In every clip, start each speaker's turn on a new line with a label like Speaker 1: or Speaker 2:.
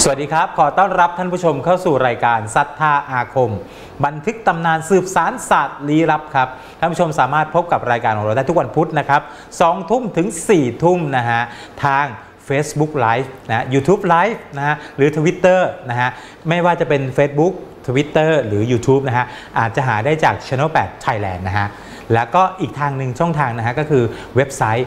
Speaker 1: สวัสดีครับขอต้อนรับท่านผู้ชมเข้าสู่รายการศรัทธาอาคมบันทึกตำนานสืบสานศาสตร์ลี้ลับครับท่านผู้ชมสามารถพบกับรายการของเราได้ทุกวันพุธนะครับ2 ทุ่มถึง 4 ทุ่มนะฮะทาง Facebook Live นะ YouTube Live นะฮะหรือ Twitter นะฮะไม่ว่าจะเป็น Facebook Twitter หรือ YouTube นะฮะอาจจะหาได้จาก Channel 8 Thailand นะฮะแล้วก็อีกทางหนึ่งช่องทางนะฮะก็คือเว็บไซต์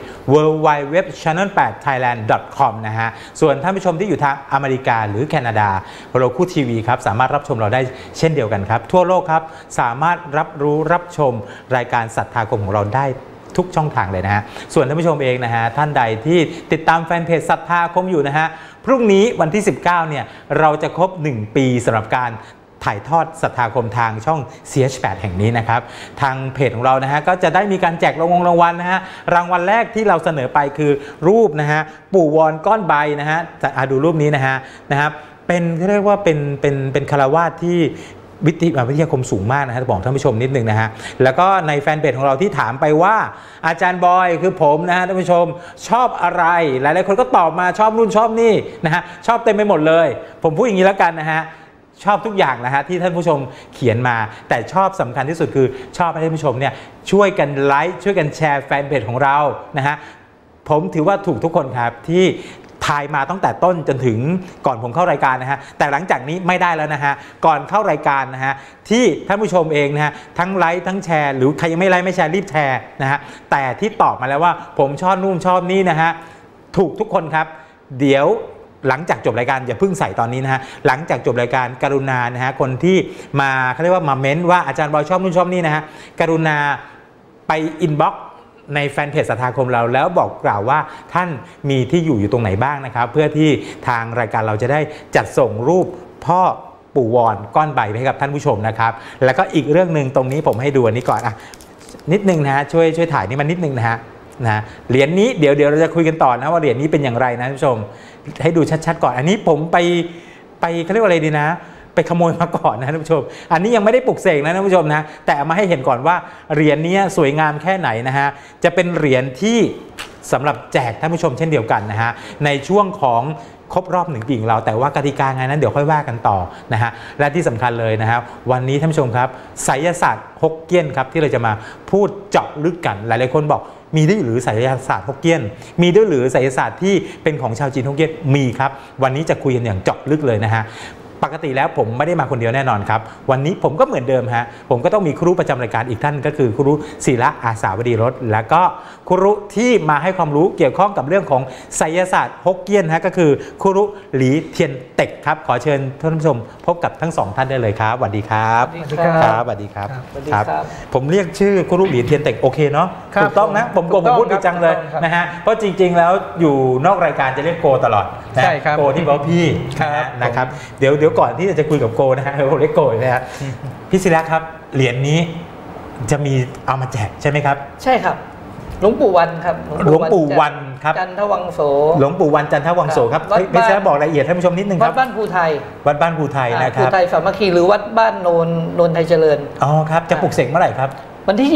Speaker 1: www.channel8thailand.com นะฮะส่วนท่านผู้ชมที่อยู่ทางอเมริกาหรือแคนาดาโรคูทีวีครับสามารถรับชมเราได้เช่นเดียวกันครับทั่วโลกครับสามารถรับชมรายการศรัทธาคมของเราได้ทุกช่องทางเลยนะฮะส่วนท่านผู้ชมเองนะฮะท่านใดที่ติดตามแฟนเพจศรัทธาคมอยู่นะฮะพรุ่งนี้วันที่ 19 เนี่ยเราจะครบ 1 ปีสำหรับการถ่ายทอดศรัทธาคมทางช่อง CH8 แห่งนี้นะครับทางเพจของเรานะฮะก็จะได้มีการแจกรางวัลนะฮะรางวัลแรกที่เราเสนอไปคือรูปนะฮะปู่วอนก้อนใบนะฮะดูรูปนี้นะครับเป็นเรียกว่าเป็นคารวาสที่วิทยาคมสูงมากนะฮะบอกท่านผู้ชมนิดนึงนะฮะแล้วก็ในแฟนเพจของเราที่ถามไปว่าอาจารย์บอยคือผมนะฮะท่านผู้ชมชอบอะไรหลายๆคนก็ตอบมาชอบนู่นชอบนี่นะฮะชอบเต็มไปหมดเลยผมพูดอย่างนี้แล้วกันนะฮะชอบทุกอย่างนะฮะที่ท่านผู้ชมเขียนมาแต่ชอบสำคัญที่สุดคือชอบให้ท่านผู้ชมเนี่ยช่วยกันไลค์ช่วยกันแชร์แฟนเพจของเรานะฮะผมถือว่าถูกทุกคนครับที่ทายมาตั้งแต่ต้นจนถึงก่อนผมเข้ารายการนะฮะแต่หลังจากนี้ไม่ได้แล้วนะฮะก่อนเข้ารายการนะฮะที่ท่านผู้ชมเองนะฮะทั้งไลค์ทั้งแชร์หรือใครยังไม่ไลค์ไม่แชร์รีบแชร์นะฮะแต่ที่ตอบมาแล้วว่าผมชอบนู่นชอบนี่นะฮะถูกทุกคนครับเดี๋ยวหลังจากจบรายการอย่าเพิ่งใส่ตอนนี้นะฮะหลังจากจบรายการกรุณานะฮะคนที่มาเขาเรียกว่ามาเม้นว่าอาจารย์บอยชอบนู่นชอบนี่นะฮะกรุณาไปอินบ็อกซ์ในแฟนเพจศรัทธาคมเราแล้วบอกกล่าวว่าท่านมีที่อยู่ตรงไหนบ้างนะครับเพื่อที่ทางรายการเราจะได้จัดส่งรูปพ่อปู่วอนก้อนใบให้กับท่านผู้ชมนะครับแล้วก็อีกเรื่องหนึ่งตรงนี้ผมให้ดูอันนี้ก่อนอ่ะนิดนึงนะฮะช่วยถ่ายนี่มันนิดนึงนะฮะเหรียญนี้เดี๋ยวเราจะคุยกันต่อนะว่าเหรียญนี้เป็นอย่างไรนะท่านผู้ชมให้ดูชัดๆก่อนอันนี้ผมไปเขาเรียกว่าอะไรดีนะไปขโมยมาก่อนนะท่านผู้ชมอันนี้ยังไม่ได้ปลุกเสกนะท่านผู้ชมนะแต่เอามาให้เห็นก่อนว่าเหรียญนี้สวยงามแค่ไหนนะฮะจะเป็นเหรียญที่สำหรับแจกท่านผู้ชมเช่นเดียวกันนะฮะในช่วงของครบรอบ1 ปีของเราแต่ว่ากติกาไงนั้นเดี๋ยวค่อยว่ากันต่อนะฮะและที่สำคัญเลยนะครับวันนี้ท่านผู้ชมครับไสยศาสตร์ฮกเกี้ยนครับที่เราจะมาพูดเจาะลึกกันหลายๆคนบอกมีด้วยหรือไสยศาสตร์ฮกเกี้ยนมีด้วยหรือไสยศาสตร์ที่เป็นของชาวจีนฮกเกี้ยนมีครับวันนี้จะคุยกันอย่างเจาะลึกเลยนะฮะปกติแล้วผมไม่ได้มาคนเดียวแน่นอนครับวันนี้ผมก็เหมือนเดิมฮะผมก็ต้องมีครูประจำรายการอีกท่านก็คือครูศิระอาสาวดีรสแล้วก็ครูที่มาให้ความรู้เกี่ยวข้องกับเรื่องของไสยศาสตร์ฮกเกี้ยนฮะก็คือครูหลีเทียนเต็กครับขอเชิญท่านผู้ชมพบกับทั้ง2ท่านได้เลยครับสวัสดีครับสวัสดีครับสวัสดีครับผมเรียกชื่อครูหลีเทียนเต็กโอเคเนาะถูกต้องนะผมพูดดีจังเลยนะฮะเพราะจริงๆแล้วอยู่นอกรายการจะเรียกโกตลอดใช่ครับโกที่บอกพี่นะครับเดี๋ยวก่อนที่จะคุยกับโกนะฮะผมเรียกโกนะฮะพี่ศิระครับเหรียญนี้จะมีเอามาแจกใช่ไหมครับ
Speaker 2: ใช่ครับหลวงปู่วันครับ
Speaker 1: หลวงปู่วันครับ
Speaker 2: จันทวังโส
Speaker 1: หลวงปู่วันจันทวังโสครับพี่ศิระบอกรายละเอียดให้ผู้ชมนิดนึงครับ
Speaker 2: วัดบ้านภูไทย
Speaker 1: วัดบ้านภูไทยนะครับ
Speaker 2: ภูไทยสามัคคีหรือวัดบ้านโนนไทยเจริญ
Speaker 1: อ๋อครับจะปลุกเสกเมื่อไหร่ครับ
Speaker 2: วันที่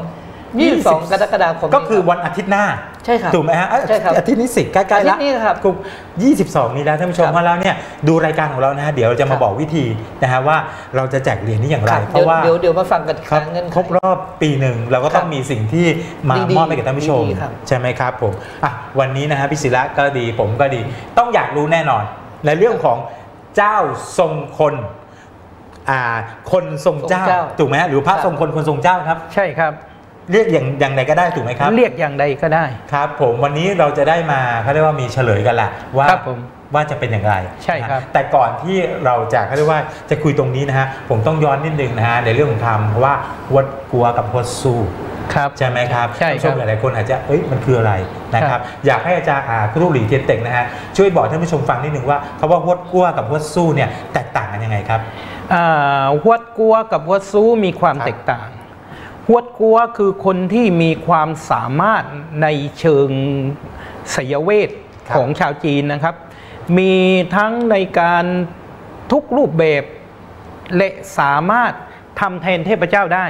Speaker 2: 22กรกฎาคม
Speaker 1: ก็คือวันอาทิตย์หน้า
Speaker 2: ใช่ครับ
Speaker 1: ถูกไหมฮะ
Speaker 2: ใช่ครับ
Speaker 1: อาทิตย์นี้สิใกล้ๆแล้ว
Speaker 2: นี่ครับ
Speaker 1: 22นี้แล้วท่านผู้ชมมาแล้วเนี่ยดูรายการของเรานะฮะเดี๋ยวเราจะมาบอกวิธีนะฮะว่าเราจะแจกเหรียญนี้อย่างไรเพราะว่า
Speaker 2: เดี๋ยวมาฟังกัน
Speaker 1: ครบรอบปีหนึ่งเราก็ต้องมีสิ่งที่มามอบให้กับท่านผู้ชมใช่ไหมครับผมวันนี้นะฮะพี่ศิระก็ดีผมก็ดีต้องอยากรู้แน่นอนในเรื่องของเจ้าทรงคนคนทรงเจ้าถูกไหมหรือพระทรงคนคนทรงเจ้าครับ
Speaker 2: ใช่ครับ
Speaker 1: เรียกอย่างใดก็ได้ถูกไหมครับ
Speaker 2: เรียกอย่างใดก็ได้
Speaker 1: ครับผมวันนี้เราจะได้มาเขาเรียกว่ามีเฉลยกันแหละว่าจะเป็นอย่างไร
Speaker 2: ใช่ครับ
Speaker 1: แต่ก่อนที่เราจะเขาเรียกว่าจะคุยตรงนี้นะฮะผมต้องย้อนนิดนึงนะฮะในเรื่องของคำเพราะว่าวัดกัวกับวัดสู้ใช่ไหมครับ
Speaker 2: ใช่
Speaker 1: ครับหลายๆคนอาจจะมันคืออะไรนะครับอยากให้อาจารย์ครูหลีเทียนเต็กนะฮะช่วยบอกท่านผู้ชมฟังนิดนึงว่าคำว่าวัดกัวกับวัดสู้เนี่ยแตกต่างกันยังไงครับ
Speaker 2: วัดกัวกับวัดสู้มีความแตกต่างฮวดกัวคือคนที่มีความสามารถในเชิงไสยเวทของชาวจีนนะครับมีทั้งในการทุกรูปแบบและสามารถทำแทนเทพเจ้าได้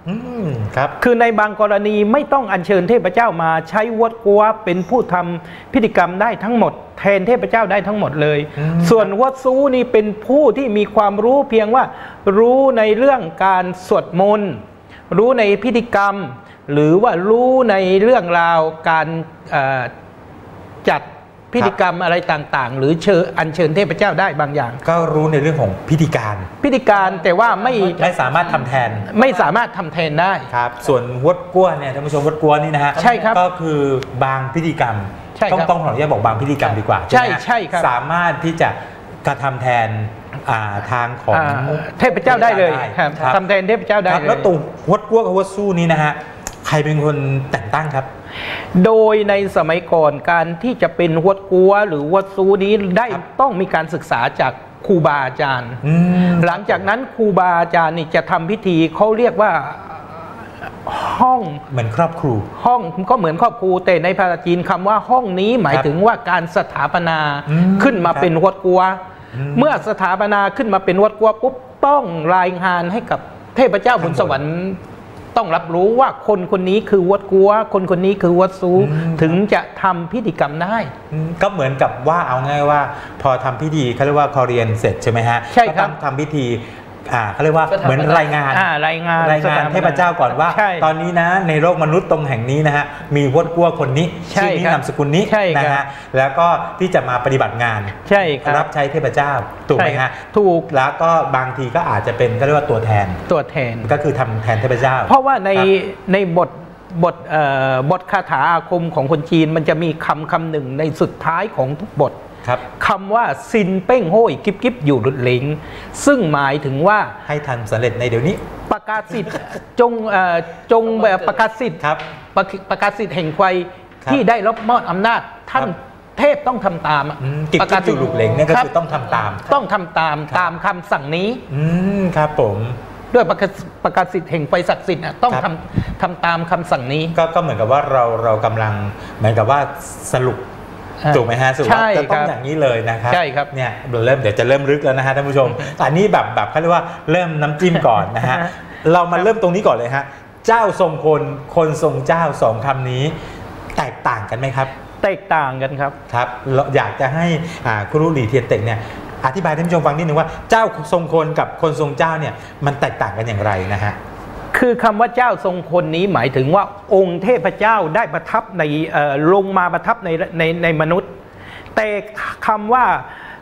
Speaker 1: ครับ
Speaker 2: คือในบางกรณีไม่ต้องอัญเชิญเทพเจ้ามาใช้วัดกัวเป็นผู้ทำพิธีกรรมได้ทั้งหมดแทนเทพเจ้าได้ทั้งหมดเลยส่วนวัดซูนี่เป็นผู้ที่มีความรู้เพียงว่ารู้ในเรื่องการสวดมนต์รู้ในพิธีกรรมหรือว่ารู้ในเรื่องราวการจัดพิธีกรรมอะไรต่างๆหรืออัญเชิญเทพเจ้าได้บางอย่าง
Speaker 1: ก็รู้ในเรื่องของพิธีการ
Speaker 2: แต่ว่าไม่
Speaker 1: สามารถทำแทน
Speaker 2: ไม่สามารถทำแทนได้
Speaker 1: ครับส่วนวัดกั้วเนี่ยท่านผู้ชมวัดกั้วนี่นะฮะ
Speaker 2: ใช่ครับ
Speaker 1: ก็คือบางพิธีกรรมต้องขออนุญาตบอกบางพิธีกรรมดีกว่า
Speaker 2: ใช่ครับ
Speaker 1: สามารถที่จะกระทำแทนทางของ
Speaker 2: เทพเจ้าได้เลยครับทำแทนเทพเจ้าได้เลย
Speaker 1: แล้วตรงวัดกั้วกับวัดสู้นี้นะฮะใครเป็นคนแต่งตั้งครับ
Speaker 2: โดยในสมัยก่อนการที่จะเป็นวัดกัวหรือวัดซูนี้ได้ต้องมีการศึกษาจากครูบาอาจารย์หลังจากนั้นครูบาอาจารย์นี่จะทำพิธีเขาเรียกว่าห้อง
Speaker 1: เหมือนครอบครู
Speaker 2: ห้องก็เหมือนครอบครูแต่ในภาษาจีนคำว่าห้องนี้หมายถึงว่าการสถาปนาขึ้นมาเป็นวัดกัวเมื่อสถาปนาขึ้นมาเป็นวัดกัวปุ๊บต้องรายงานให้กับเทพเจ้าบนสวรรค์ต้องรับรู้ว่าคนคนนี้คือวัดกัวคนคนนี้คือวัดซูถึงจะทำพิธีกรรมได้
Speaker 1: ก็เหมือนกับว่าเอาง่ายว่าพอทำพิธีเขาเรียกว่าพอเรียนเสร็จใช่ไหมฮะ
Speaker 2: ใช่ครับ
Speaker 1: ทำพิธีเขาเรียกว่าเหมือนรายงานเทพเจ้าก่อนว่าตอนนี้นะในโลกมนุษย์ตรงแห่งนี้นะฮะมีวัดกัวคนนี้ชื่อนี้นามสกุลนี้นะฮะแล้วก็ที่จะมาปฏิบัติงานรับใช้เทพเจ้าถูกไหมฮะ
Speaker 2: ถูก
Speaker 1: แล้วก็บางทีก็อาจจะเป็นเขาเรียกว่าตัวแทนก็คือทำแทนเทพเจ้า
Speaker 2: เพราะว่าในบทคาถาอาคมของคนจีนมันจะมีคำหนึ่งในสุดท้ายของทุกบทคำว่าซินเป้งโห้ยกิบกิบอยู่ดุดหลิงซึ่งหมายถึงว่า
Speaker 1: ให้ทันสำเร็จในเดี๋ยวนี้
Speaker 2: ประกาศสิทธิ์จงแบบประกาศสิทธิ์ประกาศสิทธิ์แห่งไฟที่ได้รับมอบอำนาจท่านเทพต้องทำตาม
Speaker 1: ประกาศอยู่ดุดหลิงนี่ก็คือต้องทำตาม
Speaker 2: คำสั่งนี้
Speaker 1: ครับผม
Speaker 2: ด้วยประกาศสิทธิ์แห่งไฟศักดิ์สิทธิ์ต้องทำตามคำสั่งนี้
Speaker 1: ก็เหมือนกับว่าเรากำลังเหมือนกับว่าสรุปถูกไหมฮะสุดว่าจะต้องอย่างนี้เลยนะครับ
Speaker 2: ใช่ครับ
Speaker 1: เนี่ยเดี๋ยวจะเริ่มลึกแล้วนะฮะท่านผู้ชมอันนี้แบบเขาเรียกว่าเริ่มน้ำจิ้มก่อนนะฮะเรามาเริ่มตรงนี้ก่อนเลยฮะเจ้าทรงคนทรงเจ้าสองคำนี้แตกต่างกันไหมครับ
Speaker 2: แตกต่างกันครับ
Speaker 1: ครับอยากจะให้ครูหลี่เทียนเต็งเนี่ยอธิบายท่านผู้ชมฟังนิดนึงว่าเจ้าทรงคนกับคนทรงเจ้าเนี่ยมันแตกต่างกันอย่างไรนะฮะ
Speaker 2: คือคำว่าเจ้าทรงคนนี้หมายถึงว่าองค์เทพเจ้าได้ประทับในลงมาประทับในมนุษย์แต่คำว่า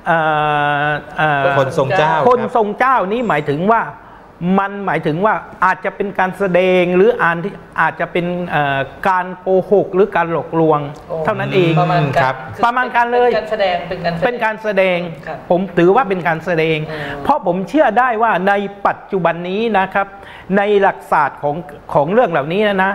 Speaker 1: คนทรงเจ้า
Speaker 2: นี้หมายถึงว่ามันหมายถึงว่าอาจจะเป็นการแสดงหรืออาจจะเป็นการโกหกหรือการหลอกลวงเท่านั้นเองประมาณการเลยเป็นการแสดงผมถือว่าเป็นการแสดงเพราะผมเชื่อได้ว่าในปัจจุบันนี้นะครับในหลักศาสตร์ของเรื่องเหล่านี้นะ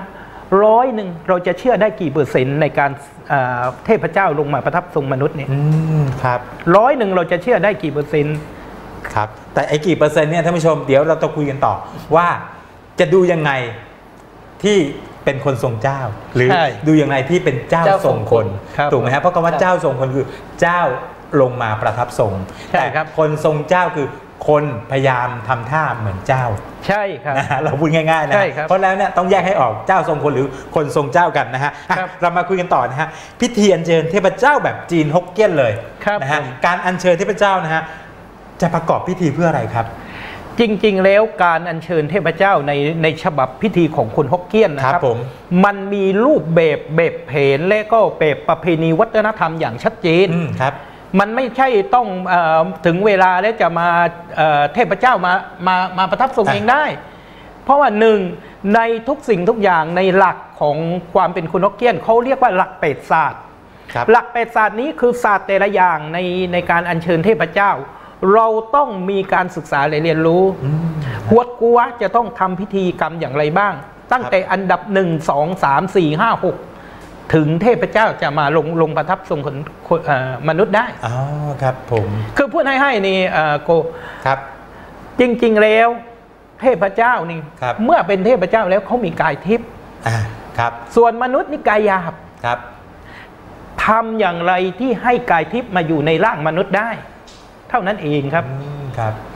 Speaker 2: 100เราจะเชื่อได้กี่เปอร์เซ็นต์ในการเทพเจ้าลงมาประทับทรงมนุษย์เนี่ย
Speaker 1: ครับ
Speaker 2: 100เราจะเชื่อได้กี่เปอร์เซ็นต์
Speaker 1: ครับแต่ไอ้กี่เปอร์เซ็นต์เนี่ยท่านผู้ชมเดี๋ยวเราจะคุยกันต่อว่าจะดูยังไงที่เป็นคนทรงเจ้าหรือดูยังไงที่เป็นเจ้าทรงคนถูกไหมครับเพราะคำว่าเจ้าทรงคนคือเจ้าลงมาประทับทรงแต่คนทรงเจ้าคือคนพยายามทำท่าเหมือนเจ้า
Speaker 2: ใช่ครับ
Speaker 1: เราพูดง่ายๆนะเพราะแล้วเนี่ยต้องแยกให้ออกเจ้าทรงคนหรือคนทรงเจ้ากันนะฮะเรามาคุยกันต่อนะฮะพิธีอัญเชิญเทพเจ้าแบบจีนฮกเกี้ยนเลยนะฮะการอัญเชิญเทพเจ้านะฮะจะประกอบพิธีเพื่ออะไรครับ
Speaker 2: จริงๆแล้วการอัญเชิญเทพเจ้าในฉบับพิธีของคนฮกเกี้ยนนะครับมันมีรูปแบบแผนและก็แบบประเพณีวัฒนธรรมอย่างชัดเจน
Speaker 1: ครับ
Speaker 2: มันไม่ใช่ต้องถึงเวลาแล้วจะมาเทพเจ้ามาประทับทรงเองได้เพราะว่าหนึ่งในทุกสิ่งทุกอย่างในหลักของความเป็นคนฮกเกี้ยนเขาเรียกว่าหลักเปตศาสตร์หลักเปตศาสตร์นี้คือศาสตร์แต่ละอย่างในการอัญเชิญเทพเจ้าเราต้องมีการศึกษาและเรียนรู้หัวกัวจะต้องทำพิธีกรรมอย่างไรบ้างตั้งแต่อันดับ1 2 3 4 5 6ถึงเทพเจ้าจะมาลงประทับทรงมนุษย์ได้
Speaker 1: อ๋อครับผม
Speaker 2: คือพูดให้นี่โก
Speaker 1: ครับ
Speaker 2: จริงๆแล้วเทพเจ้านี่เมื่อเป็นเทพเจ้าแล้วเขามีกายทิพย์
Speaker 1: ครับ
Speaker 2: ส่วนมนุษย์นี่กายหยาบ
Speaker 1: ครับ
Speaker 2: ทำอย่างไรที่ให้กายทิพย์มาอยู่ในร่างมนุษย์ได้เท่านั้นเองครับ
Speaker 1: ครับ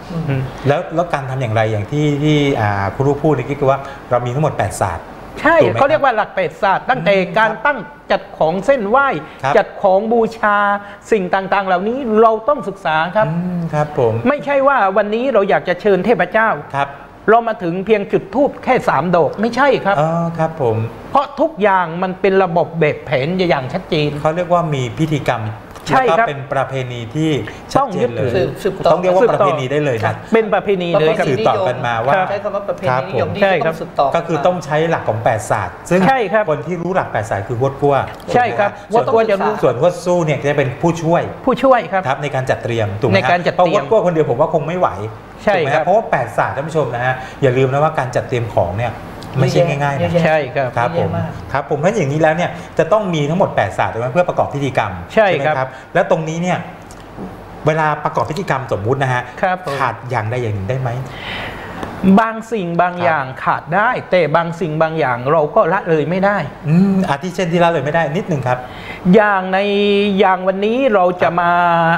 Speaker 1: แล้วการทำอย่างไรอย่างที่ครูรู้พูดเมื่อกี้คือว่าเรามีทั้งหมด8ศาสตร์
Speaker 2: ใช่เขาเรียกว่าหลัก8ศาสตร์ตั้งแต่การตั้งจัดของเส้นไหว้จัดของบูชาสิ่งต่างๆเหล่านี้เราต้องศึกษาครับ
Speaker 1: ครับผม
Speaker 2: ไม่ใช่ว่าวันนี้เราอยากจะเชิญเทพเจ้า
Speaker 1: ครับ
Speaker 2: เรามาถึงเพียงจุดธูปแค่3 ดอกไม่ใช่ครับ
Speaker 1: ครับผม
Speaker 2: เพราะทุกอย่างมันเป็นระบบแบบแผนอย่างชัดเจน
Speaker 1: เขาเรียกว่ามีพิธีกรรม
Speaker 2: ใช่ครับ
Speaker 1: เป็นประเพณีที่ชัดเจนเลยต้องเรียกว่าประเพณีได้เลยนะ
Speaker 2: เป็นประเพณีเลย
Speaker 1: สื่อต่อกันมาว่า
Speaker 3: ใช้คำว่าประเพณีนิยมที่ต้องสืบต่อ
Speaker 1: ก็คือต้องใช้หลักของ8ศาสตร์ซึ่งคนที่รู้หลัก8ศาสตร์คือฮวดกั้ว
Speaker 2: ใช่ครับ
Speaker 1: ฮวดกั้วจะรู้ส่วนฮวดสู้เนี่ยจะเป็นผู้ช่วย
Speaker 2: ครับ
Speaker 1: ในการจัดเตรียมถูกไหมครับเพราะฮวดกั้วคนเดียวผมว่าคงไม่ไหว
Speaker 2: ใช่ครับ
Speaker 1: เพราะว่า8ศาสตร์ท่านผู้ชมนะฮะอย่าลืมนะว่าการจัดเตรียมของเนี่ยไม่ใช่ง่ายๆนะ
Speaker 2: ใช่ครับ
Speaker 1: ครับผมครับผมเพราะอย่างนี้แล้วเนี่ยจะต้องมีทั้งหมด8ศาสตร์เพื่อประกอบพิธีกรรม
Speaker 2: ใช่ไหม
Speaker 1: ครับแล้วตรงนี้เนี่ยเวลาประกอบพิธีกรรมสมมุตินะฮะขาดอย่างใดอย่างหนึ่งได้ไหม
Speaker 2: บางสิ่งบางอย่างขาดได้แต่บางสิ่งบางอย่างเราก็ละเลยไม่ได้
Speaker 1: อาทิเช่นที่ละเลยไม่ได้นิดหนึ่งครับ
Speaker 2: อย่างวันนี้เราจะมา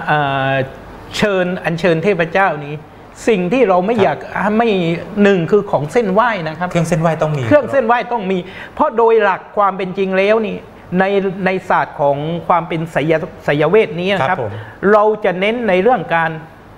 Speaker 2: อัญเชิญเทพเจ้านี้สิ่งที่เราไม่อยากไม่หนึ่งคือของเส้นไหว้นะครับ
Speaker 1: เครื่องเส้นไหว้ต้องมี
Speaker 2: เครื่องเส้นไหว้ต้องมีเพราะโดยหลักความเป็นจริงแล้วนี่ในศาสตร์ของความเป็นไสยเวทนี้นะครับเราจะเน้นในเรื่องการ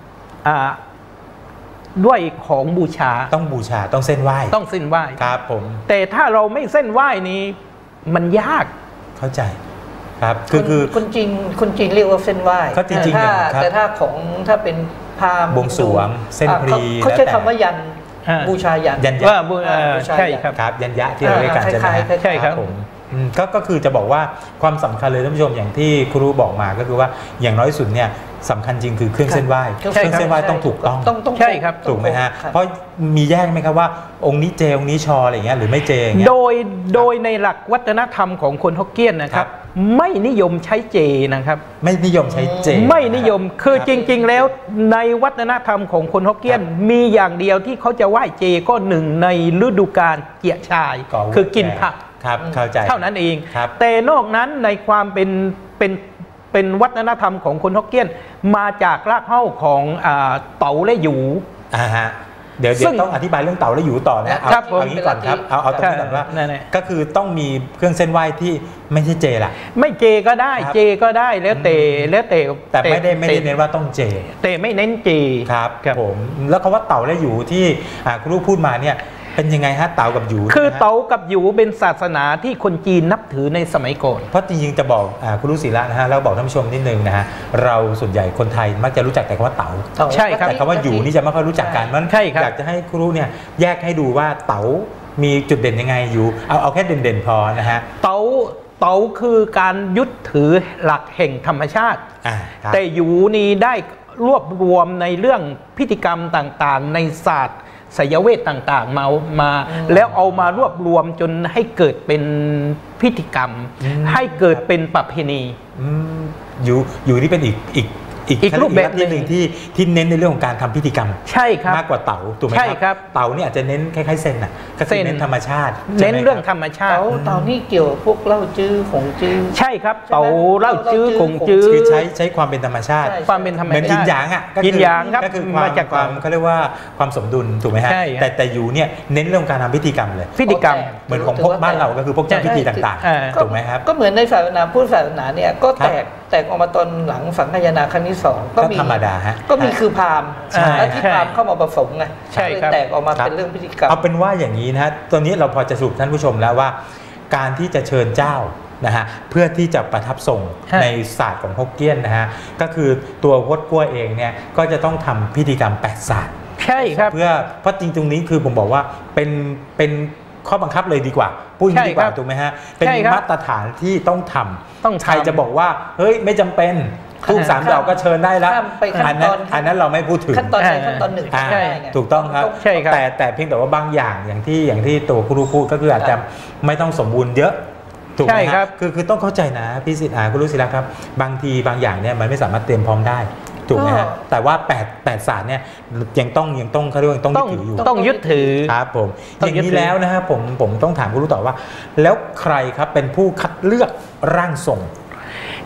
Speaker 2: ด้วยของบูชา
Speaker 1: ต้องเส้นไหว้
Speaker 2: ต้องเส้นไหว้
Speaker 1: ครับผม
Speaker 2: แต่ถ้าเราไม่เส้นไหว้นี้มันยาก
Speaker 1: เข้าใจครับ
Speaker 3: คือคนจีนเรียกว่าเส้นไหว้
Speaker 1: ก็จริงๆ
Speaker 3: แต่ถ้าเป็นพราหมณ์
Speaker 1: บวงสรวงเส้นพรี
Speaker 3: เขาใช้คำว่ายันบูชายัน
Speaker 2: ว่าใช่ครับ
Speaker 1: ยันยะที่เราเรียกกัน
Speaker 2: ใช่ครับ
Speaker 1: ผมก็คือจะบอกว่าความสำคัญเลยท่านผู้ชมอย่างที่ครูบอกมาก็คือว่าอย่างน้อยสุดเนี่ยสำคัญจริงคือเครื่องเส้นไหว้เครื่องเส้นไหว้ต้องถูกต้อง
Speaker 2: ใช่ครับ
Speaker 1: ถูกไหมฮะเพราะมีแยกไหมครับว่าองค์นี้เจองค์นี้ชออะไรเงี้ยหรือไม่เจอย่างเงี้
Speaker 2: ยโดยในหลักวัฒนธรรมของคนฮกเกี้ยนนะครับไม่นิยมใช้เจนะครับ
Speaker 1: ไม่นิยมใช้เจ
Speaker 2: ไม่นิยมคือจริงๆแล้วในวัฒนธรรมของคนฮกเกี้ยนมีอย่างเดียวที่เขาจะไหว้เจก็หนึ่งในฤดูกาลเกียชายคือกินผัก
Speaker 1: เข้าใจ
Speaker 2: เท่านั้นเองแต่นอกนั้นในความเป็นวัฒนธรรมของคนฮกเกี้ยนมาจากรากเหง้าของเต๋าและหยู
Speaker 1: เดี๋ยวต้องอธิบายเรื่องเต๋าและหยูต่อนะเอางี้ก่อนครับเอาตรงนี้ก่อนว่าก็คือต้องมีเครื่องเส้นไหว้ที่ไม่ใช่เจล่ะ
Speaker 2: ไม่เจก็ได้เจก็ได้แล้ว
Speaker 1: แต่ไม่ได้เน้นว่าต้องเจ
Speaker 2: แต่ไม่เน้นเจ
Speaker 1: ครับผมแล้วคำว่าเต๋าและหยูที่ครูพูดมาเนี่ยเป็นยังไงฮะเต๋ากับหยู
Speaker 2: คือเต๋ากับหยูเป็นศาสนาที่คนจีนนับถือในสมัยก่อน
Speaker 1: เพราะจริงๆจะบอกคุณรู้ศิระนะฮะแล้วบอกท่านผู้ชมนิดนึงนะฮะเราส่วนใหญ่คนไทยมักจะรู้จักแต่คำว่าเต๋า
Speaker 2: ใช่ครับ
Speaker 1: แต่คำว่าหยูนี่จะไม่ค่อยรู้จักกันมันอยากจะให้ครูเนี่ยแยกให้ดูว่าเต๋ามีจุดเด่นยังไงหยูเอาแค่เด่นๆพอนะฮะ
Speaker 2: เต๋าคือการยึดถือหลักแห่งธรรมชาติแต่หยูนี่ได้รวบรวมในเรื่องพิธีกรรมต่างๆในศาสตร์ไสยเวทต่างๆมาแล้วเอามารวบรวมจนให้เกิดเป็นพิธีกรรมให้เกิดเป็นประเพณี
Speaker 1: อยู่นี่เป็นอีกรูปแบบหนึ่งที่เน้นในเรื่องของการทำพิธีกรรม
Speaker 2: ใช่ครับ
Speaker 1: มากกว่าเต๋าถูกไหมครับเต๋าเนี่ยอาจจะเน้นคล้ายๆเซนน่ะก็คือเน้นธรรมชาติ
Speaker 2: เน้นเรื่องธรรมชาติ
Speaker 3: เต๋านี่เกี่ยวพวกเล่าจื้อของจื้อ
Speaker 2: ใช่ครับเต๋าเล่าจื้อของจื้อ
Speaker 1: คือใช้ความเป็นธรรมชาติ
Speaker 2: ความเป็นธรรมชาติ
Speaker 1: เหมือนยินหยาง
Speaker 2: ยินหยางครับ
Speaker 1: ก็คือความเขาเรียกว่าความสมดุลถูกไหมฮะแต่อยู่เนี่ยเน้นเรื่องการทำพิธีกรรมเลย
Speaker 2: พิธีกรรม
Speaker 1: เหมือนของพวกบ้านเราก็คือพวกเจ้าพิธีต่างๆถูกไหมครับ
Speaker 3: ก็เหมือนในศาสนาพุทธศาสนาเนี่ยก็แตกออกมาตอนหลังสังฆายนาครั้งที่2ก็มี
Speaker 1: ธรรมดาฮะ
Speaker 3: ก็มีคือพราหมณ์และที่พราหมณ์เข้ามาผสมไง
Speaker 2: ใช่ครับ
Speaker 3: แตกออกมาเป็นเรื่องพิธีกรรม
Speaker 1: เอาเป็นว่าอย่างนี้นะฮะตอนนี้เราพอจะสรุปท่านผู้ชมแล้วว่าการที่จะเชิญเจ้านะฮะเพื่อที่จะประทับทรงในศาสตร์ของฮกเกี้ยนนะฮะก็คือตัวฮวดกั้วเองเนี่ยก็จะต้องทำพิธีกรรม8ศาสตร์
Speaker 2: ใช่ครับ
Speaker 1: เพราะจริงตรงนี้คือผมบอกว่าเป็นข้อบังคับเลยดีกว่าพูดดีกว่าถูกไหมฮะเป็นมาตรฐานที่ต้องทำใครจะบอกว่าเฮ้ยไม่จำเป็นทูบ3 ดอกก็เชิญได้แล้วอันนั้นเราไม่พูดถึง
Speaker 3: ขั้นตอนหนึ่ง
Speaker 1: ถูกต้องครับแต่เพียงแต่ว่าบางอย่างอย่างที่ตัวครูพูดก็คืออาจจะไม่ต้องสมบูรณ์เยอะถูกไหมครับคือต้องเข้าใจนะพี่ศิษย์ครูรู้สิแล้วครับบางทีบางอย่างเนี่ยมันไม่สามารถเตรียมพร้อมได้ถูกไหมฮะแต่ว่า8ศาสตร์เนี่ยยังต้องเขาเรียกว่าต้องยึดถืออยู่
Speaker 2: ต้องยึดถือ
Speaker 1: ครับผมอย่างนี้แล้วนะครับผมต้องถามครูรู้ต่อว่าแล้วใครครับเป็นผู้คัดเลือกร่างทรง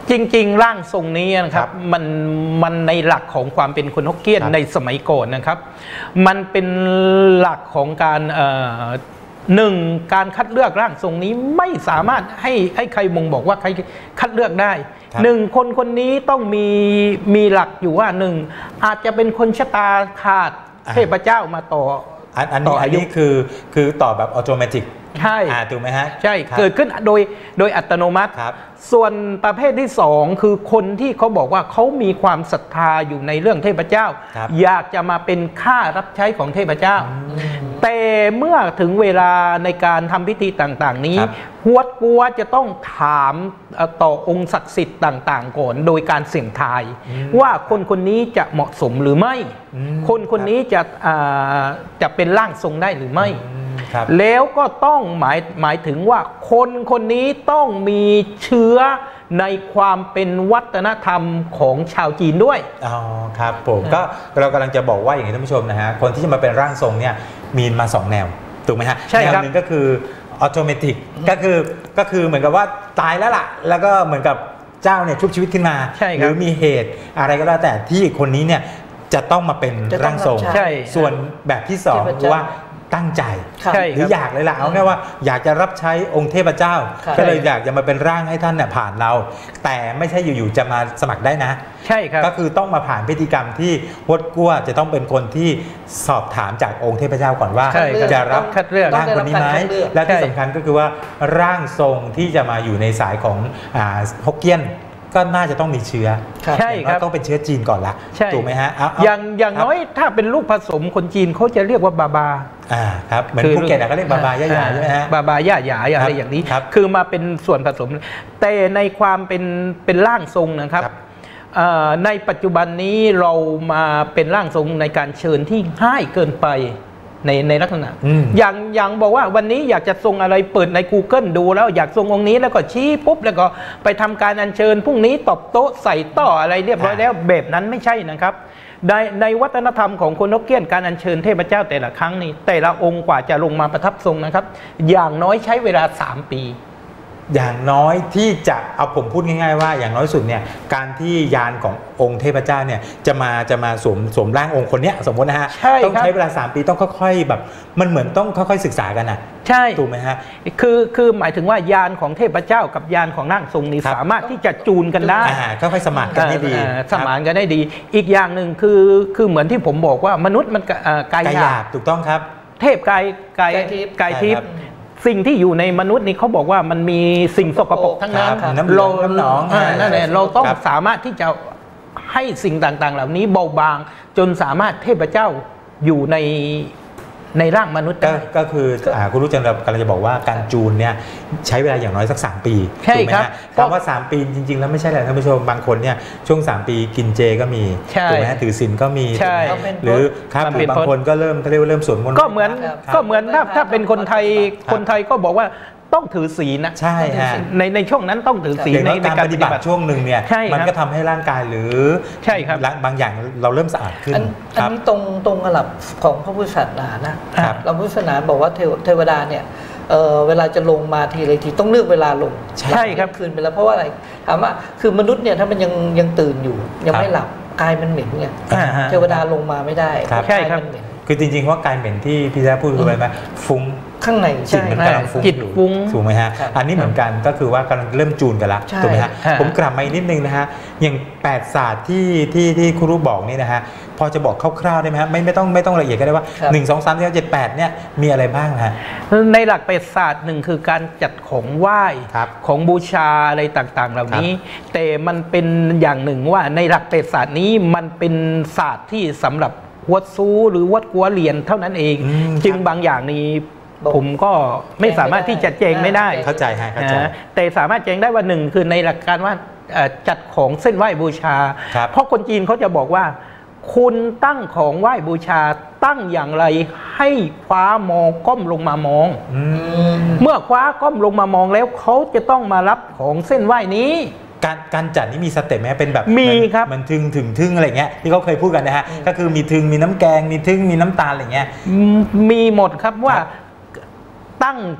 Speaker 2: จริงๆร่างทรงนี้นะครับมันในหลักของความเป็นคนฮกเกี้ยนในสมัยก่อนนะครับมันเป็นหลักของการหนึ่งการคัดเลือกร่างทรงนี้ไม่สามารถให้ใครมงบอกว่าใครคัดเลือกได้หนึ่งคนนี้ต้องมีหลักอยู่ว่าหนึ่งอาจจะเป็นคนชะตาขาดเทพเจ้ามาต่อ
Speaker 1: อันนี้คือต่อแบบอัตโนมัติ
Speaker 2: ใช่
Speaker 1: ถูกไหมฮะ
Speaker 2: ใช่เกิดขึ้นโดยอัตโนมัติส่วนประเภทที่สองคือคนที่เขาบอกว่าเขามีความศรัทธาอยู่ในเรื่องเทพเจ้าอยากจะมาเป็นข้ารับใช้ของเทพเจ้าแต่เมื่อถึงเวลาในการทำพิธีต่างๆนี้ฮวดกัวจะต้องถามต่อองค์ศักดิ์สิทธิ์ต่างๆก่อนโดยการเสี่ยงทายว่าคนนี้จะเหมาะสมหรือไม่คนนี้จะเป็นร่างทรงได้หรือไม่แล้วก็ต้องหมายถึงว่าคนนี้ต้องมีเชื้อในความเป็นวัฒนธรรมของชาวจีนด้วย
Speaker 1: อ๋อครับผมก็เรากำลังจะบอกว่าอย่างนี้ท่านผู้ชมนะฮะคนที่จะมาเป็นร่างทรงเนี่ยมีมา2แนวถูกไหมฮะแนวหนึ่งก็คือออโตเมติกก็คือเหมือนกับว่าตายแล้วล่ะแล้วก็เหมือนกับเจ้าเนี่ยชุบชีวิตขึ้นมาหรือมีเหตุอะไรก็แล้วแต่ที่คนนี้เนี่ยจะต้องมาเป็นร่างทรงส่วนแบบที่2คือว่าตั้งใจหรืออยากเลยล่ะเอาแค่ว่าอยากจะรับใช้องค์เทพเจ้าก็เลยอยากจะมาเป็นร่างให้ท่านเนี่ยผ่านเราแต่ไม่ใช่อยู่ๆจะมาสมัครได้นะ
Speaker 2: ใช่ครับ
Speaker 1: ก็คือต้องมาผ่านพิธีกรรมที่ฮวดกัวจะต้องเป็นคนที่สอบถามจากองค์เทพเจ้าก่อนว่าจะรับร่างคนนี้ไหมและที่สำคัญก็คือว่าร่างทรงที่จะมาอยู่ในสายของฮกเกี้ยนก็น่าจะต้องมีเชื้อ
Speaker 2: ใช่ครับ
Speaker 1: ต้องเป็นเชื้อจีนก่อนละถูกไหมฮะ
Speaker 2: อย่างน้อยถ้าเป็นลูกผสมคนจีนเขาจะเรียกว่าบาบา
Speaker 1: ครับเหมือนภูเก็ตก็เรียกบาบาย่าหยาใช่ไหมฮะ
Speaker 2: บาบาย่าหยาอะไรอย่างนี้คือมาเป็นส่วนผสมแต่ในความเป็นร่างทรงนะครับในปัจจุบันนี้เรามาเป็นร่างทรงในการเชิญที่ง่ายเกินไปในลักษณะอย่างบอกว่าวันนี้อยากจะทรงอะไรเปิดใน Google ดูแล้วอยากทรงองค์นี้แล้วก็ชี้ปุ๊บแล้วก็ไปทำการอัญเชิญพรุ่งนี้ตบโต๊ะใส่ต่ออะไรเรียบร้อยแล้วแบบนั้นไม่ใช่นะครับในวัฒนธรรมของคนฮกเกี้ยนการอัญเชิญเทพเจ้าแต่ละครั้งนี้แต่ละองค์กว่าจะลงมาประทับทรงนะครับอย่างน้อยใช้เวลา3 ปี
Speaker 1: อย่างน้อยที่จะเอาผมพูดง่ายๆว่าอย่างน้อยสุดเนี่ยการที่ยานขององค์เทพเจ้าเนี่ยจะมาสวมร่างองค์คนเนี้ยสมมตินะฮะต้องใช้เวลา3 ปีต้องค่อยๆแบบมันเหมือนต้องค่อยๆศึกษากันนะ
Speaker 2: ใช่
Speaker 1: ถูกไหมฮะ
Speaker 2: คือหมายถึงว่ายานของเทพเจ้ากับยานของร่างทรงนี้สามารถที่จะจูนกันได้
Speaker 1: ค่อยๆสมานกันได้ดี
Speaker 2: สมานกันได้ดีอีกอย่างหนึ่งคือเหมือนที่ผมบอกว่ามนุษย์มันกายหยาบ
Speaker 1: ถูกต้องครับ
Speaker 2: เทพกายทิพย์สิ่งที่อยู่ในมนุษย์นี่เขาบอกว่ามันมีสิ่งสกปรกทั้งนั้น
Speaker 1: น้ำหนอง
Speaker 2: นั่นแหละเราต้องสามารถที่จะให้สิ่งต่างๆเหล่านี้เบาบางจนสามารถเทพเจ้าอยู่ในร่างมนุษย์ได้
Speaker 1: ก็คือคุณรู้จักกำลังจะบอกว่าการจูนเนี่ยใช้เวลาอย่างน้อยสัก3 ปี
Speaker 2: ถูกไหมฮะ
Speaker 1: คำว่า3 ปีจริงๆแล้วไม่ใช่แหละท่านผู้ชมบางคนเนี่ยช่วง3 ปีกินเจก็มีถูกไหมถือศีลก็มีหรือครับบางคนก็เริ่มสวดมนต์
Speaker 2: ก็เหมือนถ้าเป็นคนไทยก็บอกว่าต้องถือศีลนะ
Speaker 1: ใช่ฮะ
Speaker 2: ในช่วงนั้นต้องถือศีล
Speaker 1: ในการปฏิบัติช่วงหนึ่งเนี่ยมันก็ทำให้ร่างกายหรือ
Speaker 2: ใช่ครับ
Speaker 1: บางอย่างเราเริ่มสะอาดขึ้น
Speaker 3: อันนี้ตรงกับหลักของพระพุทธศาสนานะเราพุทธศาสนาบอกว่าเทวดาเนี่ยเวลาจะลงมาทีต้องเลือกเวลาลง
Speaker 2: ใช่ครับ
Speaker 3: คืนไปแล้วเพราะว่าอะไรถามว่าคือมนุษย์เนี่ยถ้ามันยังตื่นอยู่ยังไม่หลับกายมันเหม็นเนี่ยเทวดาลงมาไม่ได้
Speaker 2: ใช่ครับ
Speaker 1: คือจริงๆว่ากายเหม็นที่พี่แจ๊คพูดคืออะไรไหมฟุ้ง
Speaker 3: ข้างใน
Speaker 1: จิตมันกำลังฟุ้งถูกไหมฮะอันนี้เหมือนกันก็คือว่ากำลังเริ่มจูนกันละถูกไหมฮะผมกลับมาอีกนิดนึงนะฮะอย่าง8 ศาสตร์ที่ครูบอกนี่นะฮะพอจะบอกคร่าวๆได้ไหมฮะไม่ต้องละเอียดก็ได้ว่า1 2 3 4 5 7 8เนี่ยมีอะไรบ้างฮะ
Speaker 2: ในหลัก8 ศาสตร์หนึ่งคือการจัดของไหว้ของบูชาอะไรต่างๆเหล่านี้แต่มันเป็นอย่างหนึ่งว่าในหลัก8 ศาสตร์นี้มันเป็นศาสตร์ที่สำหรับวัดซูหรือวัดกัวเรียนเท่านั้นเองจึงบางอย่างนี้ผมก็ไม่สามารถที่จะแจงไม่ได้
Speaker 1: เข้าใจ
Speaker 2: แต่สามารถแจงได้ว่าหนึ่งคือในหลักการว่าจัดของเส้นไหว้บูชาเพราะคนจีนเขาจะบอกว่าคุณตั้งของไหว้บูชาตั้งอย่างไรให้คว้ามองก้มลงมามองเมื่อคว้าก้มลงมามองแล้วเขาจะต้องมารับของเส้นไหว้นี้
Speaker 1: การจัดนี่มีสเต็ปไหมเป็นแบบ
Speaker 2: มีครับ
Speaker 1: มันถึงอะไรเงี้ยที่เขาเคยพูดกันนะฮะก็คือมีมีน้ำแกงมีน้ำตาลอะไรเงี้ย
Speaker 2: มีหมดครับว่าตั้ง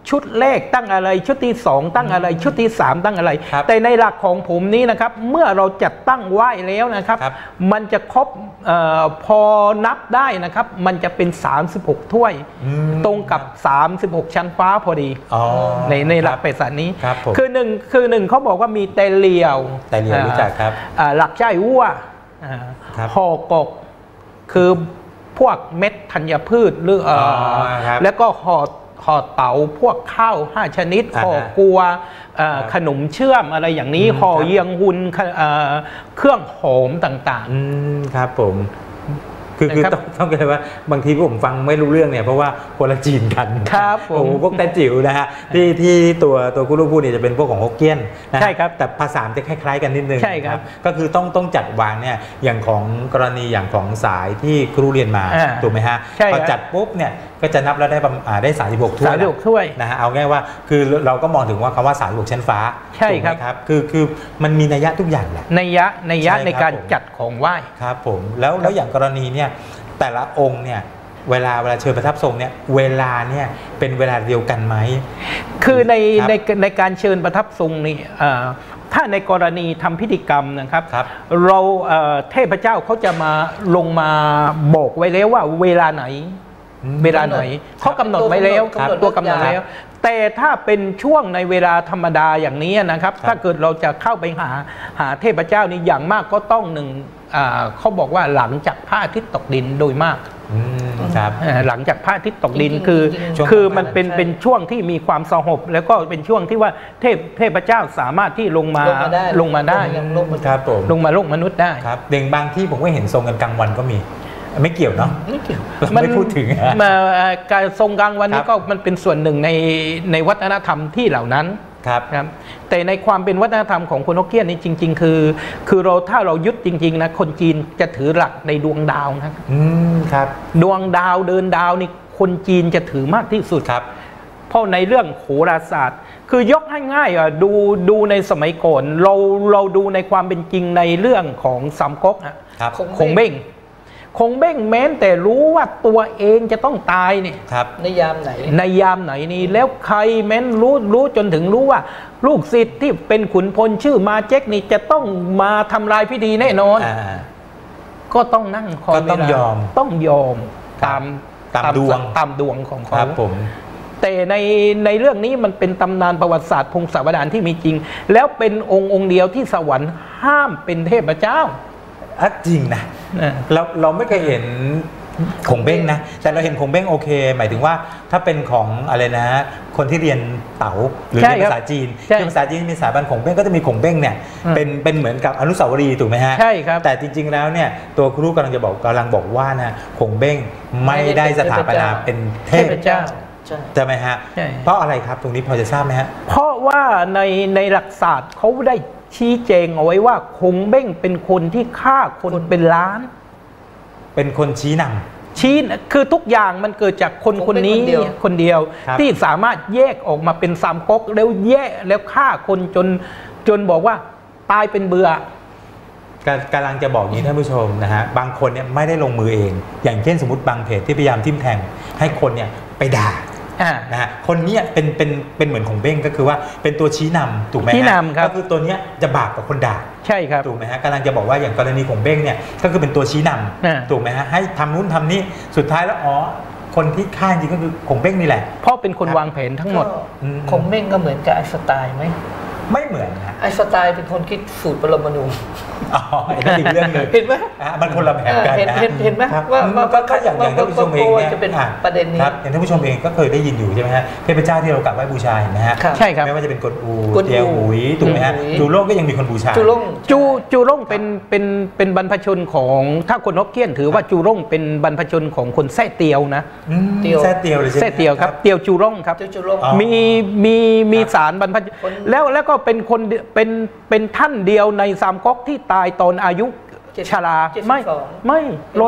Speaker 2: ชุดแรกตั้งอะไรชุดที่2ตั้งอะไรชุดที่3ตั้งอะไร
Speaker 1: ครับ
Speaker 2: แต่ในหลักของผมนี้นะครับเมื่อเราจัดตั้งไหว้แล้วนะครับ
Speaker 1: ครับ
Speaker 2: มันจะครบพอนับได้นะครับมันจะเป็น36ถ้วย ตรงกับ 36 ชั้นฟ้าพอดี
Speaker 1: อ๋อ
Speaker 2: ในหลั
Speaker 1: ค
Speaker 2: ก
Speaker 1: บ
Speaker 2: เปรตศาสตร์นี้
Speaker 1: ครับผม
Speaker 2: คือหนึ่งเขาบอกว่ามีเตเลียว
Speaker 1: เตเลียวรู้จักครับ
Speaker 2: หลักใจวัว
Speaker 1: ครับ
Speaker 2: ห่อกกคือพวกเม็ดธัญพืชหรือ
Speaker 1: ครับ
Speaker 2: แล้วก็ห่อเต๋าพวกข้าว5ชนิด
Speaker 1: อ่าฮะ
Speaker 2: ห่อกัวขนมเชื่อมอะไรอย่างนี้ห่อ
Speaker 1: ครับ
Speaker 2: เยียงหุนเครื่องหอมต่าง
Speaker 1: ครับผมคือ
Speaker 2: นะครับ
Speaker 1: ต้องเลยว่าบางทีผมฟังไม่รู้เรื่องเนี่ยเพราะว่าคนละจีนกัน
Speaker 2: ครับผม
Speaker 1: โอ้โหพวกแต้จิ๋วนะฮะที่ตัวคุณลูกพูดเนี่ยจะเป็นพวกของฮกเกี้ยนนะฮะ
Speaker 2: ใช่ครับ
Speaker 1: แต่ภาษาจะคล้ายๆกันนิดนึง
Speaker 2: ใช่ครับ
Speaker 1: ก็คือต้องจัดวางเนี่ยอย่างของกรณีอย่างของสายที่ครูเรียนมา
Speaker 2: อ่า
Speaker 1: ถูกไหมฮะ
Speaker 2: ใช่
Speaker 1: พ
Speaker 2: ครั
Speaker 1: อบ จัดปุ๊บเนี่ยก็จะนับแล้วได้36ถ้วย
Speaker 2: 36ถ้วย
Speaker 1: นะฮะเอาง่ายว่าคือเราก็มองถึงว่าคำว่า36ชั้นฟ้า
Speaker 2: ใช่
Speaker 1: ถูกไหม
Speaker 2: ครับ
Speaker 1: คือมันมีนัยยะทุกอย่างแหละ
Speaker 2: นัยยะ
Speaker 1: ใช่ครับ
Speaker 2: ในการ
Speaker 1: ผม
Speaker 2: จัดของไหว้
Speaker 1: ครับผมแล้วอย่างกรณีเนี่ยแต่ละองค์เนี่ยเวลาเชิญประทับทรงเนี่ยเวลาเนี่ยเป็นเวลาเดียวกันไหม
Speaker 2: คือใน
Speaker 1: ครับ
Speaker 2: ในการเชิญประทับทรงนี่ถ้าในกรณีทำพิธีกรรมนะครับ
Speaker 1: ครับ
Speaker 2: เราเทพเจ้าเขาจะมาลงมาบอกไว้แล้วว่าเวลาไหน เวลาไหนเขากำหนดไว้แล้ว
Speaker 3: ครับ
Speaker 2: ตัวกำหนดแล้ว แต่ถ้าเป็นช่วงในเวลาธรรมดาอย่างนี้นะครับ
Speaker 1: ครับ
Speaker 2: ถ้าเกิดเราจะเข้าไปหาเทพเจ้านี่อย่างมากก็ต้องเขาบอกว่าหลังจากพระอาทิตย์ตกดินโดยมาก
Speaker 1: ครับ
Speaker 2: หลังจากพระอาทิตย์ตกดิน
Speaker 3: จริงๆ
Speaker 2: คือ
Speaker 3: จริงๆ
Speaker 1: ช่วง
Speaker 2: คือ
Speaker 1: ประมาณ
Speaker 2: มันเป็น
Speaker 3: ใช่
Speaker 2: เป็นช่วงที่มีความสงบแล้วก็เป็นช่วงที่ว่าเทพเจ้าสามารถที่ลงมาได้
Speaker 3: ลงมาได้
Speaker 1: ครับผม
Speaker 2: ลงมาโลกมนุษย์ได้
Speaker 1: ครับเด็กบางที่ผมก็เห็นทรงกันกลางวันก็มี ไม่เกี่ยวเนาะ
Speaker 3: ไม่เกี่ยว
Speaker 1: เราไม่พูดถึง
Speaker 2: มาการทรงกลางวัน
Speaker 1: ค
Speaker 2: นี้
Speaker 1: รับ
Speaker 2: ก็มันเป็นส่วนหนึ่งในวัฒนธรรมที่เหล่านั้น
Speaker 1: ครับ
Speaker 2: ครับแต่ในความเป็นวัฒนธรรมของคนฮกเกี้ยนนี่จริง ๆ คือเราถ้าเรายึดจริง ๆนะคนจีนจะถือหลักในดวงดาวนะครับ
Speaker 1: ครับ
Speaker 2: ดวงดาวเดินดาวนี่คนจีนจะถือมากที่สุด
Speaker 1: ครับ
Speaker 2: เพราะในเรื่องโหราศาสตร์ คือยกให้ง่ายอ่ะดูในสมัยก่อนเราดูในความเป็นจริงในเรื่องของสามก๊กอ่ะ
Speaker 1: ครับ
Speaker 2: คงเบ้งแม้นแต่รู้ว่าตัวเองจะต้องตายเนี่ย
Speaker 1: ครับ
Speaker 3: ในยามไหน
Speaker 2: ในยามไหนนี่แล้วใครแม้นรู้จนถึงรู้ว่า ลูกศิษย์ที่เป็นขุนพลชื่อมาเจ๊กนี่จะต้องมาทำลายพิธีแน่นอน ก็ต้องนั่งคอย
Speaker 1: ก็ต้อง
Speaker 2: เวลาย
Speaker 1: อม
Speaker 2: ต้องยอม
Speaker 1: ครับ
Speaker 2: ตาม
Speaker 1: ดวง
Speaker 2: ตามดวงของ
Speaker 1: ค
Speaker 2: เขา
Speaker 1: รับผม
Speaker 2: แต่ในเรื่องนี้มันเป็นตำนานประวัติศาสตร์พงศาวดารที่มีจริง แล้วเป็นองค์เดียวที่สวรรค์ห้ามเป็นเทพเจ้า
Speaker 1: จริงนะเราไม่เคยเห็นคงเบ้งนะ แต่เราเห็นคงเบ้งโอเค หมายถึงว่าถ้าเป็นของอะไรนะ คนที่เรียนเต๋าหรือ
Speaker 2: ใช่
Speaker 1: เรียน
Speaker 2: ครับ
Speaker 1: ภาษาจีน
Speaker 2: ใช่
Speaker 1: ที่ภาษาจีนมีสถาบันคงเบ้งก็จะมีคงเบ้งเนี่ย
Speaker 2: อืม
Speaker 1: เป็นเหมือนกับอนุสาวรีย์ถูกไหมฮะ
Speaker 2: ใช่ครับ
Speaker 1: แต่จริง ๆ แล้วเนี่ยตัวครูกำลังบอกว่านะคงเบ้งไม่ได้สถาปนาเป็นเทพ
Speaker 2: เจ้า
Speaker 3: ใช่
Speaker 1: ใช่ไหมฮะ
Speaker 2: ใช่
Speaker 1: เพราะอะไรครับตรงนี้พอจะทราบไหมฮะ
Speaker 2: เพราะว่าในหลักศาสตร์เขาได้ชี้แจงเอาไว้ว่าคงเบ้งเป็นคนที่ฆ่าคนเป็นล้าน
Speaker 1: เป็นคนชี้นำ
Speaker 2: ชี้คือทุกอย่างมันเกิดจากคนนี้ คนเดียว
Speaker 1: ครับ
Speaker 2: ที่สามารถแยกออกมาเป็นสามก๊กแล้วแล้วฆ่าคนจนบอกว่าตายเป็นเบื่อ
Speaker 1: กำลังจะบอกนี้ท่านผู้ชมนะฮะบางคนเนี่ยไม่ได้ลงมือเอง อย่างเช่นสมมติบางเพจที่พยายามทิ่มแทงให้คนเนี่ยไปด่านะฮะคนเนี้ยเป็นเหมือนของเบ้งก็คือว่าเป็นตัวชี้นำถูกไหมฮะ
Speaker 2: ชี้นำครับ
Speaker 1: ก็คือตัวเนี้ยจะบาปกับคนด่า
Speaker 2: ใช่ครับ
Speaker 1: ถูกไหมฮะกำลังจะบอกว่าอย่างกรณีของเบ้งเนี่ยก็คือเป็นตัวชี้นำถูกไหมฮะให้ทำนู่นทำนี่สุดท้ายแล้วคนที่ฆ่าจริงก็คือของเบ้งนี่แหละ
Speaker 2: เพราะเป็นคนวางแผนทั้งหมด
Speaker 3: คงเม่งก็เหมือนกับไอน์สไตล์ไหม
Speaker 1: ไม่เหมือนนะ
Speaker 3: ไอน์สไตล์เป็นคนคิดสูตรปรมาณู
Speaker 1: อ๋ออันนั้นอีกเรื่องหนึง
Speaker 3: เห็นไหม
Speaker 1: มันคนละแบบกันนะ
Speaker 3: เห็นไหม
Speaker 1: ครับ
Speaker 3: ว่า
Speaker 1: ก็อย่างท่านผู้ชมเองเนี่ย
Speaker 3: จะเป็นประเด็นนี้
Speaker 1: ครับอย่างท่านผู้ชมเองก็เคยได้ยินอยู่ใช่ไหมฮะเทพเจ้าที่เรากราบไหว้บูชาเห็นไหมฮะ
Speaker 3: ครับ
Speaker 2: ใช่ครับ
Speaker 1: ไม่ว่าจะเป็นกวนอู
Speaker 3: กวนอู
Speaker 1: เตียวหุยถูกไหมฮะ
Speaker 3: หุย
Speaker 1: จูโล่งก็ยังมีคนบูชา
Speaker 3: จุลง
Speaker 2: จูร่งเป็นบรรพชนของถ้าคนฮกเกี้ยนถือว่าจูร่งเป็นบรรพชนของคนแซ่เตียวนะ
Speaker 3: เตียว
Speaker 1: แซ่เตียวเลยใช่ไหม
Speaker 2: แซ่เตียวครับเตียวจูร่งครับ
Speaker 3: เจ้าจุลง
Speaker 1: อ๋อ
Speaker 2: มีสารบรรพชน
Speaker 3: คน
Speaker 2: แล้วก็เป็นคนเป็นท่านเดียวในสามก๊กที่ตายตอนอายุชรา
Speaker 3: 72
Speaker 2: ไม่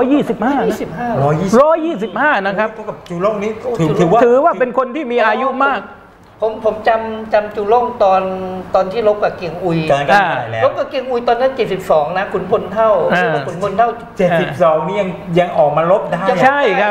Speaker 2: 125 125นะครับ
Speaker 1: เท่ากับจูโล่งนี้
Speaker 2: ถือว่าเป็นคนที่มีอายุมาก
Speaker 3: ผมจำจุลงตอนที่ลบกับเกียงอุย
Speaker 1: การกันไปแล้ว
Speaker 3: ลบกับเกียงอุยตอนนั้น72นะขุนพลเท่า
Speaker 2: อ่า
Speaker 3: ขุนพลเท่า
Speaker 1: 72นี่ยังออกมาลบได้
Speaker 2: ใช่ครับ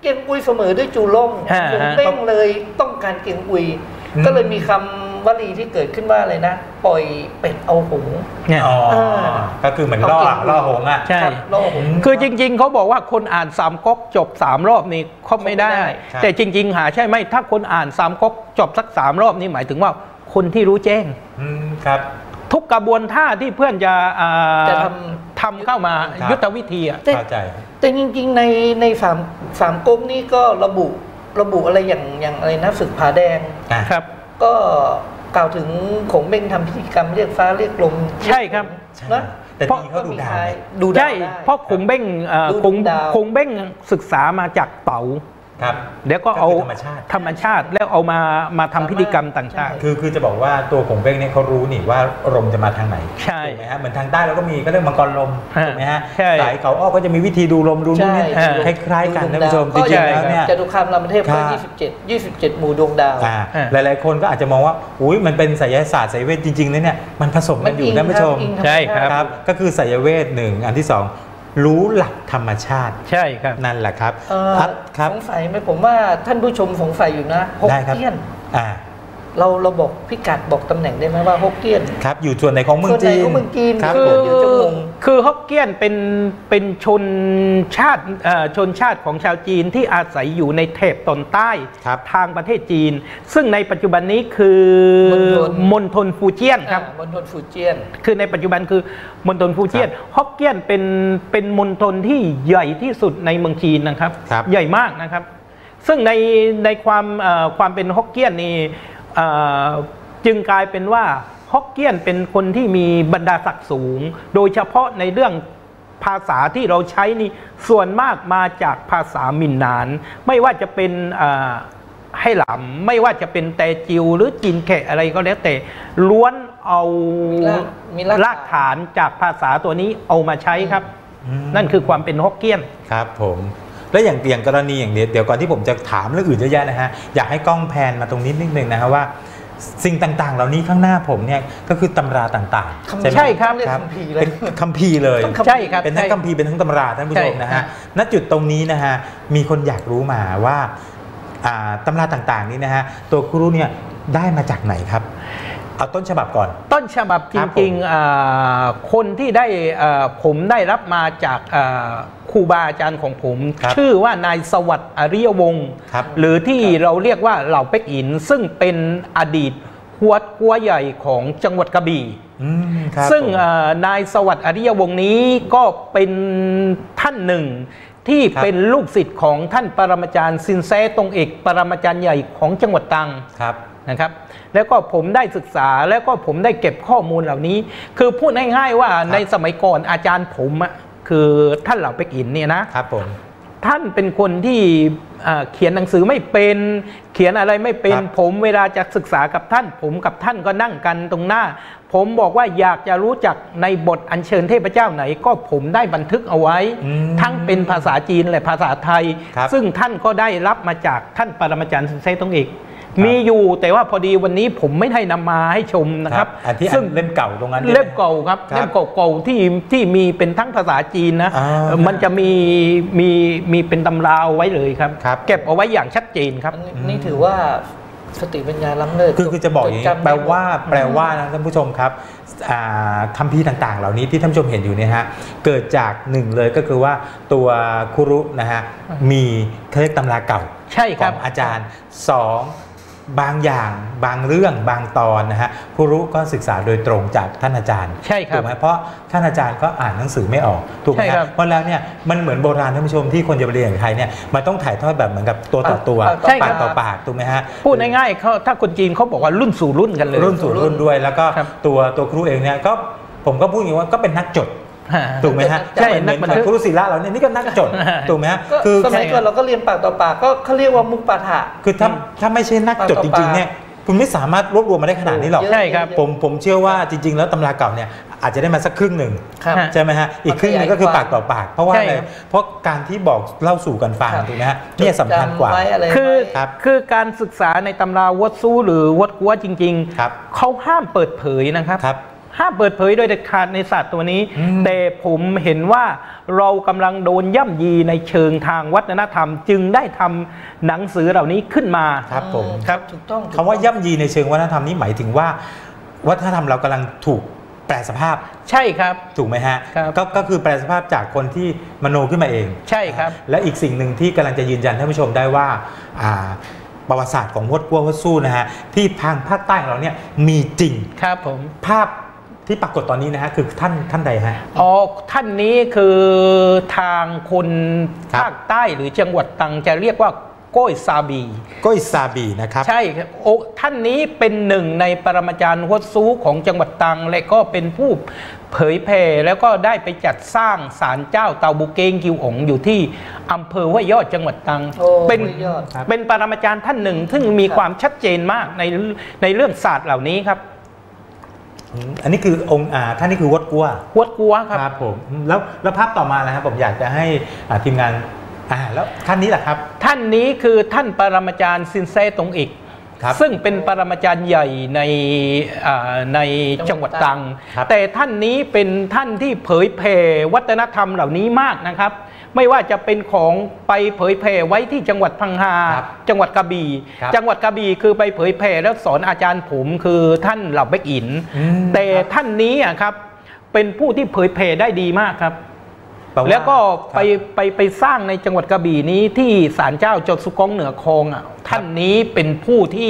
Speaker 3: เกียงอุยเสมอด้วยจูล่งผมเป้งเลยต้องการเกียงอุยก็เลยมีคำวลีที่เกิดขึ้นว่าอะไรนะปล่อยเป็ดเอาหงส์
Speaker 1: ก็คือเหมือนล่อหงส์อ่ะ
Speaker 2: ใช่คือจริงๆเขาบอกว่าคนอ่านสามก๊กจบ3 รอบนี่ครบไม่ได้แต่จริงๆหาใช่ไหมถ้าคนอ่านสามก๊กจบสัก3 รอบนี่หมายถึงว่าคนที่รู้แจ้ง
Speaker 1: ครับ
Speaker 2: ทุกกระบวนท่าที่เพื่อนจะทำเข้ามายุทธวิธีอ่ะ
Speaker 1: เข้าใจ
Speaker 3: แต่จริงๆในสามก๊กนี่ก็ระบุอะไรอย่างอะไรนะศึกผาแดง
Speaker 2: ครับ
Speaker 3: ก็กล่าวถึงขงเบ้งทำพิธีกรรมเรียกฟ้าเรียกลม
Speaker 2: ใช่ครับ
Speaker 3: นะ
Speaker 1: แต่ที่เขา
Speaker 2: ดูได้เพราะขงเบ้งศึกษามาจากเต๋าแล้วก็เอาธรรมชาติแล้วเอามาทำพิธีกรรมต่าง
Speaker 1: ๆคือจะบอกว่าตัวขงเบ้งเนี่ยเขารู้นี่ว่าลมจะมาทางไหน
Speaker 2: ใช่
Speaker 1: ไหมฮะเหมือนทางใต้เราก็มีก็เรื่องมังกรลมถูกไหมฮะสายเขาอ้อก็จะมีวิธีดูลมดูนู่นนี่คล้ายๆกันนะผู้ชมจริงๆแล้วเนี่ย
Speaker 3: จตุคามรามเทพก็27หมู่ดวงดาว
Speaker 1: หลายๆคนก็อาจจะมองว่าอุ้ยมันเป็นไสยศาสตร์ไสยเวทจริงๆเนี่ยมันผสมกันอยู่นะผู้ชม
Speaker 2: ใช่ครับ
Speaker 1: ก็คือไสยเวท1อันที่2รู้หลักธรรมชาติ
Speaker 2: ใช่ครับ
Speaker 1: นั่นแหละครับ
Speaker 3: สงสัยไหมผมว่าท่านผู้ชมสงสัยอยู่นะฮกเกี้ยนเราบอกพิกัดบอกตำแหน่งได้ไหมว่าฮกเกี้ยน
Speaker 1: ครับอยู่ส่วนไหนของเมืองจีน
Speaker 2: คือฮกเกี้ยนเป็นชนชาติของชาวจีนที่อาศัยอยู่ในแถบตอนใต้ทางประเทศจีนซึ่งในปัจจุบันนี้คือมณฑลฟูเจียนครับ
Speaker 3: มณฑลฟูเจียน
Speaker 2: คือในปัจจุบันคือมณฑลฟูเจียนฮกเกี้ยนเป็นมณฑลที่ใหญ่ที่สุดในเมืองจีนนะครับใหญ่มากนะครับซึ่งในความเป็นฮกเกี้ยนนี่จึงกลายเป็นว่าฮกเกี้ยนเป็นคนที่มีบรรดาศักดิ์สูงโดยเฉพาะในเรื่องภาษาที่เราใช้นี่ส่วนมากมาจากภาษามินนานไม่ว่าจะเป็นให้หลำไม่ว่าจะเป็นแตจิวหรือจีนแขกอะไรก็แล้วแต่ล้วนเอารากฐานจากภาษาตัวนี้เอามาใช้ครับนั่นคือความเป็นฮกเกี้ยน
Speaker 1: ครับผมแล้วอย่างกรณีอย่างเดี๋ยวก่อนที่ผมจะถามเรื่องอื่นเยอะแยะนะฮะอยากให้กล้องแพนมาตรงนี้นิดนึงนะฮะว่าสิ่งต่างๆเหล่านี้ข้างหน้าผมเนี่ยก็คือตำราต่าง
Speaker 2: ๆใช่ครับ
Speaker 1: เป็นคัมภีร์เลย
Speaker 2: ใช่ครับ
Speaker 1: เป็นทั้งคัมภีร์เป็นทั้งตำราท่านผู้ชมนะฮะณจุดตรงนี้นะฮะมีคนอยากรู้มาว่าตำราต่างๆนี้นะฮะตัวครูเนี่ยได้มาจากไหนครับเอาต้นฉบับก่อน
Speaker 2: ต้นฉบับจริงๆคนที่ได้ผมได้รับมาจากครูบาอาจารย์ของผมชื่อว่านายสวัสดิ์อริยวงศ์หรือที่เราเรียกว่าเหล่าเป็กอินซึ่งเป็นอดีตหัวกัวใหญ่ของจังหวัดกระบี่ซึ่งนายสวัสดิ์อริยวงศ์นี้ก็เป็นท่านหนึ่งที่เป็นลูกศิษย์ของท่านปรมาจารย์ซินแซตงเอกปรมาจารย์ใหญ่ของจังหวัดตรังนะครับแล้วก็ผมได้ศึกษาแล้วก็ผมได้เก็บข้อมูลเหล่านี้คือพูดง่ายๆว่าในสมัยก่อนอาจารย์ผมคือท่านเหล่าเป็กอินเนี่ยนะครับ
Speaker 1: ผม
Speaker 2: ท่านเป็นคนที่เขียนหนังสือไม่เป็นเขียนอะไรไม่เป็นผมเวลาจะศึกษากับท่านผมกับท่านก็นั่งกันตรงหน้าผมบอกว่าอยากจะรู้จักในบทอัญเชิญเทพเจ้าไหนก็ผมได้บันทึกเอาไว้ทั้งเป็นภาษาจีนและภาษาไทยซึ่งท่านก็ได้รับมาจากท่านปรมาจารย์ซินแซตงเอกมีอยู่แต่ว่าพอดีวันนี้ผมไม่ได้นำมาให้ชมนะครับ
Speaker 1: ซึ่งเล่มเก่าตรงนั้น
Speaker 2: เล่มเก่าครับเล่มเก่าๆที่มีเป็นทั้งภาษาจีนนะมันจะมีเป็นตำราไว้เลยครับเก็บเอาไว้อย่างชัดเจนครับ
Speaker 3: นี่ถือว่าสติปัญญาล้ำเลิศ
Speaker 1: คือจะบอกอย่างนี้แปลว่านะท่านผู้ชมครับคัมภีร์ต่างๆเหล่านี้ที่ท่านผู้ชมเห็นอยู่เนี่ยฮะเกิดจากหนึ่งเลยก็คือว่าตัวครุนะฮะมีเขาเรียกตำราเก่าของอาจารย์บางอย่างบางเรื่องบางตอนนะฮะผู้รู้ก็ศึกษาโดยตรงจากท่านอาจารย์ถูกไหมเพราะท่านอาจารย์ก็อ่านหนังสือไม่ออกถูกไหมครับเพราะแล้วเนี่ยมันเหมือนโบราณท่านผู้ชมที่คนจะไปเรียนอย่างไทยเนี่ยมันต้องถ่ายทอดแบบเหมือนกับตัวต่อตัวปากต่อปากถูกไหมฮะ
Speaker 2: พูดง่ายๆเขาถ้าคนจีนเขาบอกว่ารุ่นสู่รุ่นกันเลย
Speaker 1: รุ่นสู่รุ่นด้วยแล้วก็ตัวครูเองเนี่ยก็ผมก็พูดอย่างว่าก็เป็นนักจดถูกไหมฮะ
Speaker 2: ใช่
Speaker 1: นักบันทึกครูศิลาเราเนี่ยนี่ก็นักจดถูกไหมฮะ
Speaker 3: คือสมัยก่อนเราก็เรียนปากต่อปากก็เขาเรียกว่ามุกปาฐะ
Speaker 1: คือถ้าไม่ใช่นักจดจริงๆเนี่ยคุณไม่สามารถรวบรวมมาได้ขนาดนี้หรอก
Speaker 2: ใช่ครับ
Speaker 1: ผมเชื่อว่าจริงๆแล้วตำราเก่าเนี่ยอาจจะได้มาสักครึ่งหนึ่งใช่ไหมฮะอีกครึ่งนึงก็คือปากต่อปากเพราะว่าอะไรเพราะการที่บอกเล่าสู่กันฟังถูกไหมฮะนี่สำคัญกว่า
Speaker 2: คือการศึกษาในตำราวัดซูหรือวัดกัวจริงๆเขาห้ามเปิดเผยนะครับห้ามเปิดเผยโดยเด็ดขาดในศาสตร์ตัวนี้ แต่ผมเห็นว่าเรากำลังโดนย่ำยีในเชิงทางวัฒนธรรม จึงได้ทำหนังสือเหล่านี้ขึ้นมา
Speaker 1: ครับผม
Speaker 3: ครับถูกต้อง
Speaker 1: คำว่าย่ำยีในเชิงวัฒนธรรมนี้หมายถึงว่าวัฒนธรรมเรากำลังถูกแปลสภาพ
Speaker 2: ใช่ครับ
Speaker 1: ถูกไหมฮะ
Speaker 2: ครับ
Speaker 1: ก็คือแปลสภาพจากคนที่มโนขึ้นมาเอง
Speaker 2: ใช่ครับ
Speaker 1: และอีกสิ่งหนึ่งที่กำลังจะยืนยันท่านผู้ชมได้ว่าประวัติศาสตร์ของฮวดกั้วฮวดสู้นะฮะที่ทางภาคใต้ของเราเนี่ยมีจริง
Speaker 2: ครับผม
Speaker 1: ภาพที่ปรากฏตอนนี้นะฮะคือท่านใดฮะ
Speaker 2: อ๋อท่านนี้คือทางคน
Speaker 1: ครับ
Speaker 2: ภาคใต้หรือจังหวัดตรังจะเรียกว่าโก้ยซาบี
Speaker 1: ก้อยซาบีนะครับ
Speaker 2: ใช่ครับโอ้ท่านนี้เป็นหนึ่งในปรมาจารย์ฮวดซูของจังหวัดตรังและก็เป็นผู้เผยแผ่แล้วก็ได้ไปจัดสร้างศาลเจ้าเตาบุเกงกิวอ๋งอยู่ที่อำเภอห้วยยอดจังหวัดตรัง
Speaker 3: โอ้
Speaker 2: เป็น
Speaker 3: ห้วยยอด
Speaker 2: เป็นปรมาจารย์ท่านหนึ่งซึ่งมีความชัดเจนมากในเรื่องศาสตร์เหล่านี้ครับ
Speaker 1: อันนี้คือองค์ท่านนี้คือฮวดกั้ว
Speaker 2: ฮวดกัวครับ
Speaker 1: ครับผมแล้วภาพต่อมานะครับผมอยากจะให้ทีมงานแล้วท่านนี้แหละครับ
Speaker 2: ท่านนี้คือท่านปรมาจารย์ซินเซตงอีก
Speaker 1: ครับ
Speaker 2: ซึ่งเป็นปรมาจารย์ใหญ่ในจังหวัดตรัง
Speaker 1: ครับ
Speaker 2: แต่ท่านนี้เป็นท่านที่เผยแผ่วัฒนธรรมเหล่านี้มากนะครับ ไม่ว่าจะเป็นของไปเผยแผ่ไว้ที่จังหวัดพังงา
Speaker 1: ครับ
Speaker 2: จังหวัดกระบี่
Speaker 1: ครับ
Speaker 2: จังหวัดกระบี่คือไปเผยแผ่แล้วสอนอาจารย์ผมคือท่านเหล่าเบกอิน แต่
Speaker 1: ครับ
Speaker 2: ท่านนี้ครับเป็นผู้ที่เผยแผ่ได้ดีมากครับ
Speaker 1: แปา
Speaker 2: แล้วก็
Speaker 1: ครับ
Speaker 2: ไปสร้างในจังหวัดกระบี่นี้ที่ศาลเจ้าจดสุกองเหนือคลองท่านนี้เป็นผู้ที่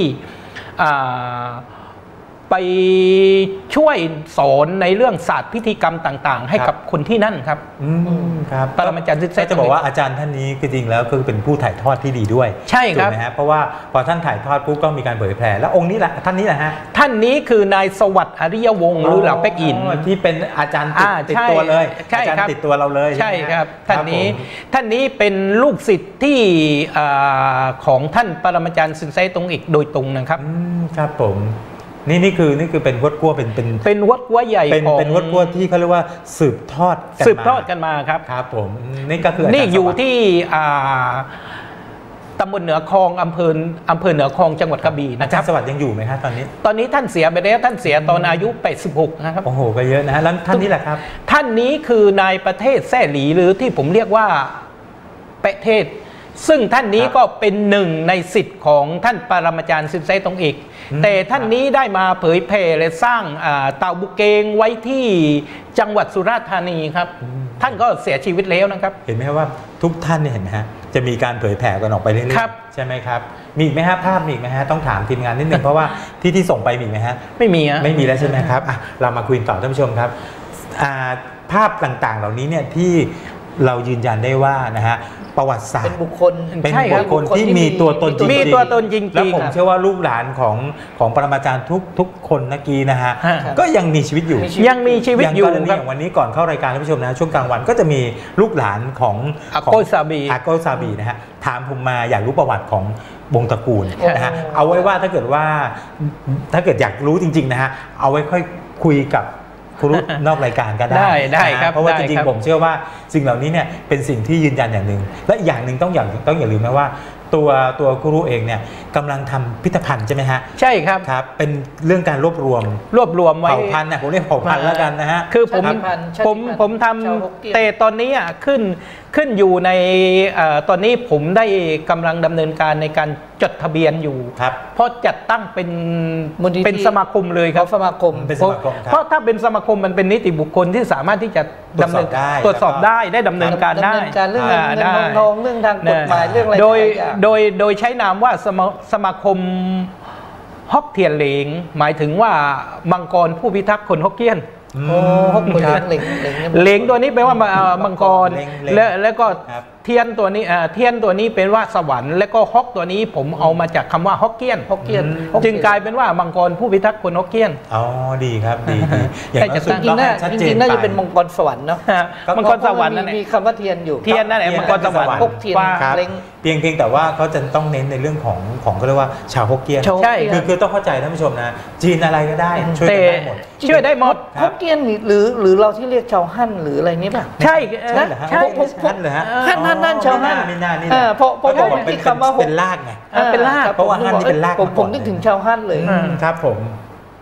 Speaker 2: ไปช่วยสอนในเรื่องศาสตร์พิธีกรรมต่างๆ ให้กับคนที่นั่นครับ
Speaker 1: ครับ
Speaker 2: ปรมาจารย์ซิเซ
Speaker 1: ก็จะบอกว่าอาจารย์ท่านนี้คือจริงแล้วคือเป็นผู้ถ่ายทอดที่ดีด้วย
Speaker 2: ใช่ครับ
Speaker 1: ถูกไหมฮะเพราะว่าพอท่านถ่ายทอดปุ๊บก็มีการเผยแผ่แล้วองค์นี้แหละท่านนี้แหละฮะ
Speaker 2: ท่านนี้คือนายสวัสดิ์อริยวงศ์หรือเหล่าเป็กอิน
Speaker 1: ที่เป็นอาจารย์ติด
Speaker 2: ใช่
Speaker 1: ตัวเลย
Speaker 2: ใช่
Speaker 1: อาจาร
Speaker 2: ครับ
Speaker 1: ย์ติดตัวเราเลย
Speaker 2: ใช่
Speaker 1: ไหมฮะ
Speaker 2: ครับท่านนี้
Speaker 1: ผม
Speaker 2: ท่านนี้เป็นลูกศิษย์ที่ของท่านปรมาจารย์ซินเซตงอีกโดยตรงนะครับ
Speaker 1: ครับผมนี่คือเป็นฮวดกั้วเป็น
Speaker 2: วัดกัวใหญ่
Speaker 1: เป็น
Speaker 2: ของ
Speaker 1: เป็นฮวดกั้วที่เขาเรียกว่าสืบทอดกันมา
Speaker 2: สืบทอดกันมาครับ
Speaker 1: ครับผมนี่ก็คืออาจาร
Speaker 2: นี่อยู่
Speaker 1: สวัสดิ์
Speaker 2: ที่ตำบลเหนือคลองอำเภอเหนือคลองจังหวัดกระบี่
Speaker 1: อา
Speaker 2: นะค
Speaker 1: จาร
Speaker 2: รับ
Speaker 1: ย์สวัสดิ์ยังอยู่ไหมครับตอนนี้
Speaker 2: ตอนนี้ท่านเสียไปแล้วท่านเสียตอนอายุ86นะครับ
Speaker 1: โอ้โหก็เยอะนะฮะแล้วท่านนี้แหละครับ
Speaker 2: ท่านนี้คือนายประเทศแซ่หลีหรือที่ผมเรียกว่าเปะเทศ ซึ่งท่านนี้
Speaker 1: ครับ
Speaker 2: ก็เป็นหนึ่งในศิษย์ของท่านปรมาจารย์ซินเซตงเอกแต่ท่านนี้ได้มาเผยแผ่และสร้างเตาบุเกงไว้ที่จังหวัดสุราษฎร์ธานีครับ ท่านก็เสียชีวิตแล้วนะครับ
Speaker 1: เห็นไหมครับว่าทุกท่านเนี่ยเห็นไหมฮะจะมีการเผยแผ่กันออกไปเรื่อย
Speaker 2: ครับ
Speaker 1: ๆใช่ไหมครับมีอีกไหมฮะภาพมีอีกไหมฮะต้องถามทีมงานนิดนึง เพราะว่าที่ส่งไปมีอีกไหมฮะ
Speaker 2: ไม่มีอะ
Speaker 1: ไม่มีแล้วใช่ไหมครับเรามาคุยต่อท่านผู้ชมครับภาพต่างๆ เหล่านี้เนี่ยที่เรายืนยันได้ว่านะฮะประวัติศาสต
Speaker 3: เป็น
Speaker 1: ร์
Speaker 3: บุคคล
Speaker 1: เป็น
Speaker 2: ใช่ครับ
Speaker 1: บุคคลที่มีตัวตนจริงๆ
Speaker 2: มีตัวตนจริงๆ
Speaker 1: แล้วผม
Speaker 2: ครับ
Speaker 1: เชื่อว่าลูกหลานของปรมาจารย์ทุกคนเมื่อกี้นะฮะ
Speaker 2: ฮะ
Speaker 1: ก็ยังมีชีวิตอยู่
Speaker 3: มีชีวิต
Speaker 2: ยังมีชีวิต
Speaker 1: อย่าง
Speaker 2: อยู่
Speaker 1: กรณี
Speaker 2: ครับ
Speaker 1: อย่างวันนี้ก่อนเข้ารายการท่านผู้ชมนะช่วงกลางวันก็จะมีลูกหลานของ
Speaker 2: อาโกซาบี
Speaker 1: อาโกซาบีนะฮะถามผมมาอยากรู้ประวัติของวงตระกูลนะฮะ
Speaker 3: โอ้
Speaker 1: เอาไว้ว่าถ้าเกิดอยากรู้จริงๆนะฮะเอาไว้ค่อยคุยกับครูรุตนอกรายการก็ได้
Speaker 2: ได้
Speaker 1: นะฮะ
Speaker 2: ครับ
Speaker 1: เพราะว่า
Speaker 2: ได้
Speaker 1: จริง
Speaker 2: ครับ
Speaker 1: ๆผมเชื่อว่าสิ่งเหล่านี้เนี่ยเป็นสิ่งที่ยืนยันอย่างหนึ่งและอีกอย่างหนึ่งต้องอย่าลืมนะว่าตัวครูรุเองเนี่ยกำลังทำพิพิธภัณฑ์ใช่ไหมฮะ
Speaker 2: ใช่ครับ
Speaker 1: ครับเป็นเรื่องการรวบรวม
Speaker 2: รวบรวมไว้
Speaker 1: เผ่าพันธุ์นะผมเรียกเผ่าพันธุ์แล้วกันนะฮะ
Speaker 2: คือผม
Speaker 3: ชาติพันธุ์ชาติ
Speaker 2: ผม
Speaker 3: พันธุ์
Speaker 2: ผมท
Speaker 3: ชาวฮกเกี้ยน
Speaker 2: ำแต่ตอนนี้ขึ้นอยู่ในตอนนี้ผมได้กำลังดำเนินการในการจดทะเบียนอยู่
Speaker 1: ครับ
Speaker 2: เพราะจัดตั้งเป็น
Speaker 3: มูลนิธิ
Speaker 2: เป็นสมาคมเลยครับ
Speaker 3: สมาคม
Speaker 1: เป็นสมาคมครับ
Speaker 2: เพราะถ้าเป็นสมาคมมันเป็นนิติบุคคลที่สามารถที่จะดำเนิน
Speaker 1: ตรวจสอบได้
Speaker 2: ได้ดำเนินการได้
Speaker 3: ดำเนินการเรื่องเงิน
Speaker 2: ได้
Speaker 3: ทองเรื่องทางกฎหมายเรื่องอะไร
Speaker 2: โดย
Speaker 3: หลายอย่าง
Speaker 2: โดยใช้นามว่าสมาคมฮอกเทียนเหลงหมายถึงว่ามังกรผู้พิทักษ์คนฮกเกี้ยน
Speaker 3: โอ้ฮกเหมือน
Speaker 1: ครับ
Speaker 3: เหล็ง
Speaker 2: เหลงตัวนี้แปลว่ามังกร
Speaker 1: เหลง
Speaker 2: แล้วก็
Speaker 1: ครับ
Speaker 2: เทียนตัวนี้เทียนตัวนี้เป็นว่าสวรรค์แล้วก็ฮอกตัวนี้ผมเอามาจากคำว่าฮอกเกี้ยน
Speaker 3: ฮกเกี้ยน
Speaker 2: จึงกลายเป็นว่ามังกรผู้พิทักษ์คนฮกเกี้ยน
Speaker 1: อ๋อดีครับดีอย่างน้อยสุด
Speaker 3: จริงๆน่า
Speaker 1: ชัด
Speaker 3: จ
Speaker 1: เจ
Speaker 3: ริ
Speaker 1: น
Speaker 3: งๆน่าจะ
Speaker 1: ไป
Speaker 3: เป็นมังกรสวรรค์เนาะ
Speaker 2: มังกรสวรรค์นั่นแหละ
Speaker 3: มีคำว่าเทียนอยู่
Speaker 2: เทียนนั่นแหละมังกรสวรรค์
Speaker 3: ฮกเทียน
Speaker 2: ว่า
Speaker 1: ครับ
Speaker 3: เล้ง
Speaker 1: เพียงแต่ว่าเขาจะต้องเน้นในเรื่องของเขาเรียกว่าชาวฮกเกี้ยน
Speaker 3: ชาวฮก
Speaker 2: ใช่
Speaker 3: เกี้ยน
Speaker 1: คือต้องเข้าใจท่านผู้ชมนะจีนอะไรก็ได้ช่วย
Speaker 2: แต่
Speaker 1: กันได้หมด
Speaker 2: ช่วยได้หมด
Speaker 1: ครับ
Speaker 3: ฮกเกี้ยนหรือเราที่เรียกชาวฮั่นหรืออะไรนี่ป่ะ
Speaker 2: ใช่
Speaker 1: ใช่เหรอฮะ
Speaker 2: ใช่
Speaker 1: นั่นเหรอฮะ
Speaker 3: ฮั่นชาวฮั่น
Speaker 1: ไม่น่านี่
Speaker 3: เพราะผม
Speaker 1: บอก
Speaker 3: ที่คำว่า
Speaker 1: เป็นรากไง
Speaker 2: เป็นราก
Speaker 3: คบ
Speaker 1: เพราะว่าฮั่นนี่เป็นราก
Speaker 3: ผม
Speaker 1: มาก่อน
Speaker 3: นึกถึงชาวฮั่นเลย
Speaker 1: ครับผม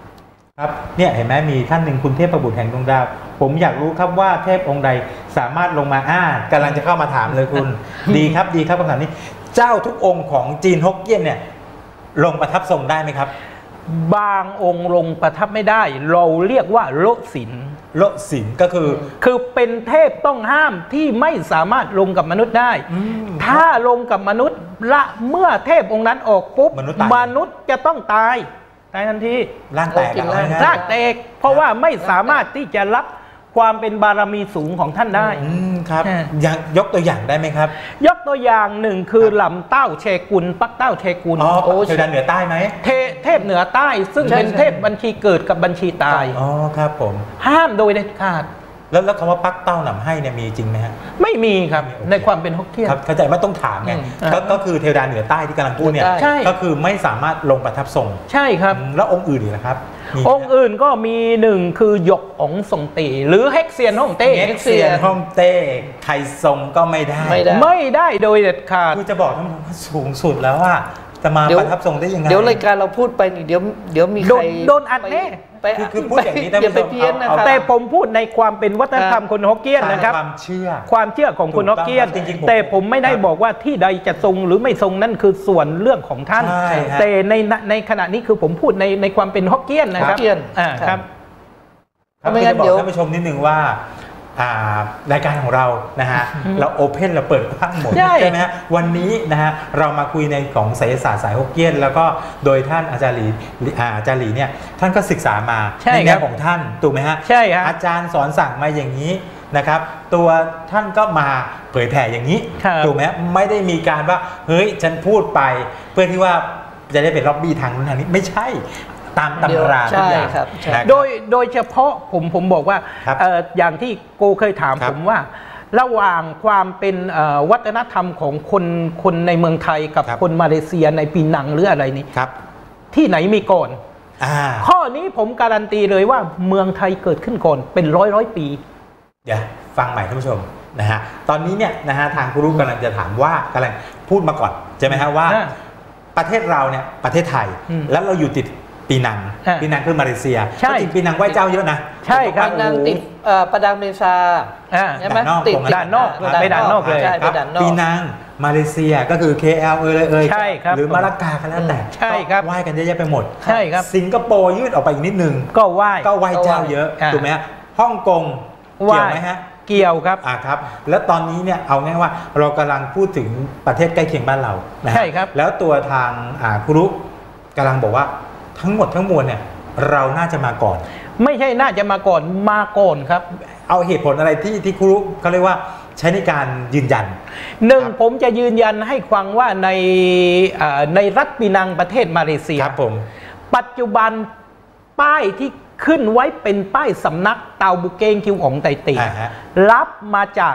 Speaker 1: ครับเนี่ยเห็นไหมมีท่านหนึ่งคุณเทพบุตรแห่งดวงดาวผมอยากรู้ครับว่าเทพองค์ใดสามารถลงมากำลังจะเข้ามาถามเลยคุณ ดีครับคำถามนี้เจ้าทุกองค์ของจีนฮกเกี้ยนเนี่ยลงประทับทรงได้ไหมครับ
Speaker 2: บางองค์ลงประทับไม่ได้เราเรียกว่าโลสิน
Speaker 1: ก็คือ
Speaker 2: เป็นเทพต้องห้ามที่ไม่สามารถลงกับมนุษย์ได้ถ้าลงกับมนุษย์ละเมื่อเทพองค์นั้นออกปุ๊บมนุษย์จะต้องตายทันที
Speaker 1: ร่างแตก
Speaker 2: ร่างแตกเพราะว่าไม่สามารถที่จะรับความเป็นบารมีสูงของท่านได้
Speaker 1: ครับยกตัวอย่างได้ไหมครับ
Speaker 2: ยกตัวอย่างหนึ่งคือลำเต้าเชกุลปักเต้าเชกุล
Speaker 1: เทวดาเหนือใต้ไหม
Speaker 2: เทพเหนือใต้ซึ่งเป็นเทพบัญชีเกิดกับบัญชีตาย
Speaker 1: ครับผม
Speaker 2: ห้ามโดยเด็ดขาด
Speaker 1: แล้วคำว่าปักเต้าหนำให้เนี่ยมีจริงไหมฮะ
Speaker 2: ไม่มีครับในความเป็นฮกเกี้ยน
Speaker 1: เข้าใจว่าต้องถามไงก็คือเทวดาเหนือใต้ที่กำลังพูดเนี่ยก็คือไม่สามารถลงประทับทรง
Speaker 2: ใช่ครับ
Speaker 1: แล้วองค์อื่นอีกนะครับ
Speaker 2: องค์อื่นก็มีหนึ่งคือหยกอ๋องทรงเต้หรือเฮกเซียนฮ่องเต้
Speaker 1: ใครทรงก็ไม่
Speaker 2: ได้โดยเด็ดขาด
Speaker 1: คือจะบอกท่านผู้ชมว่าสูงสุดแล้วว่าจะมาประทับทรงได้ยังไง
Speaker 3: เดี๋ยวรายการเราพูดไปนี่เดี๋ยวมีใคร
Speaker 2: โดนอัดแน่
Speaker 1: คือพูดอย่างนี้ท่านผู้ชม
Speaker 2: แต่ผมพูดในความเป็นวัฒนธรรมคนฮกเกี้ยนนะครับ
Speaker 1: ความเ
Speaker 2: ชื่อของคนฮกเกี้ยนแต่ผมไม่ได้บอกว่าที่ใดจะทรงหรือไม่ทรงนั่นคือส่วนเรื่องของท่านแต่ในขณะนี้คือผมพูดในความเป็นฮกเกี้ยนนะครับครับ
Speaker 1: ไม่งั้นเดี๋ยวท่านผู้ชมนิดนึงว่ารายการของเรานะฮะเราโอเพนเราเปิดกว้างหมดใช่ไหมฮะวันนี้นะฮะเรามาคุยในของไสยศาสตร์สายฮกเกี้ยนแล้วก็โดยท่านอาจารย์หลีเนี่ยท่านก็ศึกษามาในแนวของท่านถูกไหมฮะ
Speaker 2: ใช่ครับ
Speaker 1: อาจารย์สอนสั่งมาอย่างนี้นะครับตัวท่านก็มาเผยแผ่อย่างนี้ถูกไหมไม่ได้มีการว่าเฮ้ยฉันพูดไปเพื่อที่ว่าจะได้เป็นล็อบบี้ทางนู้นทางนี้ไม่ใช่ตามตำราทุกอย่าง
Speaker 2: โดยเฉพาะผมบอกว่าอย่างที่โกเคยถามผมว่าระหว่างความเป็นวัฒนธรรมของคนในเมืองไทยกับคนมาเลเซียในปีนังหรืออะไรนี้ที่ไหนมีก่อนข้อนี้ผมการันตีเลยว่าเมืองไทยเกิดขึ้นก่อนเป็นร้อยปี
Speaker 1: เดี๋ยวฟังใหม่ท่านผู้ชมนะฮะตอนนี้เนี่ยนะฮะทางครูกำลังจะถามว่ากำลังพูดมาก่อนใช่ไหมฮะว่าประเทศเราเนี่ยประเทศไทยแล้วเราอยู่ติดปีนังคือมาเลเซีย
Speaker 2: ใช่
Speaker 1: ปีนังไหว้เจ้าเยอะนะ
Speaker 2: ใช่ครับ
Speaker 3: ปีนังติดประดังเมซา
Speaker 2: ใช่ไหมติดด่านนอกไปด่านนอกเลย
Speaker 1: ปีนังมาเลเซียก็คือ KL
Speaker 2: ใช่ครับ
Speaker 1: หรือมาลากาก็แล้วแต่
Speaker 2: ใช่ครับ
Speaker 1: ไหว้กันเยอะแยะไปหมด
Speaker 2: ใช่ครับ
Speaker 1: สิงคโปร์ยืดออกไปอีกนิดนึง
Speaker 2: ก็ไหว้
Speaker 1: เจ้าเยอะถูกไหมฮ่องกงเกี่ยวไหมฮะ
Speaker 2: เกี่ยวครับ
Speaker 1: ครับแล้วตอนนี้เนี่ยเอาง่ายว่าเรากำลังพูดถึงประเทศใกล้เคียงบ้านเรา
Speaker 2: ใช่ครับ
Speaker 1: แล้วตัวทางครูกำลังบอกว่าทั้งหมดทั้งมวลเนี่ยเราน่าจะมาก่อน
Speaker 2: ไม่ใช่น่าจะมาก่อนครับ
Speaker 1: เอาเหตุผลอะไรที่ครูเขาเรียกว่าใช้ในการยืนยัน
Speaker 2: หนึ่งผมจะยืนยันให้ฟังว่าในรัฐปีนังประเทศมาเลเซีย
Speaker 1: ครับผม
Speaker 2: ปัจจุบันป้ายที่ขึ้นไว้เป็นป้ายสำนักเตาบุเกงคิวอ๋องไตเตรับมาจาก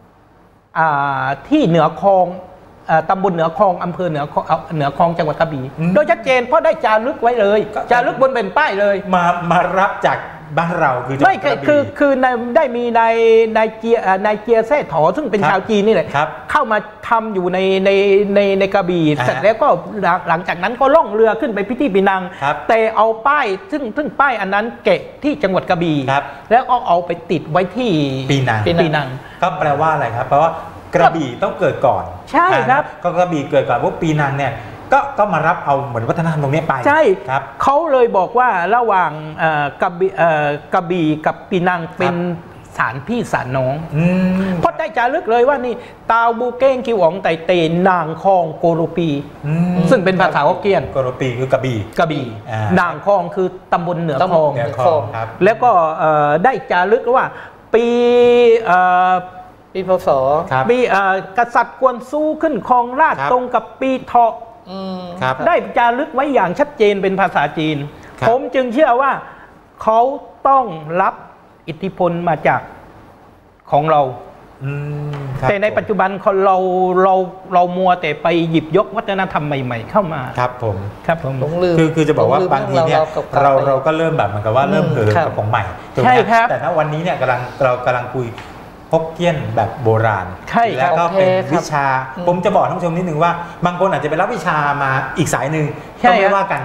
Speaker 2: ที่เหนือคลองตำบลเหนือคลองอำเภอเหนือคลองจังหวัดกระบี่โดยชัดเจนเพราะได้จารึกไว้เลยจารึกบนเป็นป้ายเลย
Speaker 1: มารับจากบ้านเราคือ
Speaker 2: ไม่คือได้มีนายเจียแซ่ถอซึ่งเป็นชาวจีนนี่แหละเข้ามาทำอยู่ในกระบี่เสร็จแล้วก็หลังจากนั้นก็ล่องเรือขึ้นไปพิธีปีนังแต่เอาป้ายซึ่งป้ายอันนั้นเกะที่จังหวัดกระบี่แล้วก็เอาไปติดไว้ที่
Speaker 1: ปีนังก็แปลว่าอะไรครับแปลว่ากระบี่ต้องเกิดก่อน
Speaker 2: ใช่ครับ
Speaker 1: ก็กระบี่เกิดก่อนพวกปีนังเนี่ยก็มารับเอาเหมือนวัฒนธรรมตรงนี้ไป
Speaker 2: ใช่
Speaker 1: ครับ
Speaker 2: เขาเลยบอกว่าระหว่างกระบี่กับปีนังเป็นสารพี่สารน้องเพราะได้จารึกเลยว่านี่ตาวบูเก้งคิวอ๋องไตเตนางคองโกโรปีซึ่งเป็นภาษาฮกเกี้ยน
Speaker 1: โกโรปีคือกระบี่
Speaker 2: นางคองคือตำบลเหนือคลองแล้วก็ได้จารึกว่าปี
Speaker 3: พศ
Speaker 2: ปีกษัตริย์กวนซูขึ้นครองราชตรงกับปีเถาะได้จารึกไว้อย่างชัดเจนเป็นภาษาจีนผมจึงเชื่อว่าเขาต้องรับอิทธิพลมาจากของเราแต่ในปัจจุบันเรามัวแต่ไปหยิบยกวัฒนธรรมใหม่ๆเข้ามา
Speaker 1: ครับผม
Speaker 3: คือ
Speaker 1: จะบอกว่าบางทีเนี่ยเราก็เริ่มแบบเหมือนกับว่าเริ่มเผลอกับของใหม่
Speaker 2: ใช่ครับ
Speaker 1: แต่ถ้าวันนี้เนี่ยเรากำลังคุยฮกเกี้ยนแบบโบราณแล้วก็เป็นวิชาผมจะบอกท่านผู้ชมนิดนึงว่าบางคนอาจจะไปรับวิชามาอีกสายหนึ่งก็ไม่ว่ากันนะ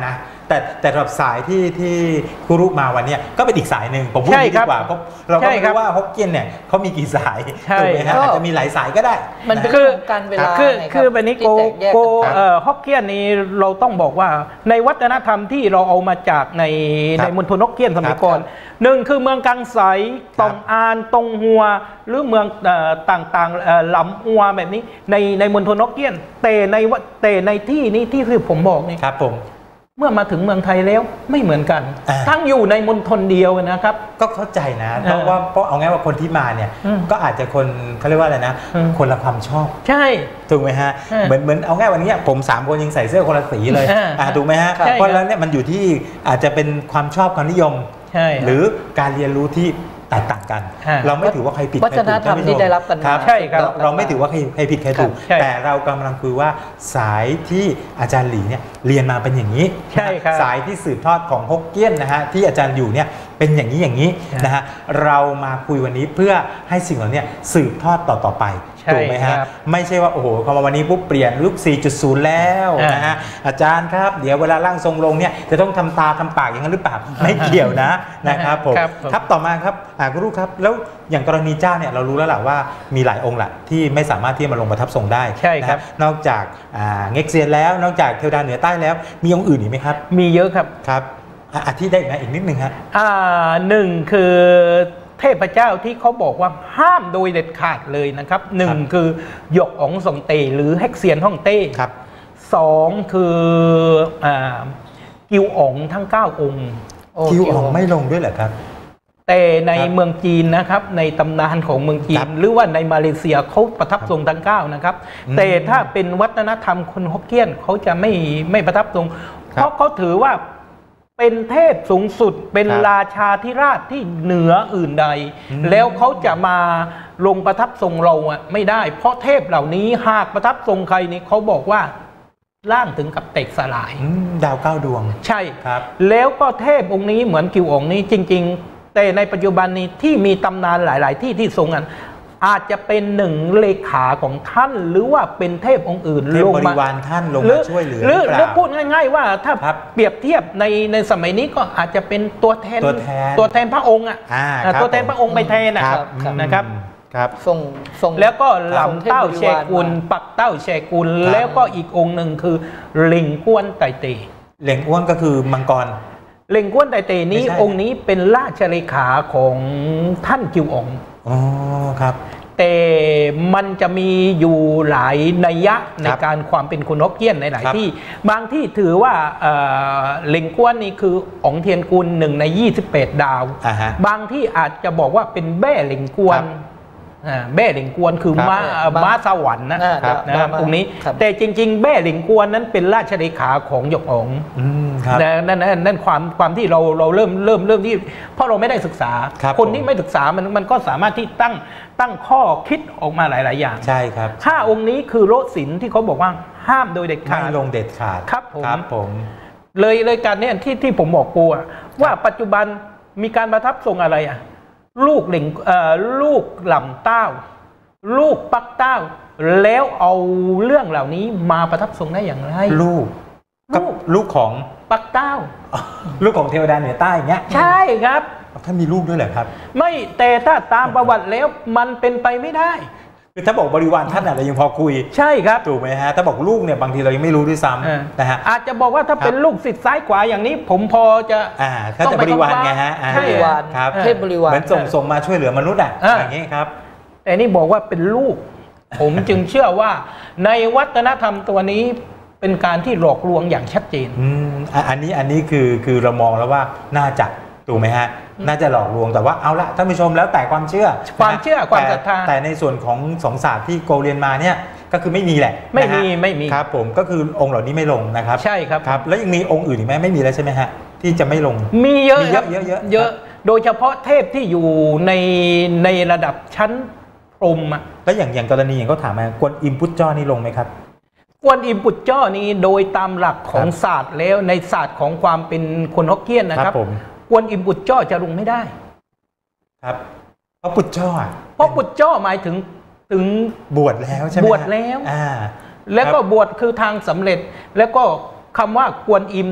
Speaker 1: แต่สำหรับสายที่ครูรุมาวันนี้ก็เป็นอีกสายหนึ่งผมพูดดีกว่าเพราะเราก็ไม่รู้ว่าฮกเกี้ยนเนี่ยเขามีกี่สายถูกไหมฮะอาจจะมีหลายสายก็ได้
Speaker 3: มันเป็นเรื่องของการเวลา
Speaker 2: คือแบบนี้โกฮกเกี้ยนนี้เราต้องบอกว่าในวัฒนธรรมที่เราเอามาจากในมณฑลฮกเกี้ยนสมัยก่อนหนึ่งคือเมืองกังไสตองอานตงหัวหรือเมืองต่างๆหลำอัวแบบนี้ในมณฑลฮกเกี้ยนแต่ในที่นี้ที่ผมบอกนี่
Speaker 1: ครับผม
Speaker 2: เมื่อมาถึงเมืองไทยแล้วไม่เหมือนกันทั้งอยู่ในมณฑลเดียวนะครับ
Speaker 1: ก็เข้าใจนะเพราะเอาง่ายว่าคนที่มาเนี่ยก็อาจจะคนเขาเรียกว่าอะไรนะคนละความชอบ
Speaker 2: ใช่
Speaker 1: ถูกไหมฮะเหมือนเอาง่ายวันนี้ผม3คนยังใส่เสื้อคนละสีเลยถูกไหมฮะเพราะแล้วเนี่ยมันอยู่ที่อาจจะเป็นความชอบความนิยมหรือการเรียนรู้ที่แตกต่างกันเราไม่ถือว่าใครผิดใครถูก
Speaker 3: วัฒนธรรมที่ได้รับกัน
Speaker 1: ครับใช่ครับเราไม่ถือว่าใครผิดใครถูกแต่เรากำลังคุยว่าสายที่อาจารย์หลีเนี่ยเรียนมาเป็นอย่างนี้สายที่สืบทอดของฮกเกี้ยนนะฮะที่อาจารย์อยู่เนี่ยเป็นอย่างนี้นะฮะเรามาคุยวันนี้เพื่อให้สิ่งเหล่านี้สืบทอดต่อไปถูกไหมฮะไม่ใช่ว่าโอ้โหพอมาวันนี้ปุ๊บเปลี่ยนยุค 4.0 แล้วนะฮะอาจารย์ครับเดี๋ยวเวลาร่างทรงลงเนี่ยจะต้องทำตาทำปากอย่างนั้นหรือเปล่าไม่เกี่ยวนะครับผมครับต่อมาครับคุณลูกครับแล้วอย่างกรณีเจ้าเนี่ยเรารู้แล้วแหละว่ามีหลายองค์แหละที่ไม่สามารถที่จะมาลงประทับทรงได้
Speaker 2: ใช่ครับ
Speaker 1: นอกจากเง็กเซียนแล้วนอกจากเทวดาเหนือใต้แล้วมีองค์อื่นอีกไหมครับ
Speaker 2: มีเยอะครับ
Speaker 1: ครับอธิได้ไหมอีกนิดนึงครับ
Speaker 2: หนึ่งคือเทพเจ้าที่เขาบอกว่าห้ามโดยเด็ดขาดเลยนะครับหนึ่งคือหยกอ๋องสงเตหรือเฮกเซียนฮ่องเต้
Speaker 1: ครับ
Speaker 2: สองคือกิวอ๋องทั้ง9องค์
Speaker 1: กิวอ๋องไม่ลงด้วยเหรอครับ
Speaker 2: แต่ในเมืองจีนนะครับในตำนานของเมืองจีนหรือว่าในมาเลเซียเขาประทับทรงทั้ง9นะครับแต่ถ้าเป็นวัฒนธรรมคนฮกเกี้ยนเขาจะไม่ประทับทรงเพราะเขาถือว่าเป็นเทพสูงสุดเป็นราชาธิราชที่เหนืออื่นใดแล้วเขาจะมาลงประทับทรงเราไม่ได้เพราะเทพเหล่านี้หากประทับทรงใครนี่เขาบอกว่าร่างถึงกับแตกสลาย
Speaker 1: ดาว9 ดวง
Speaker 2: ใช่ครับแล้วก็เทพองค์นี้เหมือนกิวองค์นี้จริงๆแต่ในปัจจุบันนี้ที่มีตำนานหลายๆที่ที่ทรงกันอาจจะเป็นหนึ่งเลขาของท่านหรือว่าเป็นเทพองค์อื่น
Speaker 1: ลงมาบริวารท่านลงมาช่วยเหลือ
Speaker 2: หรือพูดง่ายๆว่าถ้าเปรียบเทียบในสมัยนี้ก็อาจจะเป็นตัวแทนพระองค์ตัวแทนพระองค์ไปแทนนะครับส่งแล้วก็หลำเต้าแชกุลปักเต้าแชกุลแล้วก็อีกองค์หนึ่งคือเหล่งก้วนไตเต
Speaker 1: เหล่งก้วนก็คือมังกร
Speaker 2: เหล่งก้วนไตเตนี้องค์นี้เป็นราชเลขาของท่านกิวอ๋อง
Speaker 1: อ๋อครับ
Speaker 2: แต่มันจะมีอยู่หลายนัยยะในการความเป็นคนฮกเกี้ยนในหลายที่บางที่ถือว่าเหล่งก้วนนี่คืออ๋องเทียนกุล1 ใน 28 ดาวบางที่อาจจะบอกว่าเป็นแบ้เหล่งกวนแบ้เหล่งกวนคือม้าสวรรค์นะครับตรงนี้แต่จริงๆแบ้เหล่งกวนนั้นเป็นราชเลขาของหยกอ๋องนั่นความที่เราเริ่มที่เพราะเราไม่ได้ศึกษาคนที่ไม่ศึกษามันก็สามารถที่ตั้งข้อคิดออกมาหลายๆอย่าง
Speaker 1: ใช่ครับ
Speaker 2: 5 องค์นี้คือโรศิลที่เขาบอกว่าห้ามโดยเด็ดขาด
Speaker 1: ไม่ลงเด็ดขาด
Speaker 2: ครับผมเลยการนี้ที่ผมบอกกูว่าปัจจุบันมีการประทับทรงอะไรลูกเหล่งลูกหล่ำเต้าลูกปักเต้าแล้วเอาเรื่องเหล่านี้มาประทับทรงได้อย่างไร
Speaker 1: ลูกของ
Speaker 2: ปักเต้า
Speaker 1: ลูกของเทวดาเหนือใต้อย่างเงี้ย
Speaker 2: ใช่ครับ
Speaker 1: ท่านมีลูกด้วยเหรอครับ
Speaker 2: ไม่แต่ถ้าตามประวัติแล้วมันเป็นไปไม่ได้
Speaker 1: คือถ้าบอกบริวารท่านเรายังพอคุย
Speaker 2: ใช่ครับ
Speaker 1: ถูกไหมฮะถ้าบอกลูกเนี่ยบางทีเรายังไม่รู้ด้วยซ้ำนะฮะ
Speaker 2: อาจจะบอกว่าถ้าเป็นลูกศิษย์ซ้ายขวาอย่างนี้ผมพอจะ
Speaker 1: ถ้าจะบริวารไงฮะ
Speaker 3: บริวาร
Speaker 1: ครับ
Speaker 3: เทพบริวาร
Speaker 1: เหมือนส่งมาช่วยเหลือมนุษย์อย่างนี้ครับ
Speaker 2: แต่นี่บอกว่าเป็นลูกผมจึงเชื่อว่าในวัฒนธรรมตัวนี้เป็นการที่หลอกลวงอย่างชัดเจน
Speaker 1: อันนี้คือเรามองแล้วว่าน่าจะถูกไหมฮะน่าจะหลอกลวงแต่ว่าเอาละท่านผู้ชมแล้วแต่ความเชื่อ
Speaker 2: ความศรัทธา
Speaker 1: แต่ในส่วนของ2 ศาสตร์ที่โกเรียนมาเนี่ยก็คือไม่มีแหละ
Speaker 2: ไม่มี
Speaker 1: ครับผมก็คือองค์เหล่านี้ไม่ลงนะครับ
Speaker 2: ใช่ครับ
Speaker 1: แล้วยังมีองค์อื่นอีกไหมไม่มีแล้วใช่ไหมฮะที่จะไม่ลง
Speaker 2: มีเยอะโดยเฉพาะเทพที่อยู่ในระดับชั้นพรหม
Speaker 1: แล้วอย่างกรณีอย่างเขาถามมากวนอิมพุทธจ้อนี่ลงไหมครับ
Speaker 2: กวนอิมพุทธจ้อนี้โดยตามหลักของศาสตร์แล้วในศาสตร์ของความเป็นคนฮกเกี้ยนนะครับกวนอิมพุทธจ้อจะลงไม่ได้
Speaker 1: ครับเพราะพุทธจ้อ
Speaker 2: เพราะพุทธจ้อหมายถึง
Speaker 1: บวชแล้วใช่ไหม
Speaker 2: บวชแล้วแล้วก็บวชคือทางสำเร็จแล้วก็คำว่ากวนอิมนี้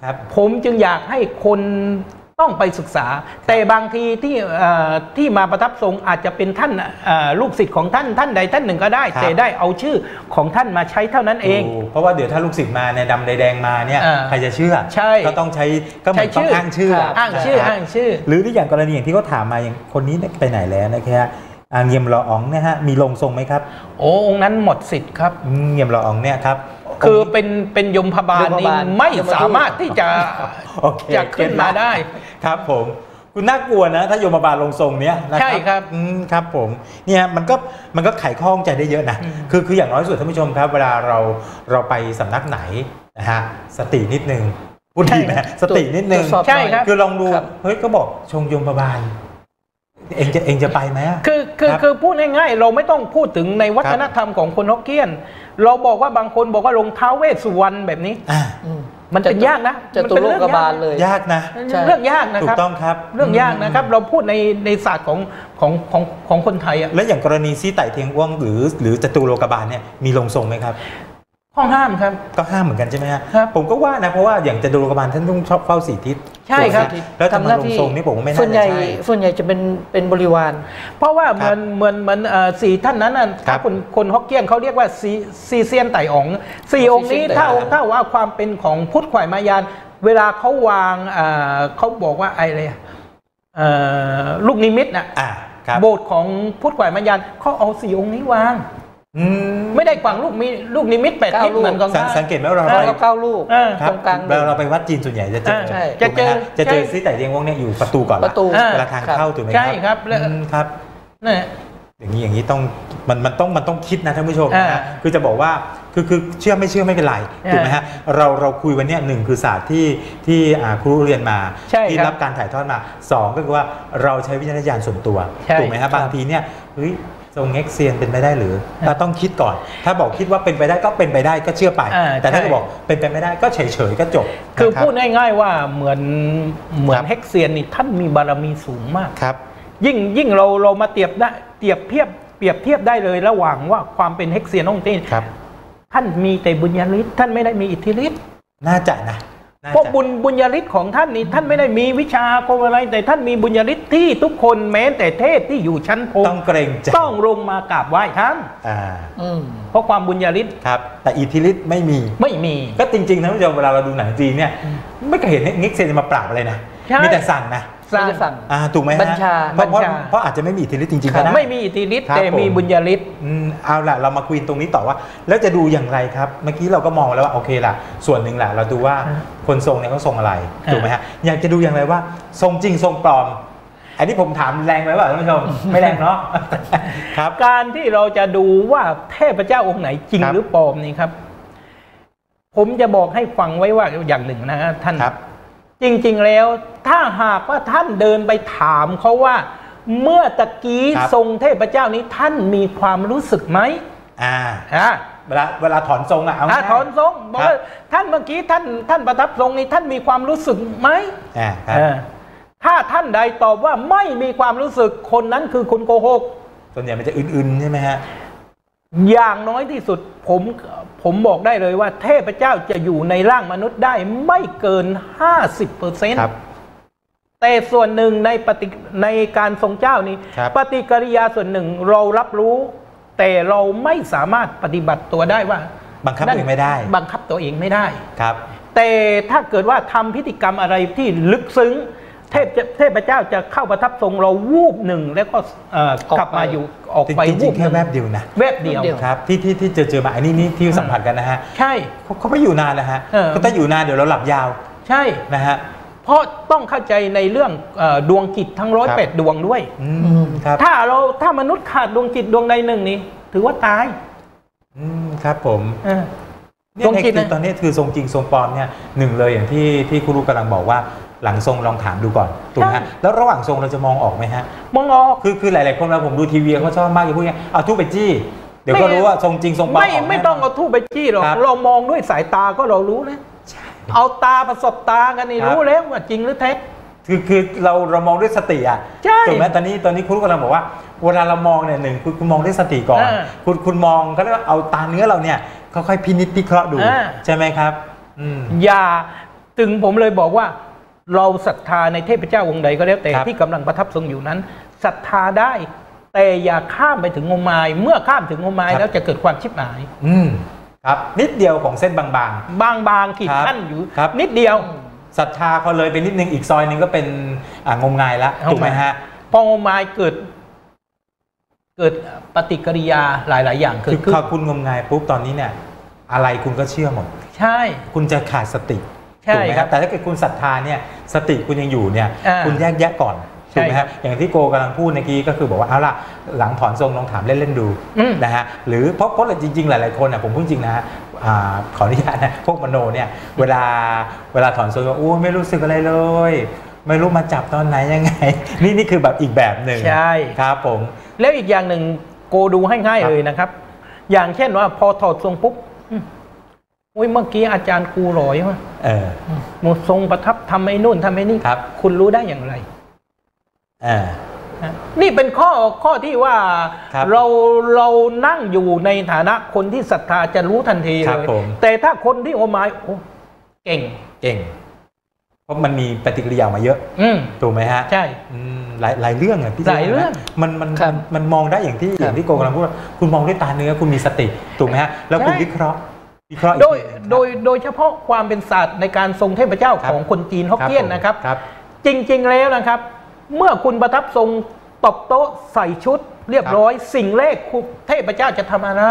Speaker 1: ครับ
Speaker 2: ผมจึงอยากให้คนต้องไปศึกษา แต่บางทีที่มาประทับทรงอาจจะเป็นท่านลูกศิษย์ของท่านใดท่านหนึ่งก็ได้ แต่ได้เอาชื่อของท่านมาใช้เท่านั้นเอง
Speaker 1: เพราะว่าเดี๋ยวถ้าลูกศิษย์มาในดำในแดงมาเนี่ยใครจะเชื่อก็ต้องใช้ก็เหมือนต้องอ้างชื่อหรือที่อย่างกรณีอย่างที่เขาถามมาอย่างคนนี้ไปไหนแล้วนะครับเงียมรออ๋องเนี่ยฮะมีลงทรงไหมครับ
Speaker 2: โอ้องค์นั้นหมดสิทธิ์ครับ
Speaker 1: เงียมรออ๋องเนี่ยครับ
Speaker 2: คือเป็นยมพบาลนี่ไม่สามารถที่จะขึ้นมาได้
Speaker 1: ครับผมคุณน่ากลัวนะถ้าโยมบาลลงทรงเนี้ย
Speaker 2: ใช่ครับ
Speaker 1: ครับผมเนี่ยมันก็ไขข้องใจได้เยอะนะคืออย่างน้อยสุดท่านผู้ชมครับเวลาเราไปสำนักไหนนะฮะสตินิดนึงพูดดีไหมสตินิดนึง
Speaker 2: ใช่ครับ
Speaker 1: คือลองดูเฮ้ยก็บอกชงโยมบาลเองจะไปไหม
Speaker 2: คือพูดง่ายๆเราไม่ต้องพูดถึงในวัฒนธรรมของคนฮกเกี้ยนเราบอกว่าบางคนบอกว่าลงท้าวเวสสุวรรณแบบนี้มันเป็นยากนะ
Speaker 3: จะตุโลกบาลเลย
Speaker 1: ยากนะ
Speaker 2: เรื่องยากนะครับ
Speaker 1: ถูกต้องครับ
Speaker 2: เรื่องยากนะครับเราพูดในศาสตร์ของคนไทยอะ
Speaker 1: แล้วอย่างกรณีซี่ไต่เทียงอ้วงหรือจตุโลกบาลเนี่ยมีลงทรงไหมครับ
Speaker 2: ข้อห้ามครับ
Speaker 1: ก็ห้ามเหมือนกันใช่ไหมฮะผมก็ว่านะเพราะว่าอย่างจตุโลกบาลท่านต้องชอบเฝ้า4 ทิศ
Speaker 2: ใช่ครับ
Speaker 1: แล้วทำมาลงทรงนี่ผมไม่น่าจะใช่
Speaker 3: ส่วนใหญ่จะเป็นบริวาร
Speaker 2: เพราะว่าเหมือนสี่ท่านนั้นถ้าคนฮกเกี้ยนเขาเรียกว่าซีเซียนไต่อ๋อง4 องค์นี้ถ้าว่าความเป็นของพุทธขวายมายานเวลาเขาวางเขาบอกว่าอะไรลูกนิมิตน่ะโบสถ์ของพุทธขวายมายานเขาเอา4 องค์นี้วางไม่ได้ฝังลูกนิมิต8 ทิศเหมือนกัน
Speaker 1: สังเกตไหมว่าเราไป
Speaker 3: 9 ลูกตรงกลาง
Speaker 1: เราไปวัดจีนส่วนใหญ่จะเจอซี่ไต่เทียงอ้วงเนี่ยอยู่ประตูก่อนละเวลาทางเข้าถูกไหมครับ
Speaker 2: ใช่ครับ
Speaker 1: ครับนี่อย่างนี้ต้องมันต้องคิดนะท่านผู้ชมนะคือจะบอกว่าคือเชื่อไม่เชื่อไม่เป็นไรถูกไหมฮะเราคุยวันนี้1คือศาสตร์ที่ครูเรียนมาที่รับการถ่ายทอดมา2ก็คือว่าเราใช้วิจารณญาณส่วนตัวถูกไหมฮะบางทีเนี่ยเฮ้ยทรงเอ็กเซียนเป็นไปได้หรือเราต้องคิดก่อนถ้าบอกคิดว่าเป็นไปได้ก็เป็นไปได้ก็เชื่อไปแต่ถ้าบอกเป็นไปไม่ได้ก็เฉยๆก็จบ
Speaker 2: คือพูดง่ายๆว่าเหมือนเอ็กเซียนนี่ท่านมีบารมีสูงมาก
Speaker 1: ครับ
Speaker 2: ยิ่งเรามาเปรียบเทียบได้เลยระหว่างว่าความเป็นเฮกเซียนองค์นี้ท่านมีแต่บุญญาฤทธิ์ท่านไม่ได้มีอิทธิฤทธิ์
Speaker 1: น่าจะนะ
Speaker 2: เพราะบุญญาฤทธิ์ของท่านนี้ท่านไม่ได้มีวิชาอาคมอะไรแต่ท่านมีบุญญาฤทธิ์ที่ทุกคนแม้แต่เทพที่อยู่ชั้นพรหม
Speaker 1: ต้องเกรงใจ
Speaker 2: ต้องลงมากราบไหว้ท่านเพราะความบุญญาฤทธิ์
Speaker 1: ครับแต่อิทธิฤทธิ์ไม่มีก็จริงๆท่านผู้ชมเวลาเราดูหนังจีนเนี่ยไม่เคยเห็นเอ็กเซียนมาปราบอะไรนะมีแต่สั่งนะ
Speaker 3: สั่ง
Speaker 1: ถูกไหมฮะ
Speaker 3: บัญชา
Speaker 1: เพราะอาจจะไม่มีอิทธิฤทธิ์จริงๆก็ได้
Speaker 2: ไม่มีอิทธิฤทธิ์แต่มีบุญญาฤทธิ์
Speaker 1: เอาล่ะเรามาคุยตรงนี้ต่อว่าแล้วจะดูอย่างไรครับเมื่อกี้เราก็มองแล้วว่าโอเคล่ะส่วนหนึ่งแหละเราดูว่าคนทรงเนี่ยเขาทรงอะไรถูกไหมฮะอยากจะดูอย่างไรว่าทรงจริงทรงปลอมอันนี้ผมถามแรงไหมวะท่านผู้ชมไม่แรงเนาะ
Speaker 2: ครับการที่เราจะดูว่าเทพเจ้าองค์ไหนจริงหรือปลอมนี่ครับผมจะบอกให้ฟังไว้ว่าอย่างหนึ่งนะท่านจริงๆแล้วถ้าหากว่าท่านเดินไปถามเขาว่าเมื่อตะกี้ทรงเทพเจ้านี้ท่านมีความรู้สึกไหม
Speaker 1: เวลาถอนทรง
Speaker 2: ถอนทรงบอกว่าท่านเมื่อกี้ท่านประทับทรงนี้ท่านมีความรู้สึกไหมถ้าท่านใดตอบว่าไม่มีความรู้สึกคนนั้นคือคนโกหก
Speaker 1: ส่วนใหญ่มันจะอื่นๆใช่ไหมฮะ
Speaker 2: อย่างน้อยที่สุดผมบอกได้เลยว่าเทพเจ้าจะอยู่ในร่างมนุษย์ได้ไม่เกิน 50%แต่ส่วนหนึ่งในการทรงเจ้านี้ปฏิกิริยาส่วนหนึ่งเรารับรู้แต่เราไม่สามารถปฏิบัติตัวได้ว่า
Speaker 1: บังคับตัวเองไม่ได้
Speaker 2: บังคับตัวเองไม่ได้
Speaker 1: ครับ
Speaker 2: แต่ถ้าเกิดว่าทำพิธีกรรมอะไรที่ลึกซึ้งเทพเจ้าจะเข้าประทับทรงเราวูบหนึ่งแล้วก็กลับมาอยู่ออกไปวูบ
Speaker 1: แค่แวบเดียวนะ
Speaker 2: แวบเดียว
Speaker 1: ครับที่เจอมาอันนี้ที่สัมผัสกันนะฮะ
Speaker 2: ใช่
Speaker 1: เขาไม่อยู่นานนะฮะถ้าอยู่นานเดี๋ยวเราหลับยาว
Speaker 2: ใช่
Speaker 1: นะฮะ
Speaker 2: เพราะต้องเข้าใจในเรื่องดวงจิตทั้ง108 ดวงด้วยถ้ามนุษย์ขาดดวงจิตดวงใดหนึ่งนี้ถือว่าตาย
Speaker 1: ครับผมดวงจิตตอนนี้คือทรงจริงทรงปลอมเนี่ยหนึ่งเลยอย่างที่ครูรู้กำลังบอกว่าหลังทรงลองถามดูก่อนถูกไหมแล้วระหว่างทรงเราจะมองออกไหมฮะ
Speaker 2: มองออก
Speaker 1: คือหลายๆคนเราผมดูทีวีเขาชอบมากจะพูดไงเอาทูบไปจี้เดี๋ยวก็รู้ว่าทรงจริงทรงปลอม
Speaker 2: ไม่ต้องเอาทูบไปจี้หรอกเรามองด้วยสายตาก็เรารู้แล้วเอาตาประสบตากันนี่รู้แล้วว่าจริงหรือเท็จ
Speaker 1: คือเรามองด้วยสติอ่ะถูกไหมตอนนี้ครูกำลังบอกว่าเวลาเรามองเนี่ยหนึ่งคุณมองด้วยสติก่อนคุณมองก็เรียกว่าเอาตาเนื้อเราเนี่ยค่อยๆพินิจพิเคราะห์ดูใช่ไหมครับ
Speaker 2: ถึงผมเลยบอกว่าเราศรัทธาในเทพเจ้าองค์ใดก็แล้วแต่
Speaker 1: ครับ
Speaker 2: ที่กำลังประทับทรงอยู่นั้นศรัทธาได้ แต่อย่าข้ามไปถึงงมงายเมื่อข้ามถึงงมงายแล้วจะเกิดความชิบหาย
Speaker 1: ครับนิดเดียวของเส้นบาง
Speaker 2: บางขีด
Speaker 1: ครับ
Speaker 2: ขั้นอยู่
Speaker 1: ครับ
Speaker 2: นิดเดียว
Speaker 1: ๆศรัทธาพอเลยไปนิดนึงอีกซอยนึงก็เป็นงมงายละถูกไหมฮะ
Speaker 2: พองมงายเกิดปฏิกิริยาหลาย ๆ อย่างเกิ
Speaker 1: คื
Speaker 2: ด
Speaker 1: อ
Speaker 2: ขึ้น
Speaker 1: พอคุณงมงายปุ๊บตอนนี้เนี่ยอะไรคุณก็เชื่อหมด
Speaker 2: ใช่
Speaker 1: คุณจะขาดสติ
Speaker 2: ใช่
Speaker 1: ถูกไหม
Speaker 2: ค
Speaker 1: ค
Speaker 2: รั
Speaker 1: รับ บแต่ถ้าเกิดคุณศรัทธาเนี่ยสติคุณยังอยู่เนี่ย คุณแยกแยะก่อน
Speaker 2: ใช่
Speaker 1: ถูกไหมครับอย่างที่โกกำลังพูดเมื่อกี้ก็คือบอกว่าเอาล่ะหลังถอนทรงลองถามเล่นๆดู
Speaker 2: อืม
Speaker 1: นะฮะหรือเพราะจริงๆหลายๆคนนะผมพูดจริงนะฮะขออนุญาตนะพวกมโนเนี่ยเวลาถอนทรงว่าอู้ไม่รู้สึกอะไรเลย ไม่รู้มาจับตอนไหนยังไง นี่คือแบบอีกแบบหนึ่ง
Speaker 2: ใช่
Speaker 1: ครับผม
Speaker 2: แล้วอีกอย่างหนึ่งโกดูให้ง่าย
Speaker 1: ครับ
Speaker 2: เลยนะครับ อย่างเช่นว่าพอถอดทรงปุ๊บอุ้ยเมื่อกี้อาจารย์กูหลอยว่า หมดทรงประทับทำไอ้นู่นทำไอ้นี่
Speaker 1: ครับ
Speaker 2: คุณรู้ได้อย่างไร นี่เป็นข้อที่ว่า
Speaker 1: ครับ
Speaker 2: เรานั่งอยู่ในฐานะคนที่ศรัทธาจะรู้ทันที
Speaker 1: ครั
Speaker 2: เล
Speaker 1: บ
Speaker 2: ย
Speaker 1: ผม
Speaker 2: แต่ถ้าคนที่โอมายโอ้เก่ง
Speaker 1: เพราะมันมีปฏิกิริยามาเยอะ ถูกไหมฮะ
Speaker 2: ใช่
Speaker 1: หลายเรื่องอะพี่
Speaker 2: หลายเรื่อง
Speaker 1: มันมองได้อย่างที่โกกำลังพูดว่าคุณมองด้วยตาเนื้อคุณมีสติถูกไหมฮะแล้วคุณวิเคราะห์อีกที
Speaker 2: โดยเฉพาะความเป็นศาสตร์ในการทรงเทพเจ้าของคนจีนฮกเกี้ยนนะครับ จริงๆแล้วนะครับ เมื่อคุณประทับทรงตบโต๊ะใส่ชุด เรียบร้อย สิ่งแรกเทพเจ้าจะทำอะไร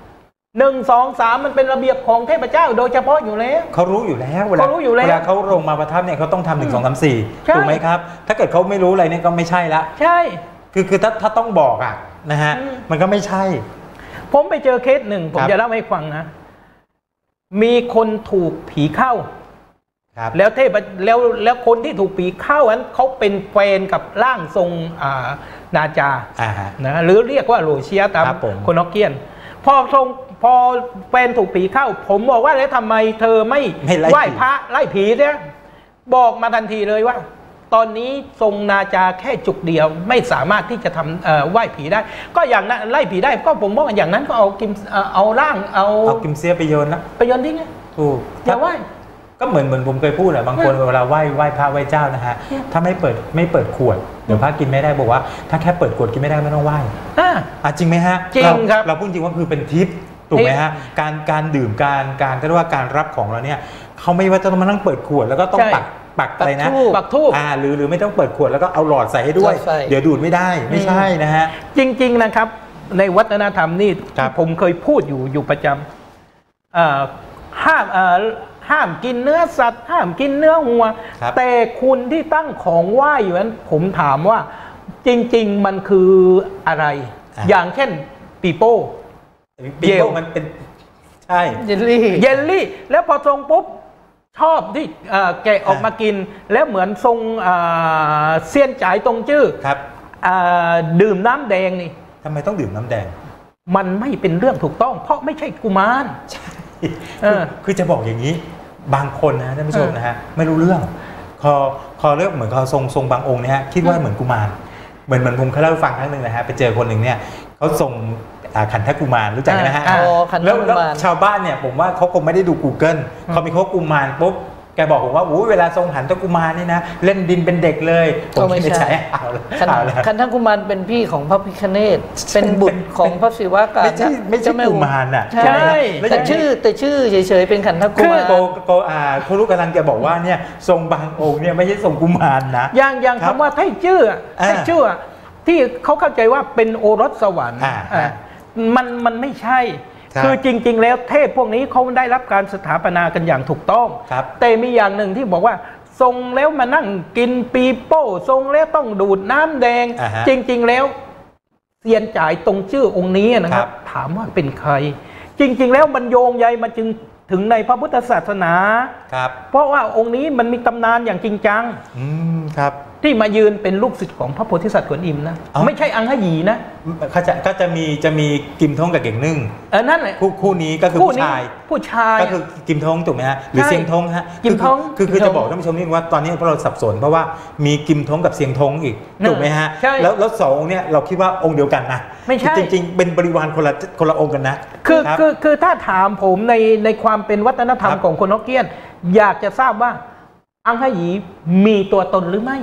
Speaker 2: 1 2 3 มันเป็นระเบียบของเทพเจ้าโดยเฉพาะอยู่แล้ว
Speaker 1: เขารู้อยู่แล้วเวลา
Speaker 2: เขารู้อยู่แล้ว
Speaker 1: เวลาเขาลงมาประทับเนี่ยเขาต้องทำ1 2 3 4
Speaker 2: ใช่
Speaker 1: ถูกไหมครับ ถ้าเกิดเขาไม่รู้อะไรเนี่ยก็ไม่ใช่ละ
Speaker 2: ใช่
Speaker 1: คือถ้าต้องบอกอะนะฮะมันก็ไม่ใช่
Speaker 2: ผมไปเจอเคสหนึ่งผม
Speaker 1: ครับ
Speaker 2: จะเล่าให้ฟังนะ มีคนถูกผีเข้า
Speaker 1: ครับ
Speaker 2: แล้วคนที่ถูกผีเข้านั้นเขาเป็นแฟนกับร่างทรงนาจา
Speaker 1: ฮะ
Speaker 2: นะหรือเรียกว่าโรเชียตาม
Speaker 1: ครับผม
Speaker 2: คนฮอกเกี้ยนพอแฟนถูกผีเข้า ผมบอกว่าแล้วทำไมเธอไม่
Speaker 1: ไล่
Speaker 2: ไหว้
Speaker 1: ผี
Speaker 2: พระไล่ผีเนี่ยบอกมาทันทีเลยว่า ตอนนี้ทรงนาจาแค่จุกเดียวไม่สามารถที่จะทำไหว้ผีได้ ก็อย่างนั้นไล่ผีได้ก็ผมบอกว่าอย่างนั้นก็เอาร่างเอา
Speaker 1: กิมเซียไปโยนนะ
Speaker 2: ไปโยนทิ้งไง
Speaker 1: ถูก
Speaker 2: อย่าไหว้
Speaker 1: ก็เหมือนผมเคยพูดแหละบางคนเวลาไหว้พระไหว้เจ้านะฮะถ้าไม่เปิดขวดเดี๋ยวพระกินไม่ได้บอกว่าถ้าแค่เปิดขวดกินไม่ได้ไม่ต้องไหว้จริงไหมฮะ
Speaker 2: จริงครับ
Speaker 1: เราพูดจริงว่าคือเป็นทิปถูกไหมฮะการดื่มการเรียกว่าการรับของเราเนี่ยเขาไม่ว่าจะต้องมานั่งเปิดขวดแล้วก็ต้องปักอะไรนะ
Speaker 2: ปักธูป
Speaker 1: หรือไม่ต้องเปิดขวดแล้วก็เอาหลอดใส่ให้ด้วย เดี๋ยวดูดไม่ได้ไม่ใช่นะฮะ
Speaker 2: จริง ๆนะครับ ในวัฒนธรรมนี่
Speaker 1: ครับ
Speaker 2: ผมเคยพูดอยู่ประจำห้ามกินเนื้อสัตว์ ห้ามกินเนื้อวัว
Speaker 1: ครับ
Speaker 2: แต่คุณที่ตั้งของไหว้อยู่นั้นผมถามว่าจริง ๆ มันคืออะไร อย่างเช่นปีโป้
Speaker 1: ปีโป้มันเป็นใช่
Speaker 3: เยลลี่
Speaker 2: เยลลี่ แล้วพอทรงปุ๊บ ชอบที่แกะออกมากิน แล้วเหมือนทรงเซียนจ่ายตรงจื้อ
Speaker 1: ครับ
Speaker 2: ดื่มน้ำแดงนี่
Speaker 1: ทำไมต้องดื่มน้ำแดง
Speaker 2: มันไม่เป็นเรื่องถูกต้อง เพราะไม่ใช่กุมาร
Speaker 1: คือจะบอกอย่างนี้บางคนนะท่านผู้ชมนะฮะไม่รู้เรื่องคอเรียกเหมือนเขาทรงบางองค์เนี่ยฮะคิดว่าเหมือนกุมารเหมือนผมเคยเล่าให้ฟังครั้งหนึ่งนะฮะไปเจอคนหนึ่งเนี่ยเขาทรงขันทกุมารรู้จักไหมนะฮะ
Speaker 3: ขันท
Speaker 1: แล้ว
Speaker 3: กุมาร
Speaker 1: ชาวบ้านเนี่ยผมว่าเขาคงไม่ได้ดู Google เขามีเขากุมารปุ๊บแกบอกผมว่าเวลาทรงขันทกุมารนี่นะเล่นดินเป็นเด็กเลยผมคิดในใจเอาละ
Speaker 3: ขันทกุมารเป็นพี่ของพระพิฆเนศเป็นบุตรของพระศิวะกับ
Speaker 1: ไม่ใช่กุมารน่ะ
Speaker 3: ใช่ แต่ชื่อเฉยๆเป็นขันทกุมาร
Speaker 1: คุณรู้กำลังจะบอกว่าเนี่ยทรงบางองค์เนี่ยไม่ใช่ทรงกุมารนะ
Speaker 2: อย่างคำว่าไท่จื้อที่เขาเข้าใจว่าเป็นโอรสสวรรค์มันไม่ใช่ คือจริงๆแล้วเทพพวกนี้เขาได้รับการสถาปนากันอย่างถูกต้อง แต่มีอย่างหนึ่งที่บอกว่าทรงแล้วมานั่งกินปีโป้ทรงแล้วต้องดูดน้ำแดง จริงๆแล้วเซียนจ่ายตรงชื่อองค์นี้นะครับ ถามว่าเป็นใคร จริงๆแล้วมันโยงใยมาจึงถึงในพระพุทธศาสนาเพราะว่าองค์นี้มันมีตำนานอย่างจริงจังที่มายืนเป็นลูกศิษย์ของพระโพธิสัตว์กวนอิมนะไม่ใช่อังคยีนะ
Speaker 1: ก็จะมีกิมทงกับเก่งนึ่ง
Speaker 2: นั่นแหละ
Speaker 1: คู่นี้ก็คือผู้ชายก็คือกิมทงถูกไหมฮะหรือเซียงทงฮะ
Speaker 2: กิมทง
Speaker 1: คือจะบอกท่านผู้ชมนิดว่าตอนนี้พวกเราสับสนเพราะว่ามีกิมทงกับเซียงทงอีกถูกไหมฮะแล้วสององค์เนี่ยเราคิดว่าองค์เดียวกันนะ
Speaker 2: ไม่ใช่
Speaker 1: จริงๆเป็นบริวารคนละองค์กันนะ
Speaker 2: คือถ้าถามผมในความเป็นวัฒนธรรมของคนฮอกเกี้ยนอยากจะทราบว่าอังฮายีมีตัวตนหรือไม่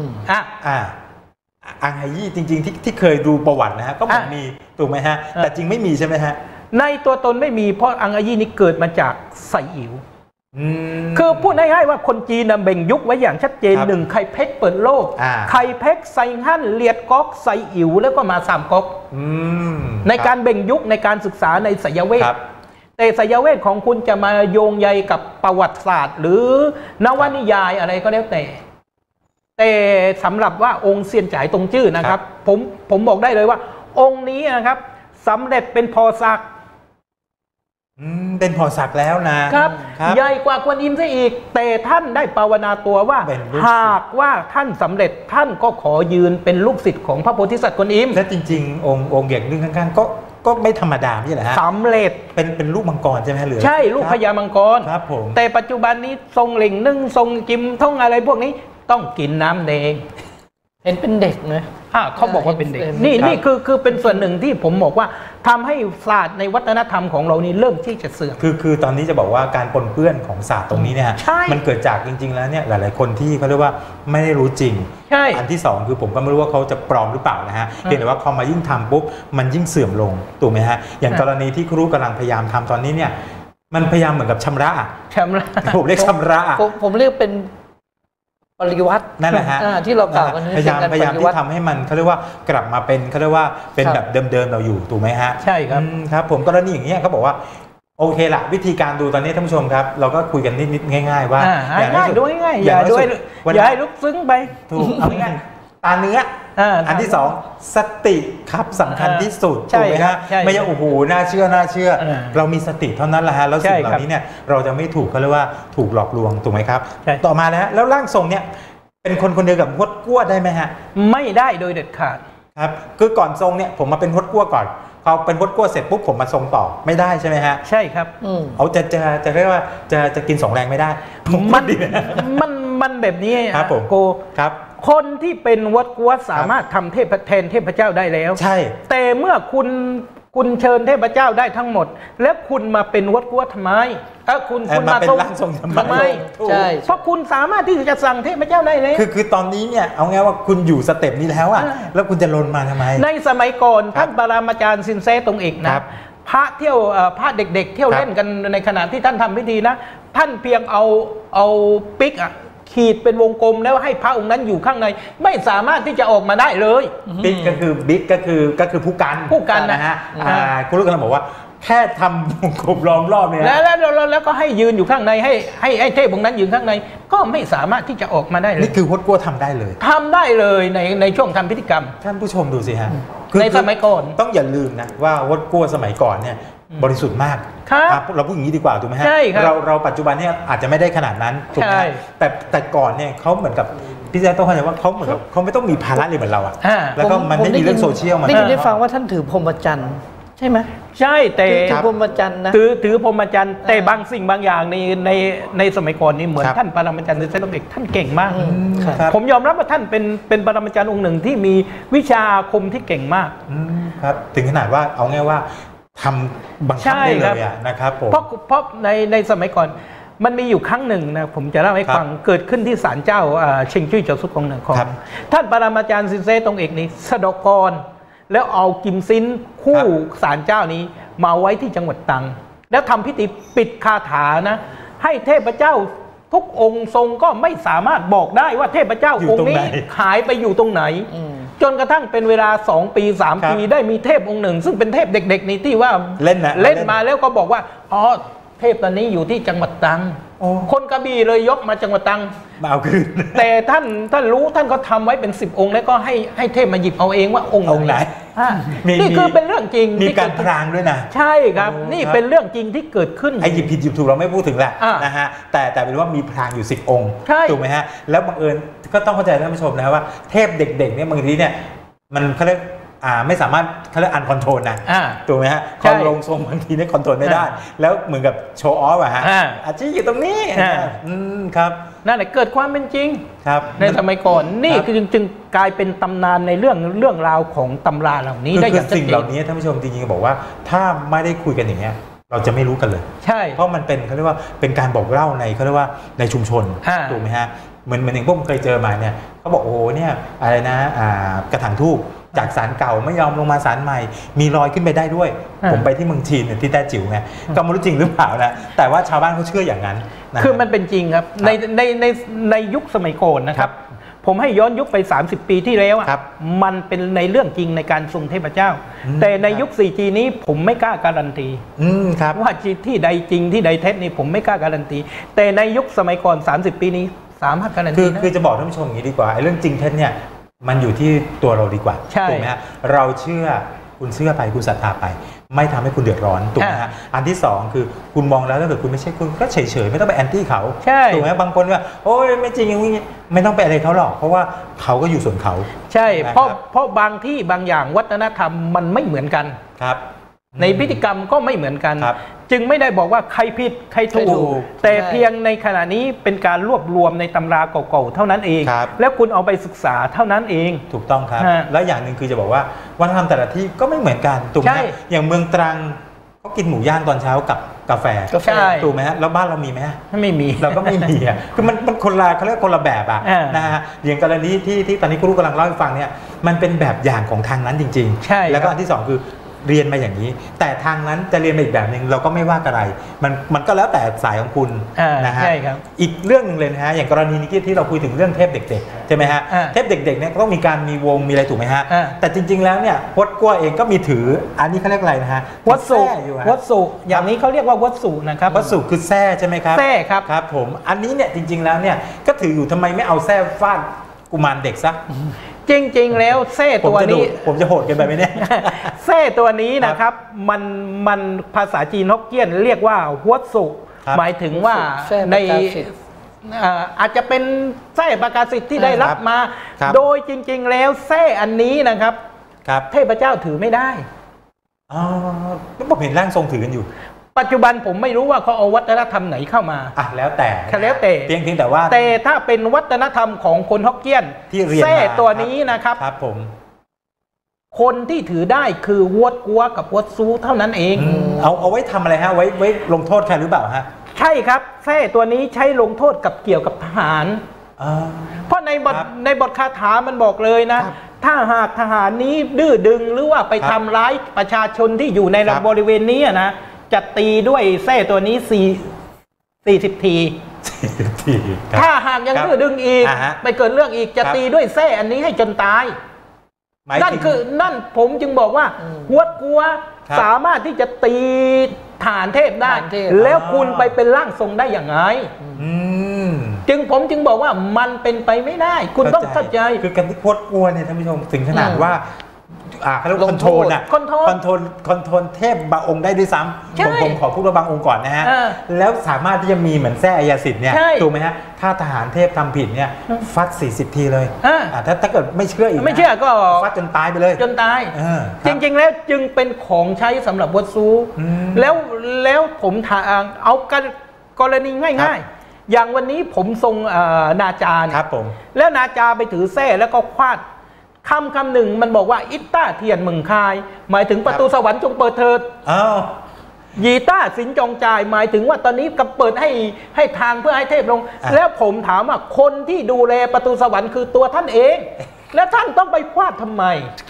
Speaker 1: อังฮายีจริงๆที่เคยดูประวัตินะฮะก็เหมือนมีถูกไหมฮะแต่จริงไม่มีใช่ไหมฮะ
Speaker 2: ในตัวตนไม่มีเพราะอังฮายีนี้เกิดมาจากไซอิ๋วคือพูดง่ายๆว่าคนจีนแบ่งยุคไว้อย่างชัดเจนหนึ่งไคเพ็กเปิดโลกไคเพ็กไซฮั่นเลียดก๊อกไซอิ๋วแล้วก็มาสามก๊กในการแบ่งยุคในการศึกษาในไสยเวทแต่ไสยเวทของคุณจะมาโยงใยกับประวัติศาสตร์หรือนวนิยายอะไรก็แล้วแต่สำหรับว่าองค์เซียนจ่ายตรงจื้อนะครับผมบอกได้เลยว่าองค์นี้นะครับสำเร็จเป็นพอศักดิ์
Speaker 1: เป็นพอศักดิ์แล้วนะครับ
Speaker 2: ใหญ่กว่ากวนอิมซะอีกแต่ท่านได้ภาวนาตัวว่าหากว่าท่านสำเร็จท่านก็ขอยืนเป็นลูกศิษย์ของพระโพธิสัตว์กวนอิม
Speaker 1: และจริงๆองค์เก่งนึงข้างๆก็ไม่ธรรมดาใช่ไหมฮะ
Speaker 2: สำเร็จ
Speaker 1: เป็นลูกมังกรใช่ไหมหรือ
Speaker 2: ใช่ลูกพญามังกร
Speaker 1: ครับผม
Speaker 2: แต่ปัจจุบันนี้ทรงเหล่งนึ่งทรงจิมท่องอะไรพวกนี้ต้องกินน้ำแดง
Speaker 3: เห็นเป็นเด็กนะ
Speaker 2: เขาบอกว่าเป็นเด็กนี่คือเป็นส่วนหนึ่งที่ผมบอกว่าทำให้ศาสตร์ในวัฒนธรรมของเรานี่เริ่มที่จะเสื่อม
Speaker 1: คือตอนนี้จะบอกว่าการปนเปื้อนของศาสตร์ตรงนี้เนี่ยมันเกิดจากจริงๆแล้วเนี่ยหลายๆคนที่เขาเรียกว่าไม่ได้รู้จริงอันที่2คือผมก็ไม่รู้ว่าเขาจะปลอมหรือเปล่านะฮะเพียงแต่ว่าพอมายิ่งทำปุ๊บมันยิ่งเสื่อมลงถูกไหมฮะอย่างกรณีที่ครูกำลังพยายามทำตอนนี้เนี่ยมันพยายามเหมือนกับชำระผมเรียกชำระ
Speaker 3: ผมเรียกเป็นปริวัติ
Speaker 1: นั่นแหละฮะ
Speaker 3: ที่เรากล่าวกัน
Speaker 1: พยายามที่ทำให้มันเขาเรียกว่ากลับมาเป็นเขาเรียกว่าเป็นแบบเดิมๆเราอยู่ถูกไหมฮะ
Speaker 2: ใช่ครับ
Speaker 1: ครับผมกรณีอย่างเงี้ยเขาบอกว่าโอเคละวิธีการดูตอนนี้ท่านผู้ชมครับเราก็คุยกันนิดๆง่ายๆว่า
Speaker 2: ง่ายด้วยง่ายอย่าให้ลุกซึ้งไป
Speaker 1: ถูกเอาง่ายตาเนื้ออันที่2สติครับสำคัญที่สุดถูกไหมฮะไม่ใช่โอ้โหน่าเชื่อเรามีสติเท่านั้นแหละฮะแล้วสิ่งเหล่านี้เนี่ยเราจะไม่ถูกเขาเรียกว่าถูกหลอกลวงถูกไหมครับต่อมาแล้วร่างทรงเนี่ยเป็นคนเดียวกับฮวดกั้วได้ไหมฮะ
Speaker 2: ไม่ได้โดยเด็ดขาด
Speaker 1: ครับคือก่อนทรงเนี่ยผมมาเป็นฮวดกั้วก่อนเขาเป็นฮวดกั้วเสร็จปุ๊บผมมาทรงต่อไม่ได้ใช่ไหมฮะ
Speaker 2: ใช่ครับ
Speaker 1: เขาจะเรียกว่าจะกิน2แรงไม่ได้
Speaker 2: มันแบบนี้
Speaker 1: ครับผม
Speaker 2: โกครับคนที่เป็นวัดกัวสามารถทำแทนเทพเจ้าได้แล้ว
Speaker 1: ใช่
Speaker 2: แต่เมื่อคุณเชิญเทพเจ้าได้ทั้งหมดแล้วคุณมาเป็นวัดกัวทำไมคุณ
Speaker 1: มาเป็นร่างทรงทำไม
Speaker 2: ใช่เพราะคุณสามารถที่จะสั่งเทพเจ้าได้เลย
Speaker 1: คือตอนนี้เนี่ยเอาไงว่าคุณอยู่สเต็ปนี้แล้วอ่ะแล้วคุณจะลนมาทำไม
Speaker 2: ในสมัยก่อนท่านปรมาจารย์ซินเซตรงเอกนะพระเที่ยวพระเด็กๆเที่ยวเล่นกันในขณะที่ท่านทำพิธีนะท่านเพียงเอาปิ๊กขีดเป็นวงกลมแล้วให้พระองค์นั้นอยู่ข้างในไม่สามารถที่จะออกมาได้เลย
Speaker 1: บิ๊กก็คือผู้กันนะฮะคุณลูกกำลังบอกว่าแค่ทำวงกลมล้อมรอบเนี่ย
Speaker 2: แล้วก็ให้ยืนอยู่ข้างในให้เทพองค์นั้นยืนข้างในก็ไม่สามารถที่จะออกมาได้เลย
Speaker 1: นี่คือฮวดกั้วทำได้เลย
Speaker 2: ทำได้เลยในช่วงทำพิธีกรรม
Speaker 1: ท่านผู้ชมดูสิฮะ
Speaker 2: ในสมัยก่อน
Speaker 1: ต้องอย่าลืมนะว่าฮวดกั้วสมัยก่อนเนี่ยบริสุทธิ์มากเราพูดอย่างนี้ดีกว่าถูกไหมฮะเราปัจจุบันเนี่ยอาจจะไม่ได้ขนาดนั้นถูกไหมแต่ก่อนเนี่ยเขาเหมือนกับพี่แจ๊คต้องเข้าใจว่าเขาเหมือนกับเขาไม่ต้องมีภาระเลยเหมือนเราอ่ะแล้วก็มันไม่มีเรื่องโซเชียลมา
Speaker 3: ได้ฟังว่าท่านถือพรหมจรรย์ใช่ไหม
Speaker 2: ใช่แต่
Speaker 3: ถือพรหมจรรย์นะ
Speaker 2: ถือพรหมจรรย์แต่บางสิ่งบางอย่างในสมัยก่อนนี่เหมือนท่านปรมาจารย์เซนต์เอกท่านเก่งมากผมยอมรับว่าท่านเป็นปรมาจารย์องค์หนึ่งที่มีวิชาอาคมที่เก่งมาก
Speaker 1: ครับถึงขนาดว่าเอาง่ายว่าทำบังคับได้เลยนะครับผม
Speaker 2: เพราะในสมัยก่อนมันมีอยู่ครั้งหนึ่งนะผมจะเล่าให้ฟังเกิดขึ้นที่ศาลเจ้าเชิงจุ้ยเจ้าสุกของหนึ่งของท่านปรมาจารย์ซินเซตรงเอกนี้สะดกรแล้วเอากิมซินคู่ศาลเจ้านี้มาไว้ที่จังหวัดตรังแล้วทำพิธีปิดคาถานะให้เทพเจ้าทุกองค์ทรงก็ไม่สามารถบอกได้ว่าเทพเจ้าองค์นี้หายไปอยู่ตรงไหนจนกระทั่งเป็นเวลา2 ปี 3 ปีได้มีเทพองค์หนึ่งซึ่งเป็นเทพเด็กๆนี้ที่ว่าเล่นมาแล้วก็บอกว่าอ๋อเทพตอนนี้อยู่ที่จังหวัดตรังคนกระบี่เลยยกมาจังหวัดตรัง
Speaker 1: มาเอาคืน
Speaker 2: แต่ท่านรู้ท่านก็ทำไว้เป็น10 องค์แล้วก็ให้เทพมาหยิบเอาเองว่าองค์ไหนนี่คือเป็นเรื่องจริง
Speaker 1: มีการพรางด้วยนะ
Speaker 2: ใช่ครับนี่เป็นเรื่องจริงที่เกิดขึ้น
Speaker 1: ไอ้หยิบผิดหยิบถูกเราไม่พูดถึงแหละนะฮะแต่เป็นว่ามีพรางอยู่10 องค์ถูกไหมฮะแล้วบังเอิญก็ต้องเข้าใจท่านผู้ชมนะว่าเทพเด็กๆเนี่ยบางทีเนี่ยมันเขาเรียกไม่สามารถเขาเรียกอันคอนโทรลนะถูกไหมฮะความลงทรงบางทีเนี่ยคอนโทรลไม่ได้แล้วเหมือนกับโชว์ออฟอะฮะอาชีพอยู่ตรงนี้ครับ
Speaker 2: นั่นแหละเกิดความเป็นจริง
Speaker 1: ครับ
Speaker 2: ในสมัยก่อนนี่คือจึงกลายเป็นตำนานในเรื่องราวของตำราเหล่านี้ได้อย่างชัดเจน
Speaker 1: สิ่งเหล่านี้ท่านผู้ชมจริงๆบอกว่าถ้าไม่ได้คุยกันอย่างเงี้ยเราจะไม่รู้กันเลย
Speaker 2: ใช่
Speaker 1: เพราะมันเป็นเขาเรียกว่าเป็นการบอกเล่าในเขาเรียกว่าในชุมชนถูกไหมฮะเหมือนอย่างพวกผมเคยเจอมาเนี่ยเขาบอกโอ้โหเนี่ยอะไรนะกระถางทูบจากศาลเก่าไม่ยอมลงมาศาลใหม่มีรอยขึ้นไปได้ด้วยผมไปที่เมืองจีนที่แต้จิ๋วไงก็ไม่รู้จริงหรือเปล่านะแต่ว่าชาวบ้านเขาเชื่ออย่างนั้น
Speaker 2: คือมันเป็นจริงครับในยุคสมัยก่อนนะครับผมให้ย้อนยุคไป30 ปีที่แล้วมันเป็นในเรื่องจริงในการทรงเทพเจ้าแต่ในยุค 4G นี้ผมไม่กล้าการันตีว่าที่ใดจริงที่ใดเท็จนี่ผมไม่กล้าการันตีแต่ในยุคสมัยก่อน30 ปีนี้สามารถการันตี
Speaker 1: คือจะบอกท่านผู้ชมอย่างนี้ดีกว่าเรื่องจริงเท็จเนี่ยมันอยู่ที่ตัวเราดีกว่าถูกไหมฮะเราเชื่อคุณเชื่อไปคุณศรัทธาไปไม่ทำให้คุณเดือดร้อนถูกไหมฮะอันที่2คือคุณมองแล้วถ้าเกิดคุณไม่ใช่คุณก็เฉยๆไม่ต้องไปแอนตี้เขาถูกไหมบางคนว่าโอ้ยไม่จริงอย่างนี้ไม่ต้องไปอะไรเขาหรอกเพราะว่าเขาก็อยู่ส่วนเขา
Speaker 2: ใช่เพราะบางที่บางอย่างวัฒนธรรมมันไม่เหมือนกัน
Speaker 1: ครับ
Speaker 2: ในพิธีกรรมก็ไม่เหมือนกันจึงไม่ได้บอกว่าใครผิดใครถูกแต่เพียงในขณะนี้เป็นการรวบรวมในตำราเก่าๆเท่านั้นเองแล้วคุณเอาไปศึกษาเท่านั้นเอง
Speaker 1: ถูกต้องครับแล้วอย่างหนึ่งคือจะบอกว่าวัฒนธรรมแต่ละที่ก็ไม่เหมือนกันถูกไหมอย่างเมืองตรังเขากินหมูย่างตอนเช้ากับกาแฟถูกไหมฮะแล้วบ้านเรามีไหม
Speaker 2: ไม่มี
Speaker 1: เราก็ไม่มีอ่ะคือมันคนละเขาเรียกคนละแบบอ่ะนะฮะอย่างกรณีที่ตอนนี้ครูกำลังเล่าให้ฟังเนี่ยมันเป็นแบบอย่างของทางนั้นจริงๆแล้วก็อันที่2คือเรียนมาอย่างนี้แต่ทางนั้นจะเรียนมาอีกแบบหนึ่งเราก็ไม่ว่าอะไรมันก็แล้วแต่สายของคุณนะฮะอีกเรื่องหนึ่งเลยนะฮะอย่างกรณีนี้ที่เราคุยถึงเรื่องเทพเด็กๆใช่ไหมฮะเทพเด็กๆเนี่ยต้องมีการมีวงมีอะไรถูกไหมฮะแต่จริงๆแล้วเนี่ยพจน์กั้วเองก็มีถืออันนี้เขาเรียกอะไรนะฮะ
Speaker 2: วัดสุอย่างนี้เขาเรียกว่าวัดสุนะครับ
Speaker 1: วัดสุคือแท้ใช่ไหมครับ
Speaker 2: แท้ครับ
Speaker 1: ครับผมอันนี้เนี่ยจริงๆแล้วเนี่ยก็ถืออยู่ทำไมไม่เอาแท้ฟาดกุมารเด็กซะ
Speaker 2: จริงๆแล้วเซ่ตัวนี้
Speaker 1: ผมจะโหดกันไปไหมเนี่ย
Speaker 2: เซ่ตัวนี้นะครับมันภาษาจีนฮกเกี้ยนเรียกว่าหัวสุหมายถึงว่าในอาจจะเป็นแท้ประกาศสิทธิ์ที่ได้รับมาโดยจริงๆแล้วแท้อันนี้นะครับเทพเจ้าถือไม่ได้
Speaker 1: ผมเห็นร่างทรงถือกันอยู่
Speaker 2: ปัจจุบันผมไม่รู้ว่าเขาเอาวัฒนธรรมไหนเข้ามา
Speaker 1: แล้วแต่เพียงแต่ว่า
Speaker 2: แต่ถ้าเป็นวัฒนธรรมของคนฮกเกี้ยน
Speaker 1: ที่เรียนมา
Speaker 2: ตัวนี้นะครับ
Speaker 1: ครับผม
Speaker 2: คนที่ถือได้คือวดกัวกับวดซูเท่านั้นเอง
Speaker 1: เอาไว้ทำอะไรฮะไว้ลงโทษใครหรือเปล่าฮะ
Speaker 2: ใช่ครับแท้ตัวนี้ใช้ลงโทษกับเกี่ยวกับทหารเพราะในบทคาถามันบอกเลยนะถ้าหากทหารนี้ดื้อดึงหรือว่าไปทำร้ายประชาชนที่อยู่ในบริเวณนี้นะจะตีด้วยแส้ตัวนี้40 ทีถ้าหากยังดื้อดึงอีกไปเกิดเรื่องอีกจะตีด้วยแส้อันนี้ให้จนตายนั่นผมจึงบอกว่าหัวกัวสามารถที่จะตีฐานเทพได้แล้วคุณไปเป็นร่างทรงได้อย่างไรผมจึงบอกว่ามันเป็นไปไม่ได้คุณต้องเข้าใจ
Speaker 1: คือการที่หัวกัวเนี่ยท่านผู้ชมถึงขนาดว่าเขาเรียกคอนโทรลคอนโทรลเทพบางองค์ได้ด้วยซ้ำผมขอพูดว่าบางองค์ก่อนนะฮะแล้วสามารถที่จะมีเหมือนแท้อายาสิทธิ์เนี่ยถูกไหมฮะถ้าทหารเทพทำผิดเนี่ยฟัด40 ทีเลยถ้าเกิดไม่เชื่ออีก
Speaker 2: ไม่เชื่อก็
Speaker 1: ฟัดจนตายไปเลย
Speaker 2: จนตายจริงๆแล้วจึงเป็นของใช้สำหรับวัดซูแล้วผมเอากรณีง่ายๆอย่างวันนี้ผมทรงนาจาเนี่ยแล้วนาจาไปถือแส้แล้วก็ควาดคำหนึ่งมันบอกว่าอิตต้าเทียนมึงคายหมายถึงประตูสวรรค์จงเปิดเถิดยีต้าสินจงจ่ายหมายถึงว่าตอนนี้กำเปิดให้ทางเพื่อให้เทพลงแล้วผมถามว่าคนที่ดูแลประตูสวรรค์คือตัวท่านเองแล้วท่านต้องไปควาดทำไม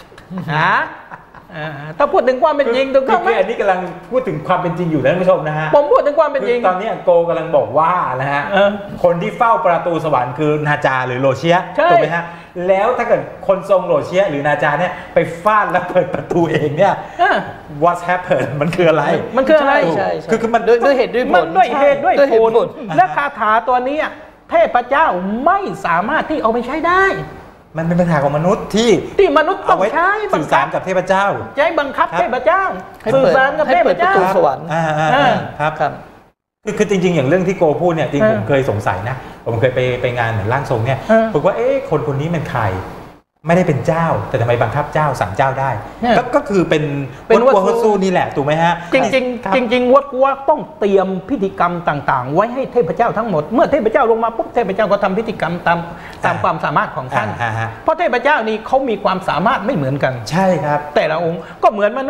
Speaker 2: ถ้าพูดถึงความเป็นจริงถูกต้องไหม
Speaker 1: อันนี้กำลังพูดถึงความเป็นจริงอยู่นะท่านผู้ชมนะฮะ
Speaker 2: ผมพูดถึงความเป็นจริง
Speaker 1: ตอนนี้โกกำลังบอกว่านะฮะคนที่เฝ้าประตูสวรรค์คือนาจาหรือโลเชียถูกไหมฮะแล้วถ้าเกิดคนทรงโลเชียหรือนาจาเนี่ยไปฟาดแล้วเปิดประตูเองเนี่ย what happened มันคืออะไร
Speaker 3: คือมันด้วยเหตุด้วยผล
Speaker 2: ด้วยเหตุด้วยผลและคาถาตัวนี้เทพเจ้าไม่สามารถที่เอาไปใช้ได้
Speaker 1: มันเป็นปัญหาของมนุษย์ที่
Speaker 2: มนุษย์ต้องใช้
Speaker 1: สื่อสารกับเทพเจ้า
Speaker 2: ใช้บังคับเทพเจ้าสื่อสารกับเทพเจ้า
Speaker 3: สวรรค์
Speaker 1: ครับคือจริงๆอย่างเรื่องที่โกพูดเนี่ยจริงผมเคยสงสัยนะผมเคยไปงานเหมือนร่างทรงเนี่ยผมว่าคนนี้เป็นใครไม่ได้เป็นเจ้าแต่ทำไมบังคับเจ้าสั่งเจ้าได้ก็คือเป็นวัดกัวซูนี่แหละถูกไหมฮะ
Speaker 2: จริงวัดกัวต้องเตรียมพิธีกรรมต่างๆไว้ให้เทพเจ้าทั้งหมดเมื่อเทพเจ้าลงมาปุ๊บเทพเจ้าก็ทำพิธีกรรมตามความสามารถของท่านเพราะเทพเจ้านี่เขามีความสามารถไม่เหมือนกัน
Speaker 1: ใช่ครับ
Speaker 2: แต่ละองค์ก็เหมือนมนุษย์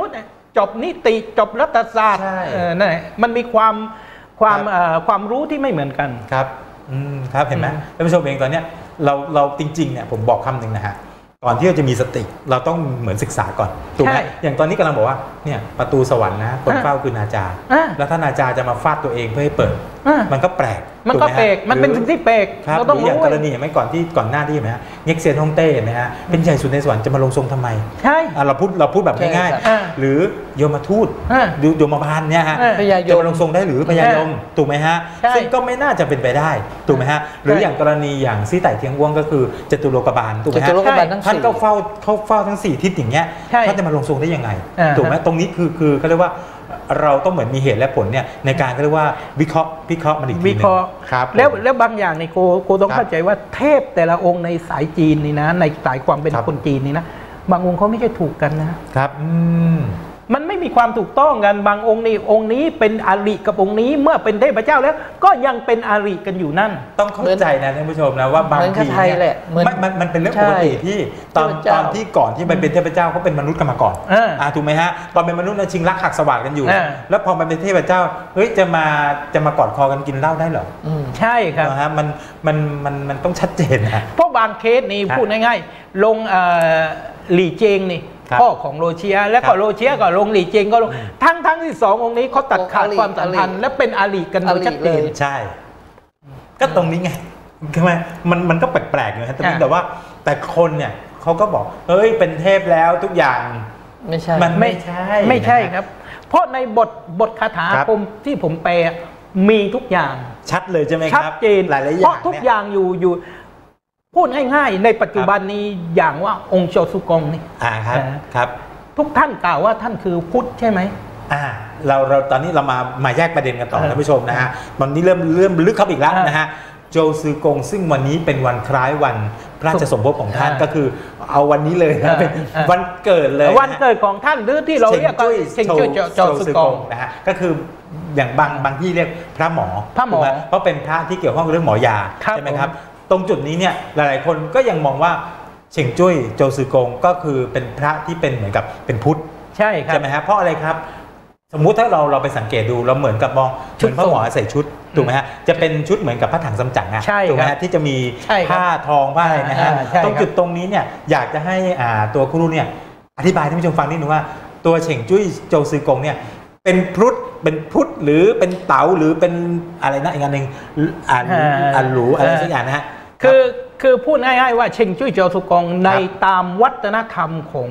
Speaker 2: จบนิติจบรัฐศาสตร์นั่นแหละมันมีความรู้ที่ไม่เหมือนกัน
Speaker 1: ครับครับเห็นไหมท่านผู้ชมเองตอนเนี้ยเราจริงๆเนี่ยผมบอกคำหนึ่งนะฮะก่อนที่เราจะมีสติเราต้องเหมือนศึกษาก่อนถูกไหมอย่างตอนนี้กำลังบอกว่าเนี่ยประตูสวรรค์นะคนเฝ้าคือนาจาแล้วถ้านาจาจะมาฟาดตัวเองเพื่อให้เปิดมันก็แปลก
Speaker 2: มันเป็นสิ่งที่แปลก
Speaker 1: เราต้องรู้อย่างกรณีเห็นไหมก่อนหน้าที่เห็นไหมฮะเง็กเซียนฮ่องเต้เห็นไหมฮะเป็นใหญ่สุดในสวรรค์จะมาลงทรงทำไม
Speaker 2: ใช่
Speaker 1: เราพูดแบบง่ายๆหรือโยมทูตโยมบาลเนี่ยฮะจะมาลงทรงได้หรือพญายมถูกไหมฮะซึ่งก็ไม่น่าจะเป็นไปได้ถูกไหมฮะหรืออย่างกรณีอย่างซี่ไต่เทียงว่องก็คือจตุโลกบาลถูกไหมฮะท่านก็เฝ้าทั้ง4ทิศอย่างเงี้ยท่านจะมาลงทรงได้ยังไงถูกไหมตรงนี้คือเขาเรียกว่าเราต้องเหมือนมีเหตุและผลเนี่ยในการเขาเรียกว่าวิเคราะห์มันอีกทีนึง
Speaker 2: ครับแล้วบางอย่างในโกต้องเข้าใจว่าเทพแต่ละองค์ในสายจีนนี่นะในสายความเป็นคนจีนนี่นะบางองค์เขาไม่ใช่ถูกกันนะครับมันไม่มีความถูกต้องกันบางองค์นี้เป็นอริกับองค์นี้เมื่อเป็นเทพเจ้าแล้วก็ยังเป็นอริกันอยู่นั่น
Speaker 1: ต้องเข้าใจนะท่านผู้ชมนะว่าบางทีเนี่ยมันเป็นเรื่องปกติที่ตอนที่ก่อนที่มันเป็นเทพเจ้าเขาเป็นมนุษย์กันมาก่อนถูกไหมฮะตอนเป็นมนุษย์ชิงรักหักสวัสดิ์กันอยู่แล้วพอมันเป็นเทพเจ้าเฮ้ยจะมากอดคอกันกินเหล้าได้เหรอ
Speaker 2: ใช่ครับ
Speaker 1: นะฮะมันต้องชัดเจนนะ
Speaker 2: เพราะบางเคสนี่พูดง่ายๆลงหลี่เจงนี่พ่อของโรเชียแล้วก็โรเชียก็ลงหลี่เจงก็ลงทั้งที่2องค์นี้เขาตัดขาดความสัมพันธ์และเป็นอาลีกันโดยชัดเจน
Speaker 1: ใช่ก็ตรงนี้ไงใช่ไหมมันก็แปลกๆอยู่นะแต่ว่าแต่คนเนี่ยเขาก็บอกเฮ้ยเป็นเทพแล้วทุกอย่าง
Speaker 3: ไม่ใช่
Speaker 2: มันไม่ใช่ครับเพราะในบทคาถาอาคมที่ผมแปลมีทุกอย่าง
Speaker 1: ชัดเลยใช่ไหมครับ
Speaker 2: ชัดเจน
Speaker 1: หลายๆอย่าง
Speaker 2: เพราะทุกอย่างอยู่พูดง่ายๆในปัจจุบันนี้อย่างว่าองค์โจซุกงนี่
Speaker 1: ครับ
Speaker 2: ทุกท่านกล่าวว่าท่านคือพุทธใช่ไหม
Speaker 1: เราตอนนี้เรามาแยกประเด็นกันต่อท่านผู้ชมนะฮะตอนนี้เริ่มลึกเข้าอีกแล้วนะฮะโจซือกงซึ่งวันนี้เป็นวันคล้ายวันพระราชสมภพของท่านก็คือเอาวันนี้เลยนะเป็นวันเกิดเลย
Speaker 2: วันเกิดของท่านหรือที่เราเรียกว่าเชงจุ้ยโจซือกง
Speaker 1: นะฮะก็คืออย่างบางที่เรียกพระหมอเพราะเป็นพระที่เกี่ยวข้องกับเรื่องหมอยาใช่ไหมครับตรงจุดนี้เนี่ยหลายๆคนก็ยังมองว่าเฉ่งจุ้ยโจซือกงก็คือเป็นพระที่เป็นเหมือนกับเป็นพุทธ
Speaker 2: ใช่ครับ
Speaker 1: ใช่ไหมฮะเพราะอะไรครับสมมุติถ้าเราไปสังเกตดูเราเหมือนกับมองเหมือนพระหมอใส่ชุดถูกไหมฮะจะเป็นชุดเหมือนกับพระถังซัมจั๋งอะถูกไหมฮะที่จะมีผ้าทองผ้าอะไรนะฮะตรงจุดตรงนี้เนี่ยอยากจะให้ตัวครูเนี่ยอธิบายให้ท่านผู้ชมฟังนิดนึงว่าตัวเฉ่งจุ้ยโจซือกงเนี่ยเป็นพุทธหรือเป็นเต๋าหรือเป็นอะไรนะอีกอันหนึ่งอันหรูอะไรสักอย่างนะฮะ
Speaker 2: คือพูดง่ายๆว่าเชงจุ้ยโจซือกงในตามวัฒนธรรมของ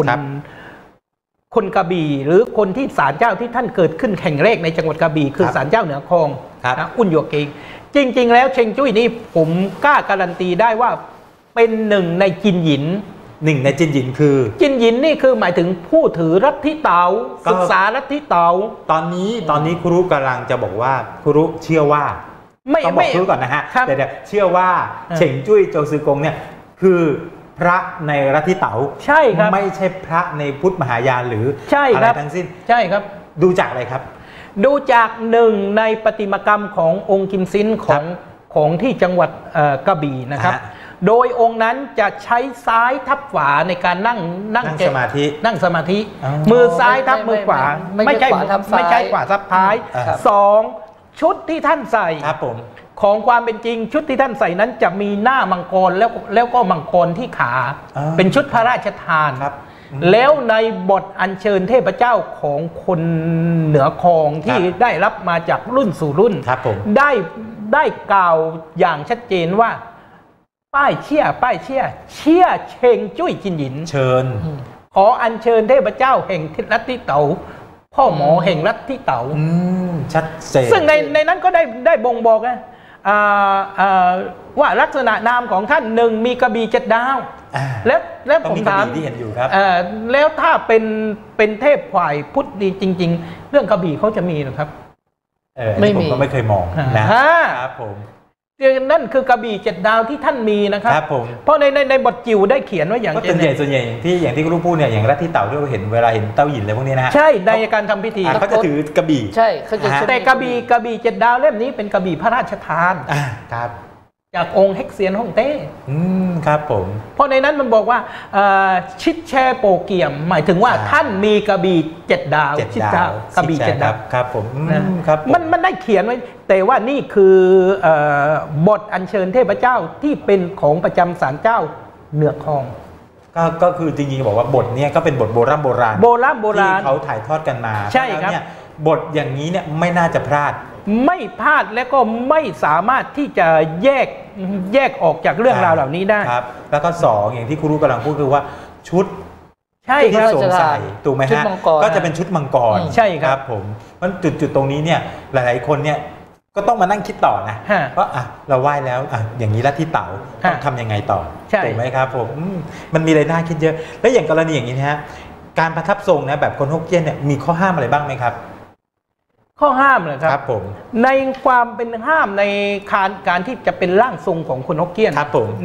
Speaker 2: คนกระบี่หรือคนที่ศาลเจ้าที่ท่านเกิดขึ้นแห่งแรกในจังหวัดกระบี่คือศาลเจ้าเหนือคลองนะอุ่นหยวกเองจริงๆแล้วเชงจุ้ยนี่ผมกล้าการันตีได้ว่าเป็นหนึ่งในจินหยิน
Speaker 1: จินหยินคือ
Speaker 2: จินหยินนี่คือหมายถึงผู้ถือลัทธิเต๋าศึกษาลัทธิเต๋า
Speaker 1: ตอนนี้ครูกำลังจะบอกว่าครูเชื่อว่าต้องบอกครูก่อนนะฮะเดี๋ยวเชื่อว่าเฉ่งจุ้ยโจซือกงเนี่ยคือพระในลัทธิเต๋า
Speaker 2: ใช่ครับ
Speaker 1: ไม่ใช่พระในพุทธมหายานหรืออะไรทั้งสิ้น
Speaker 2: ใช่ครับ
Speaker 1: ดูจากอะไรครับ
Speaker 2: ดูจากหนึ่งในประติมากรรมขององค์กิมซินของที่จังหวัดกระบี่นะครับโดยองค์นั้นจะใช้ซ้ายทับขวาในการนั่ง
Speaker 1: สมา
Speaker 2: ธิมือซ้ายทับมือขวาไม่ใช่ขวาทับท้าย2ชุดที่ท่านใส่ของความเป็นจริงชุดที่ท่านใส่นั้นจะมีหน้ามังกรแล้วก็มังกรที่ขาเป็นชุดพระราชทานแล้วในบทอัญเชิญเทพเจ้าของคนเหนือคลองที่ได้รับมาจากรุ่นสู่รุ่นได้กล่าวอย่างชัดเจนว่าป้ายเชี่ยเชงจุ้ยจินหยิน
Speaker 1: เชิญ
Speaker 2: ขออัญเชิญเทพเจ้าแห่งลัทธิเต๋าพ่อหมอแห่งลัทธิเต๋า
Speaker 1: ชัดเจน
Speaker 2: ซึ่งในนั้นก็ได้บ่งบอกนะว่าลักษณะนามของท่านหนึ่งมีกระบี่7 ดาวแล้วผมถาม
Speaker 1: ที่เห็นอยู่ครับ
Speaker 2: แล้วถ้าเป็นเทพฝ่ายพุทธดีจริงๆเรื่องกระบี่เขาจะมีหรือครับ
Speaker 1: ไม่มีผมก็ไม่เคยมองนะครับผม
Speaker 2: นั่นคือกระบี่7 ดาวที่ท่านมีนะครับเพราะในบทจิ๋วได้เขียนไว้อย่าง
Speaker 1: ส่วนใหญ่อย่างที่ครูพูดเนี่ยอย่างลัทธิเต่าที่เราเห็นเวลาเห็นเต้าหยินอะไรพวกนี้นะ
Speaker 2: ใช่ในการทำพิธี
Speaker 1: เขาจะถือกระบี่
Speaker 3: ใช่เขาจะ
Speaker 2: แต่กระบี่7 ดาวเล่มนี้เป็นกระบี่พระราชทาน
Speaker 1: ครับ
Speaker 2: จากองค์เฮกเซียนฮ่องเต้
Speaker 1: ครับผม
Speaker 2: เพราะในนั้นมันบอกว่าชิดแชโปเกียม หมายถึงว่าท่านมีกระบี่7 ดาวชิดดาวกระบี่7 ดาว
Speaker 1: ครับผม
Speaker 2: ครับมันได้เขียนไว้แต่ว่านี่คือบทอัญเชิญเทพเจ้าที่เป็นของประจำศาลเจ้าเหนือคลอง
Speaker 1: ก็คือจริงๆบอกว่าบทนี้ก็เป็นบทโบราณที่เขาถ่ายทอดกันมา
Speaker 2: ใช่ครับ
Speaker 1: บทอย่างนี้เนี่ยไม่น่าจะพลาด
Speaker 2: ไม่พลาดและก็ไม่สามารถที่จะแยกออกจากเรื่องราวเหล่านี้ได้
Speaker 1: ครับแล้วก็2อย่างที่ครูรู้กำลังพูดคือว่าชุด
Speaker 2: ใช่
Speaker 1: ที่สวมใส่ถูกไหมฮะก็จะเป็นชุดมังกร
Speaker 2: ใช่ครับ
Speaker 1: ผมมันจุดตรงนี้เนี่ยหลายๆคนเนี่ยก็ต้องมานั่งคิดต่อนะว่าเราไหว้แล้วอย่างนี้ลัทธิเต๋าต้องทำยังไงต่อถูกไหมครับผมมันมีอะไรน่าคิดเยอะแล้วอย่างกรณีอย่างนี้นะฮะการประทับทรงนะแบบคนฮกเกี้ยนเนี่ยมีข้อห้ามอะไรบ้างไหมครับ
Speaker 2: ข้อห้ามเลย
Speaker 1: ครับผม
Speaker 2: ในความเป็นห้ามในการที่จะเป็นร่างทรงของคนฮกเกี้ยน
Speaker 1: ครับผม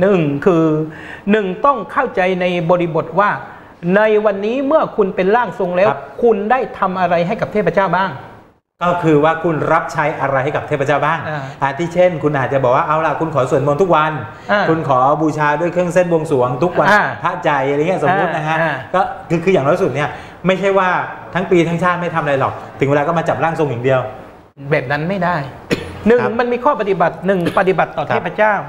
Speaker 2: 1ต้องเข้าใจในบริบทว่าในวันนี้เมื่อคุณเป็นร่างทรงแล้วคุณได้ทำอะไรให้กับเทพเจ้าบ้าง
Speaker 1: ก็คือว่าคุณรับใช้อะไรให้กับเทพเจ้าบ้างที่เช่นคุณอาจจะบอกว่าเอาล่ะคุณขอสวดมนต์ทุกวันคุณขอบูชาด้วยเครื่องเส้นบวงสรวงทุกวันพระใจอะไรเงี้ยสมมตินะฮะก็คืออย่างน้อยสุดเนี่ยไม่ใช่ว่าทั้งปีทั้งชาติไม่ทำอะไรหรอกถึงเวลาก็มาจับร่างทรงอย่างเดียว
Speaker 2: แบบนั้นไม่ได้มันมีข้อปฏิบัติปฏิบัติต่อเทพเจ้า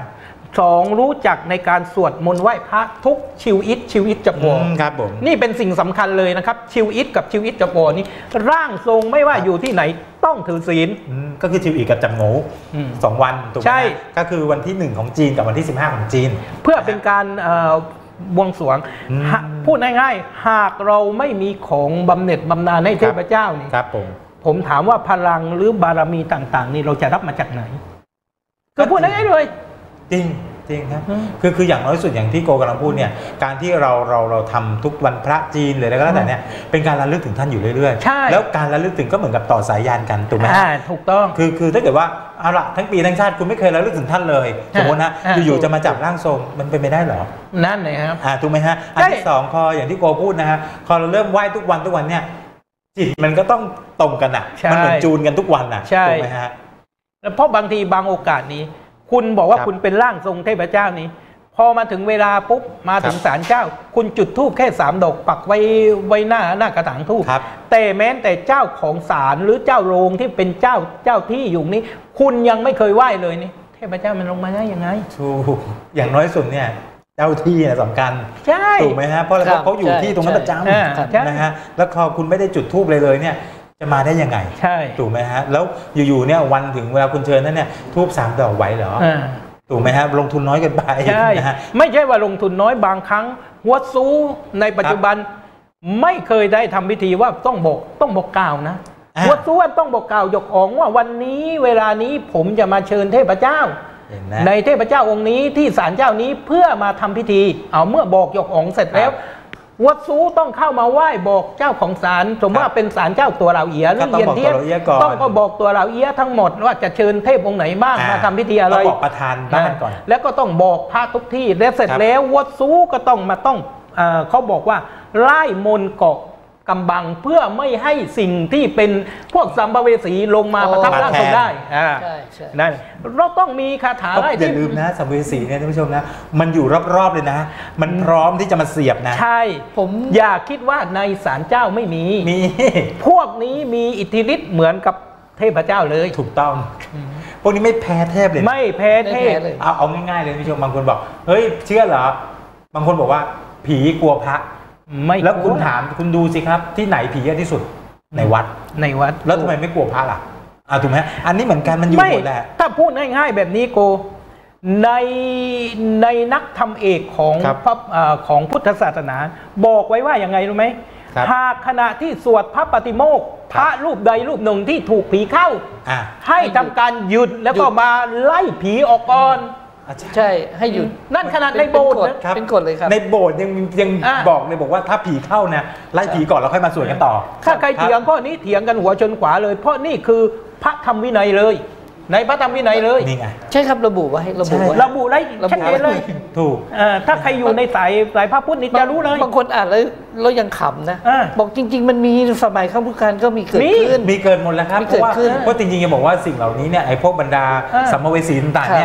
Speaker 2: 2รู้จักในการสวดมนต์ไหว้พระทุกชีวิตจะโป
Speaker 1: ครับผม
Speaker 2: นี่เป็นสิ่งสำคัญเลยนะครับชีวิตกับชีวิตจะโปนี่ร่างทรงไม่ว่าอยู่ที่ไหนต้องถือศีล
Speaker 1: ก็คือชีวิตกับจับงู2 วันถูกไหมใช่
Speaker 2: ก็
Speaker 1: คือวันที่1ของจีนกับวันที่15ของจีน
Speaker 2: เพื่อเป็นการบวงสรวงพูดง่ายๆหากเราไม่มีของบำเหน็จบำนาญให้เทพเจ้านี่
Speaker 1: ครับ
Speaker 2: ผมถามว่าพลังหรือบารมีต่างๆนี่เราจะรับมาจากไหนก็พูดง่ายๆเลย
Speaker 1: จริงครับคืออย่างน้อยสุดอย่างที่โกกำลังพูดเนี่ยการที่เราทำทุกวันพระจีนหรืออะไรก็แล้วแต่เนี่ยเป็นการระลึกถึงท่านอยู่เรื่อยๆแล้วการระลึกถึงก็เหมือนกับต่อสายยานกันถูกไหม
Speaker 2: ถูกต้อง
Speaker 1: คือถ้าเกิดว่าเอาละทั้งปีทั้งชาติคุณไม่เคยระลึกถึงท่านเลยสมมตินะอยู่ๆจะมาจับร่างทรงมันเป็นไปได้หรอ
Speaker 2: นั่นเลยครับ
Speaker 1: ถูกไหมฮะอันที่2พออย่างที่โกพูดนะฮะพอเราเริ่มไหว้ทุกวันเนี่ยจิตมันก็ต้องตรงกันอ่ะมันเหมือนจูนกันทุกวันอ่ะถูกไหมฮะ
Speaker 2: แล้วเพราะบางทีบางโอกาสนี้คุณบอกว่าคุณเป็นร่างทรงเทพเจ้านี้พอมาถึงเวลาปุ๊บมาถึงศาลเจ้าคุณจุดธูปแค่3 ดอกปักไว้หน้ากระถางธูปแต่แม้แต่เจ้าของศาลหรือเจ้าโรงที่เป็นเจ้าที่อยู่นี้คุณยังไม่เคยไหว้เลยนี่เทพเจ้ามันลงมาได้ยังไง
Speaker 1: ถูกอย่างน้อยสุดเนี่ยเจ้าที่เนี่ยสำคัญถูกไหมฮะเพราะเขาอยู่ที่ตรงนั้นประจำนะฮะแล้วพอคุณไม่ได้จุดธูปเลยเนี่ยจะมาได้ยังไง
Speaker 2: ใช่
Speaker 1: ถูกไหมฮะแล้วอยู่ๆเนี่ยวันถึงเวลาคุณเชิญนั้นเนี่ยทูบ3 ดอกไหวเหรอถูกไหมฮะลงทุนน้อยเกินไป
Speaker 2: ใช่ไม่ใช่ว่าลงทุนน้อยบางครั้งหัวซูในปัจจุบันไม่เคยได้ทำพิธีว่าต้องบอกกล่าวนะหัวซูต้องบอกกล่าวยกองว่าวันนี้เวลานี้ผมจะมาเชิญเทพเจ้าในเทพเจ้าองค์นี้ที่ศาลเจ้านี้เพื่อมาทำพิธีเอาเมื่อบอกยกองเสร็จแล้ววัดซูต้องเข้ามาไหว้บอกเจ้าของศาลสมมติว่าเป็นศาลเจ้าตัวเราเอียหรือเยียนเทียนต้องก็บอกตัวเราเอียทั้งหมดว่าจะเชิญเทพองค์ไหนบ้างมาทำพิธีอะไร
Speaker 1: ต้องบอกประธานบ้านก่อน
Speaker 2: แล้วก็ต้องบอกพระทุกที่และเสร็จแล้ววัดซูก็ต้องเขาบอกว่าไล่มนต์เกาะกำบังเพื่อไม่ให้สิ่งที่เป็นพวกสัมภเวสีลงมาประทับร่างทรงได้นั่นเราต้องมีคาถาไล่
Speaker 1: อย่าลืมนะสัมภเวสีเนี่ยท่านผู้ชมนะมันอยู่รอบๆเลยนะมันพร้อมที่จะมาเสียบนะ
Speaker 2: ใช่ผมอย่าคิดว่าในศาลเจ้าไม่มีพวกนี้มีอิทธิฤทธิ์เหมือนกับเทพเจ้าเลย
Speaker 1: ถูกต้องพวกนี้ไม่แพ้เทพเลย
Speaker 2: ไม่แพ้เทพ
Speaker 1: เลยเอาง่ายๆเลยท่านผู้ชมบางคนบอกเฮ้ยเชื่อเหรอบางคนบอกว่าผีกลัวพระแล้วคุณถามคุณดูสิครับที่ไหนผีเยอะที่สุดในวัดแล้วทำไมไม่กลัวพระล่ะถูกไหมอันนี้เหมือนกันมันอยู่หมดแหละ
Speaker 2: ถ้าพูดง่ายๆแบบนี้โกในนักธรรมเอกของพุทธศาสนาบอกไว้ว่าอย่างไงรู้ไหมหากขณะที่สวดพระปฏิโมกข์พระรูปใดรูปหนึ่งที่ถูกผีเข้าให้ทำการหยุดแล้วก็มาไล่ผีออกก่อน
Speaker 3: ใช่ให้หยุด
Speaker 2: นั่นขนาดในโบสถ์
Speaker 3: เป็นกฎเลยครับ
Speaker 1: ในโบสถ์ยังบอกเลยบอกว่าถ้าผีเข้านะไล่ผีก่อนแล้วค่อยมาสวดกันต่อ
Speaker 2: ถ้าใครเถียงข้อนี้เถียงกันหัวชนขวาเลยเพราะนี่คือพระธรรมวินัยเลยในพระธรรมวินัยเลย
Speaker 1: นี่ไง
Speaker 3: ใช่ครับระบุไว้ระ
Speaker 2: บุไว้ชัดเจนเลย
Speaker 1: ถูก
Speaker 2: ถ้าใครอยู่ในสายพระพุทธนี่จะรู้เลย
Speaker 3: บางคนอ่านแล้วยังขำนะบอกจริงๆมันมีสมัยข้าพุทธกาลก็มีเกิดขึ้น
Speaker 1: มีเกิดหมดแล้วครับเพราะจริงๆจะบอกว่าสิ่งเหล่านี้เนี่ยไอ้พวกบรรดาสัมภเวสีต่างๆเนี่ย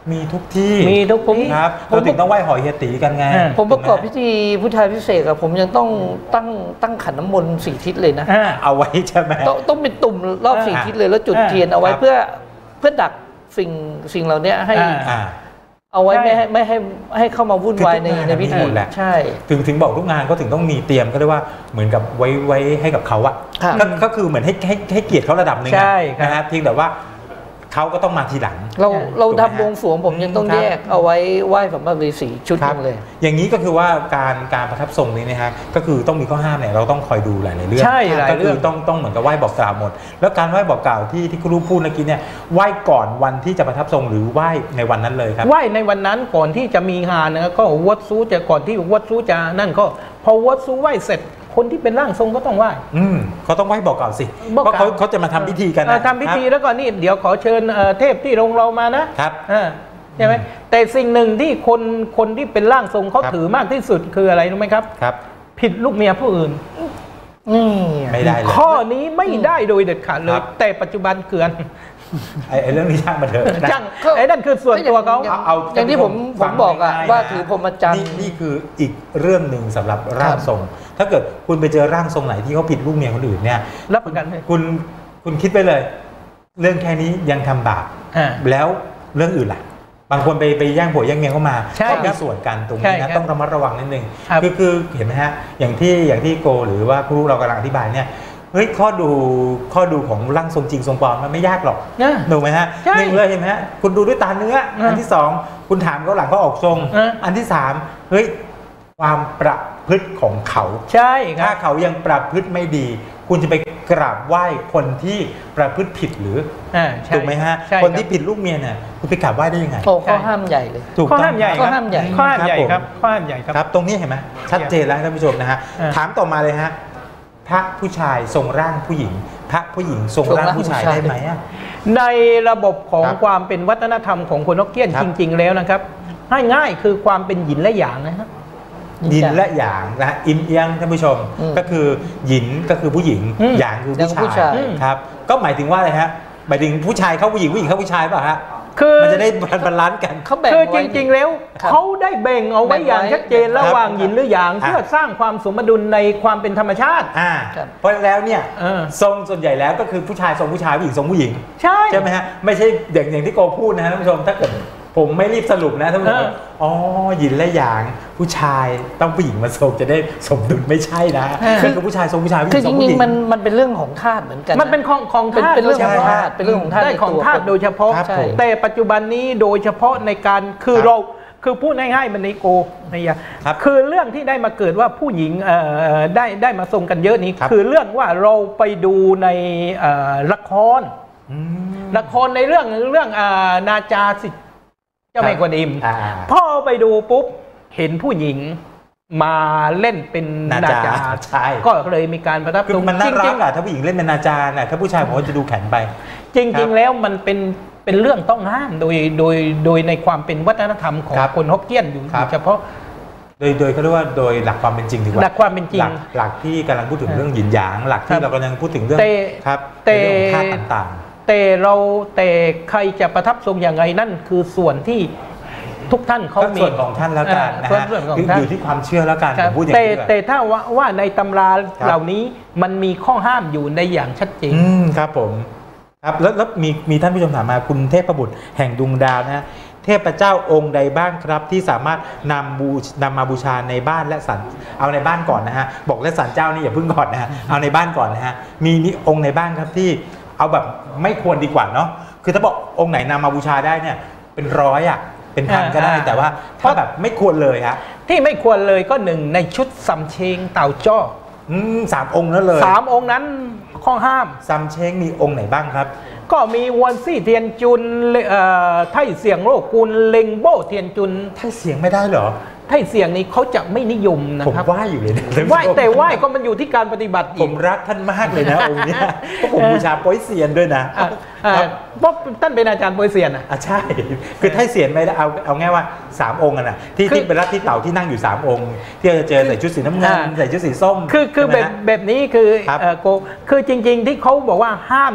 Speaker 1: มีทุกที่
Speaker 2: มีทุกที่
Speaker 1: ครับเราถึงต้องไหว้หอยเฮียตีกันไง
Speaker 3: ผมประกอบพิธีพุทธาพิเศษกับผมยังต้องตั้งขันน้ำมนต์4 ทิศเลยนะ
Speaker 1: เอาไว้ใช่ไหม
Speaker 3: ต้องเป็นตุ่มรอบ4 ทิศเลยแล้วจุดเทียนเอาไว้
Speaker 1: ครับ
Speaker 3: เพื่อดักสิ่งเหล่านี้ให้
Speaker 1: อ่า
Speaker 3: เอาไว้
Speaker 2: ใช่
Speaker 3: ไม่ให้เข้ามาวุ่นวาย
Speaker 1: คือทุกงาน
Speaker 3: ในพิ
Speaker 1: มี
Speaker 3: ธี
Speaker 1: หมดแหละ
Speaker 3: ใช่
Speaker 1: ถึงบอกทุกงานก็ถึงต้องมีเตรียมก็เรียกว่าเหมือนกับไว้ให้กับเขาอะ
Speaker 3: ครับ
Speaker 1: ก็คือเหมือนให้เกียรติเขาระดับหนึ่งอะ
Speaker 2: ใช่ครับ
Speaker 1: นะฮะเพียงแต่ว่าเขาก็ต้องมาทีหลัง
Speaker 3: เรา
Speaker 1: ถูกไหม
Speaker 3: ทำวงสรวงผมยังต้อง
Speaker 1: ครับ
Speaker 3: แยกเอาไว้ไหว้สัมภเวสีชุดห
Speaker 1: ครั
Speaker 3: นึ
Speaker 1: บ
Speaker 3: งเลย
Speaker 1: อย่างนี้ก็คือว่าการประทับทรงนี้นะฮะก็คือต้องมีข้อห้ามเนี่ยเราต้องคอยดูหลายๆเรื่อง
Speaker 2: ใช่หลาย
Speaker 1: ก็
Speaker 2: เรื่
Speaker 1: คือ อง ต้องเหมือนกับไหว้บอกกล่าวหมด แล้วการไหว้บอกกล่าวที่ครูพูดเมื่อกี้เนี่ยไหว้ก่อนวันที่จะประทับทรงหรือไหว้ในวันนั้นเลยครับ
Speaker 2: ไหว้ในวันนั้นก่อนที่จะมีงานนะก็วัดซูจะก่อนที่วัดซูจะนั่นก็พอวัดซูไหว้เสร็จคนที่เป็นร่างทรงก็ต้องไหว้
Speaker 1: เขาต้องไหว้บอกกล่าวสิ
Speaker 2: บอก
Speaker 1: เพราะ
Speaker 2: กล่าว
Speaker 1: เขาจะมาทำพิธีกันนะ
Speaker 2: ทำพิธีแล้วก็นี่เดี๋ยวขอเชิญเทพที่โรงเรามานะครับ ใช่ไหมแต่สิ่งหนึ่งที่คนที่เป็นร่างทรงเขา
Speaker 1: ครับ
Speaker 2: ถือมากที่สุดคืออะไรรู้ไหมครับ
Speaker 1: ครับ
Speaker 2: ผิดลูกเมียผู้อื่น
Speaker 3: นี่
Speaker 1: ไม่ได้เลย
Speaker 2: ข้อนี้ไม่ได้โดยเด็ดขาดเล
Speaker 1: ค
Speaker 2: ย
Speaker 1: รับ
Speaker 2: แต่ปัจจุบันเกือน
Speaker 1: ไอ้เรื่องนี้ช่างมาเถอะนะ
Speaker 2: จังไอ้นั่นคือส่วนตัวเขา
Speaker 3: อย่างที่ผมบอกอะ
Speaker 1: ฟังง่ยๆ
Speaker 3: ว่า
Speaker 1: นะ
Speaker 3: ถือพรหมจรรย์
Speaker 1: นี่คืออีกเรื่องหนึ่งสำหรับร่างทรง ถ้าเกิดคุณไปเจอร่างทรงไหนที่เขาผิดลูกเมียคนอื่นเนี่ย
Speaker 2: รับประกันเลย
Speaker 1: คุณคิดไปเลย เรื่องแค่นี้ยังทำบาป แล้วเรื่องอื่นล่ะ บางคนไปแย่งผัวแย่งเมียเข้ามา
Speaker 2: ใช่
Speaker 1: ก็
Speaker 2: ค
Speaker 1: มี
Speaker 2: รับ
Speaker 1: ส่วนกันตรง
Speaker 2: ใช่
Speaker 1: นี้
Speaker 2: ครั
Speaker 1: นะ
Speaker 2: บ
Speaker 1: ต้องระมัดระวังนิดนึง
Speaker 2: ครับ
Speaker 1: คือเห็นไหมฮะอย่างที่โกหรือว่าครูเรากำลังอธิบายเนี่ยเฮ้ยข้อดูของร่างทรงจริงทรงปลอมมันไม่ยากหรอก
Speaker 2: นะ
Speaker 1: ถูกไหมฮะ
Speaker 2: ใช่
Speaker 1: หนึ่งเลยเห็นไหมฮะคุณดูด้วยตาเนื้ออันที่สองคุณถามเขาหลังเขาออกทรง อันที่สามเฮ้ยความประพฤติของเขา
Speaker 2: ใช่ค
Speaker 1: ถ้า
Speaker 2: รับ
Speaker 1: เขายังประพฤติไม่ดี คุณจะไปกราบไหว้คนที่ประพฤติผิดหรือ
Speaker 2: ใช่
Speaker 1: ถูกไหมฮะ
Speaker 2: ใช่
Speaker 1: คนที่
Speaker 2: รับ
Speaker 1: ผิดลูกเมียเนี่ยคุณไปกราบไหว้ได้ยังไง
Speaker 3: โอ้ข้อห้ามใหญ่เลย
Speaker 1: ถูก
Speaker 2: ข้อ
Speaker 1: ต้อง
Speaker 2: ห้ามใหญ่
Speaker 3: ข้อห้ามใหญ่
Speaker 2: ข้อห้ามใหญ่
Speaker 1: ผม
Speaker 2: ครับข้อห้ามใหญ่ครับ
Speaker 1: ครับ ตรงนี้เห็นไหมชัดเจนแล้วท่านผู้ชมนะฮะ ถามต่อมาเลยฮะพระผู้ชายทรงร่างผู้หญิง พระผู้หญิงทรงร่างผู้ชายได้ไหมอะ
Speaker 2: ในระบบของ
Speaker 1: ครับ
Speaker 2: ความเป็นวัฒนธรรมของคนฮกเกี้ยน
Speaker 1: ครับ
Speaker 2: จริง ๆ แล้วนะครับง่ายๆคือความเป็นหยินและหยางนะครับ
Speaker 1: ยินและหยางนะฮะอินเอียงท่านผู้ชม ก็คือหยินก็คือผู้หญิง หยางคือ
Speaker 3: หยางผู้
Speaker 1: ผู้ชา
Speaker 3: ชาย ย
Speaker 1: ครับก็หมายถึงว่าอะไรฮะหมายถึงผู้ชายเข้าผู้หญิงผู้หญิงเข้าผู้ชายเปล่าฮะ
Speaker 2: คือ
Speaker 1: มันจะได้บาลานซ์กัน
Speaker 3: เขาแบ่ง
Speaker 2: คือ
Speaker 3: ไว้
Speaker 2: จริง ๆ แล้ว
Speaker 3: ครับ
Speaker 2: เขาได้แบ่งเอาไว้
Speaker 3: แบ่งไว้
Speaker 2: อย่างชัดเจนระหว่างหยินหรือหยาง
Speaker 1: อ่ะ
Speaker 2: เพื่อสร้างความสมดุลในความเป็นธรรมชาติ
Speaker 3: ครับ
Speaker 1: เพราะแล้วเนี่ย
Speaker 2: ท
Speaker 1: ทรงส่วนใหญ่แล้วก็คือผู้ชายทรงผู้ชายผู้หญิงทรงผู้หญิง
Speaker 2: ใช่
Speaker 1: ใช่ไหมฮะไม่ใช่อย่างที่โกพูดนะฮะท่านผู้ชมถ้าเกิดผมไม่รีบสรุปนะท่านผู้ชมอ๋อหยินและหยางผู้ชายต้องผู้หญิงมาทรงจะได้สมดุลไม่ใช่นะคือผู้ชายทรงผู้ชายผู้ห
Speaker 3: คื
Speaker 1: ญิ
Speaker 3: อง จ
Speaker 1: ทรงผู้
Speaker 3: ริ
Speaker 1: ห
Speaker 3: ง
Speaker 1: ญิง
Speaker 3: ๆมันเป็นเรื่องของธาตุเหมือนกัน
Speaker 2: มันเป็นของ
Speaker 3: เป็น
Speaker 2: ธาตุ
Speaker 3: เป็นเรื่องของ
Speaker 1: ใช่
Speaker 3: ธาตุเป็นเรื่องของธาตุ
Speaker 2: ได้ของ
Speaker 3: ในตัว
Speaker 2: ธาตุโดยเฉพาะ
Speaker 1: ครับผม
Speaker 2: แต่ปัจจุบันนี้โดยเฉพาะในการคือ
Speaker 1: ครับ
Speaker 2: เราคือพูดง่ายๆมันในโกนะยะ
Speaker 1: ครับ
Speaker 2: คือเรื่องที่ได้มาเกิดว่าผู้หญิงได้มาทรงกันเยอะนี้
Speaker 1: ครับ
Speaker 2: คือเรื่องว่าเราไปดูในละคร ละครในเรื่องนาจาสิเจ้าแม่กวนอิม
Speaker 1: อ่า
Speaker 2: พ่อไปดูปุ๊บเห็นผู้หญิงมาเล่นเป็นนา
Speaker 1: นา
Speaker 2: จา
Speaker 1: จาใช่
Speaker 2: ก็เลยมีการประทับ
Speaker 1: คือ
Speaker 2: ทรง
Speaker 1: มันน่า
Speaker 2: จ
Speaker 1: รั
Speaker 2: ริ
Speaker 1: ก
Speaker 2: ง
Speaker 1: อะถ้าผู้หญิงเล่นเป็นอาจารย์อะถ้าผู้ชายผมว่าจะดูแข็งไป
Speaker 2: ๆจริง ๆ แล้วมันเป็นเรื่องต้องห้ามโดยในความเป็นวัฒนธรรมของ
Speaker 1: ครับ
Speaker 2: คนฮกเกี้ยนอยู่
Speaker 1: ครับ
Speaker 2: เฉพาะ
Speaker 1: โดยเขาเรียกว่าโดยหลักความเป็นจริงดีกว่า
Speaker 2: หลักความเป็นจริง
Speaker 1: หลักที่กำลังพูดถึงเรื่องหยินหยาง หลัก
Speaker 2: ครั
Speaker 1: ที่
Speaker 2: บ
Speaker 1: เรากำลังพูดถึงเรื่อง
Speaker 2: แต่
Speaker 1: ครับ
Speaker 2: แต่
Speaker 1: ในเรื่องของธาตุต่าง
Speaker 2: แต่ใครจะประทับทรงอย่างไรนั่นคือส่วนที่ทุกท่าน
Speaker 1: ๆ
Speaker 2: เขา
Speaker 1: ก็
Speaker 2: มี
Speaker 1: ส่วนของท่านแล้วกันนะฮะ
Speaker 2: ส่วนของท่าน
Speaker 1: อยู่ที่ความเชื่อแล้วกัน
Speaker 2: ค
Speaker 1: ผ
Speaker 2: รับ
Speaker 1: มพูดอย่าง
Speaker 2: แต่
Speaker 1: นี้ดีกว่า
Speaker 2: แต่ถ้าว่าในตำรา
Speaker 1: ครับ
Speaker 2: เหล่านี้มันมีข้อห้ามอยู่ในอย่างชัดเจน
Speaker 1: ครับผมครับแล้วมีท่านผู้ชมถามมาคุณเทพบุตรแห่งดวงดาวนะฮะเทพเจ้าองค์ใดบ้างครับที่สามารถนำมาบูชาในบ้านและศาลเอาในบ้านก่อนนะฮะบอกและศาลเจ้านี่อย่าเพิ่งก่อนนะฮะเอาในบ้านก่อนนะฮะมีองค์ในบ้านครับที่เอาแบบไม่ควรดีกว่าเนาะคือถ้าบอกองค์ไหนนำมาบูชาได้เนี่ยเป็นร้อยอ่ะเป็นพันก็ได้แต่ว่าถ้าแบบไม่ควรเลยฮะ
Speaker 2: ที่ไม่ควรเลยก็หนึ่งในชุดสำเชงเต่าจ้อ
Speaker 1: 3 องค์นั่นเลย
Speaker 2: 3 องค์นั้นข้อห้าม
Speaker 1: ซัมเชงมีองค์ไหนบ้างครับ
Speaker 2: ก็มีวนซี่เทียนจุนไทเสียงโลกุลเล็งโบเทียนจุน
Speaker 1: ถ้าเสียงไม่ได้เหรอ
Speaker 2: ไทเสียงนี้เขาจะไม่นิยมนะ
Speaker 1: ผม
Speaker 2: ครับ
Speaker 1: ไหว้อยู่เลยนะ
Speaker 2: ไหว้แต่ไหว้ก็มันอยู่ที่การปฏิบัติ
Speaker 1: ผมรักท่านมากเลยนะ องค์เนี้ยเพราะผมบูชาโป้ยเซียนด้วยนะ ครับ
Speaker 2: เพราะท่านเป็นอาจารย์โปรยเซียนอ่ะ
Speaker 1: ใช่ คือไทยเสียนไม่ได้เอาง่ายว่า 3 องค์อะนะที่
Speaker 2: คือ
Speaker 1: ที่เป็นรัฐที่เต่าที่นั่งอยู่ 3 องค์ ที่เราจะเจอใส่ชุดสีน้ำเงินใส่ชุดสีส้ม
Speaker 2: คือ
Speaker 1: ใช่ไหมฮะ
Speaker 2: แบบนี้คือ
Speaker 1: ครับ
Speaker 2: โกคือจริง ๆ ที่เขาบอกว่าห้ามนี่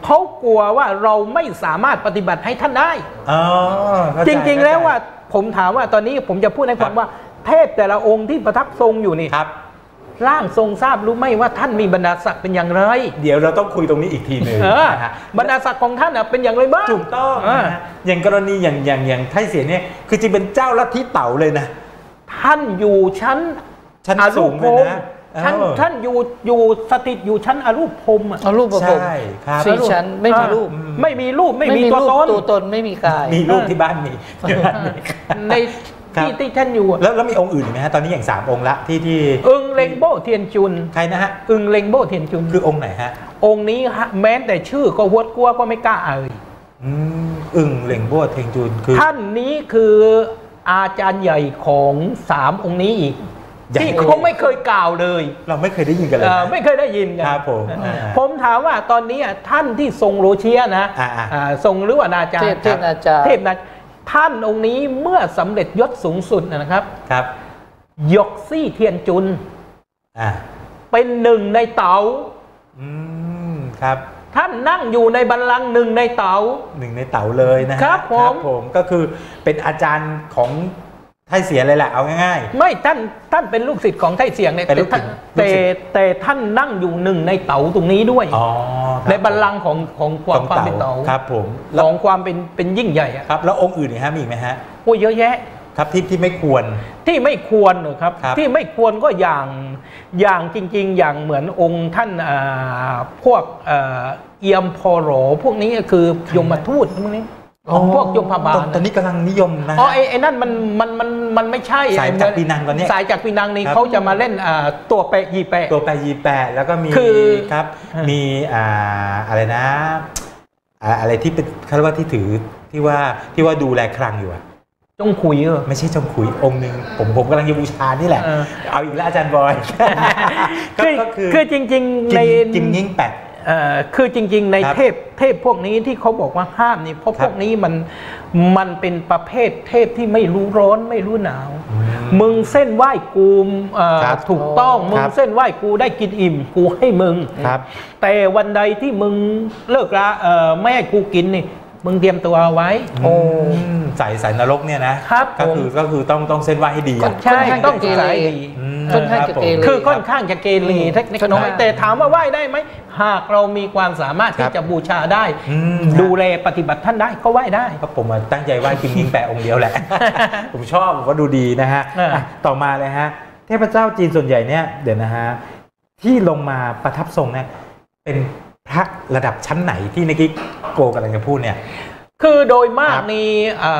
Speaker 2: เขากลัวว่าเราไม่สามารถปฏิบัติให้ท่านได้
Speaker 1: อ๋อเข้าใจ
Speaker 2: จริงๆแล้วว่า
Speaker 1: เข้
Speaker 2: ผมถามว่าตอนนี้ผมจะพูดให้ฟังว่าเทพแต่ละองค์ที่ประทับทรงอยู่นี่
Speaker 1: าใจครับ
Speaker 2: ร่างทรงทราบรู้ไหมว่าท่านมีบรรดาศักดิ์เป็นอย่างไร
Speaker 1: เดี๋ยวเราต้องคุยตรงนี้อีกทีหนึ่งนะฮะ
Speaker 2: บรรดาศักดิ์ของท่านเป็นอย่างไรบ้าง
Speaker 1: ถูกต้องนะฮะอย่างกรณีอย่างไทเสียเนี่ยคือจริงเป็นเจ้าลัทธิเต๋าเลยนะ
Speaker 2: ท่านอยู่ชั้น
Speaker 1: ชั้น
Speaker 2: อรู
Speaker 1: สู
Speaker 2: ป
Speaker 1: ง
Speaker 2: พ
Speaker 1: เลย
Speaker 2: รหม
Speaker 1: นะ
Speaker 2: ท่านอยู่สถิตอยู่ชั้นอรูปพรหมอะ
Speaker 3: เอารูปประผม
Speaker 1: ใช่ครับ
Speaker 3: สี่ชั้นไม่มีรูป
Speaker 2: ไม่มีรูปไม่มีตัว
Speaker 3: รูป
Speaker 2: ตน
Speaker 3: ตัวตนไม่มีกาย
Speaker 1: มีลูกที่บ้านมี
Speaker 2: ใน
Speaker 1: ครับ
Speaker 2: ที่ท่านอยู่อะ
Speaker 1: แล้วมีองค์อื่นอีกไหมฮะตอนนี้อย่าง3องค์ละที่
Speaker 2: อึงเลงโบเทียนจุน
Speaker 1: ใครนะฮะ
Speaker 2: อึงเลงโบเทียนจุน
Speaker 1: คือองค์ไหนฮะ
Speaker 2: องค์นี้ฮะแม้แต่ชื่อก็หวดกลัวก็ไม่กล้าเอ่ย
Speaker 1: อึ่งเหล่งบัวเทงจูนคือ
Speaker 2: ท่านนี้คืออาจารย์ใหญ่ของ3องค์นี้อีก
Speaker 1: ใหญ่
Speaker 2: ที่เขาไม่เคยกล่าวเลย
Speaker 1: เราไม่เคยได้ยินกันเลยนะ
Speaker 2: ไม่เคยได้ยินกัน
Speaker 1: ครับผม
Speaker 2: ผมถามว่าตอนนี้ท่านที่ทรงโรเชียนะ ทรงหรือว่านาจารย์
Speaker 3: เทพนาจารย์
Speaker 2: เทพนาท่านองค์นี้เมื่อสำเร็จยศสูงสุดนะครับ
Speaker 1: ครับ
Speaker 2: ยกซี่เทียนจุน
Speaker 1: อ่า
Speaker 2: เป็นหนึ่งในเต๋า
Speaker 1: ครับ
Speaker 2: ท่านนั่งอยู่ในบัลลังก์หนึ่งในเต๋า
Speaker 1: หนึ่งในเต๋าเลยนะฮะ
Speaker 2: ครับผม
Speaker 1: ก็คือเป็นอาจารย์ของไทเสียเลยแหละเอาง่าย
Speaker 2: ไม่ท่านเป็นลูกศิษย์ของไทเสียงเนี่ย
Speaker 1: เป็นลูกศิษย์
Speaker 2: แต่ท่านนั่งอยู่หนึ่งในเต๋าตรงนี้ด้วย
Speaker 1: ๆอ๋อครับ
Speaker 2: ในบัลลังก์ของความเป็นเต๋า
Speaker 1: ครับผม
Speaker 2: ของความเป็นยิ่งใหญ่อะ
Speaker 1: ครับแล้วองค์อื่นอีกฮะมีอีกไหมฮะ
Speaker 2: โอ้เยอะแยะ
Speaker 1: ครับที่ไม่ควร
Speaker 2: ที่ไม่ควรเหรอครับ
Speaker 1: ครับ
Speaker 2: ที่ไม่ควรก็อย่างจริง ๆ อย่างเหมือนองค์ท่านพวกเอียมพอโรพวกนี้ก็คือยมทูตพวกนี้พวกยมพบาล
Speaker 1: ตอนนี้กำลังนิยมนะ
Speaker 2: อ๋อไอ้นั่นมันไม่ใช่
Speaker 1: สายจากปีนังตอนนี้
Speaker 2: สายจากปีนังนี่
Speaker 1: ครับ
Speaker 2: เขาจะมาเล่นตัวแปะยีแปะ
Speaker 1: ตัวแปรยีแปะแล้วก็มี
Speaker 2: คือ
Speaker 1: ครับมีอะไรนะอะไรที่เป็นเขาเรียกว่าที่ถือที่ว่าดูแลคลังอยู่อะ
Speaker 2: จงคุยเหรอ
Speaker 1: ไม่ใช่จงขุยองค์หนึ่งผมกำลังจะบูชานี่แหละ เอาอีกแล้วอาจารย์บอย ก็
Speaker 2: คือจริงๆใน
Speaker 1: กิมยิ่งแปะ
Speaker 2: คือจริงๆใน
Speaker 1: ครับ
Speaker 2: เทพพวกนี้ที่เขาบอกว่าห้ามนี่เพราะ
Speaker 1: ครับ
Speaker 2: พวกนี้มันเป็นประเภทเทพที่ไม่รู้ร้อนไม่รู้หนาว มึงเส้นไหว้กู
Speaker 1: ครับ
Speaker 2: ถูกต้องมึ
Speaker 1: ค
Speaker 2: ง
Speaker 1: รับ
Speaker 2: เส้นไหว้กูได้กินอิ่มกูให้มึง
Speaker 1: ครับ
Speaker 2: แต่วันใดที่มึงเลิกละไม่ให้กูกินนี่มึงเตรียมตัวเอาไว้
Speaker 1: ใส่นรกเนี่ยนะครับ ก็คือต้องเส้นไหว้ให้ดีอะ
Speaker 2: ใช่ต้องศึกษาให้ดี
Speaker 3: ค่อนข้างจะเกเร
Speaker 2: คือค่อนข้างจะเกเรเล็กน้อยแต่ถามว่าไหว้ได้ไหมหากเรามีความสามารถที่จะบูชาได้ ดูแลปฏิบัติท่านได้ก็ไหว้ได้
Speaker 1: ก็ผมตั้งใจไหว้กิมยิ่งแปะองค์เดียวแหละ ผมชอบผมว่าดูดีนะฮะ ต่อมาเลยฮะเทพเจ้าจีนส่วนใหญ่เนี่ยเดี๋ยวนะฮะที่ลงมาประทับทรงเนี่ยเป็นพระระดับชั้นไหนที่เมื่อกี้โกกำลังจะพูดเนี่ย
Speaker 2: คือโดยมาก
Speaker 1: ครับ
Speaker 2: นี่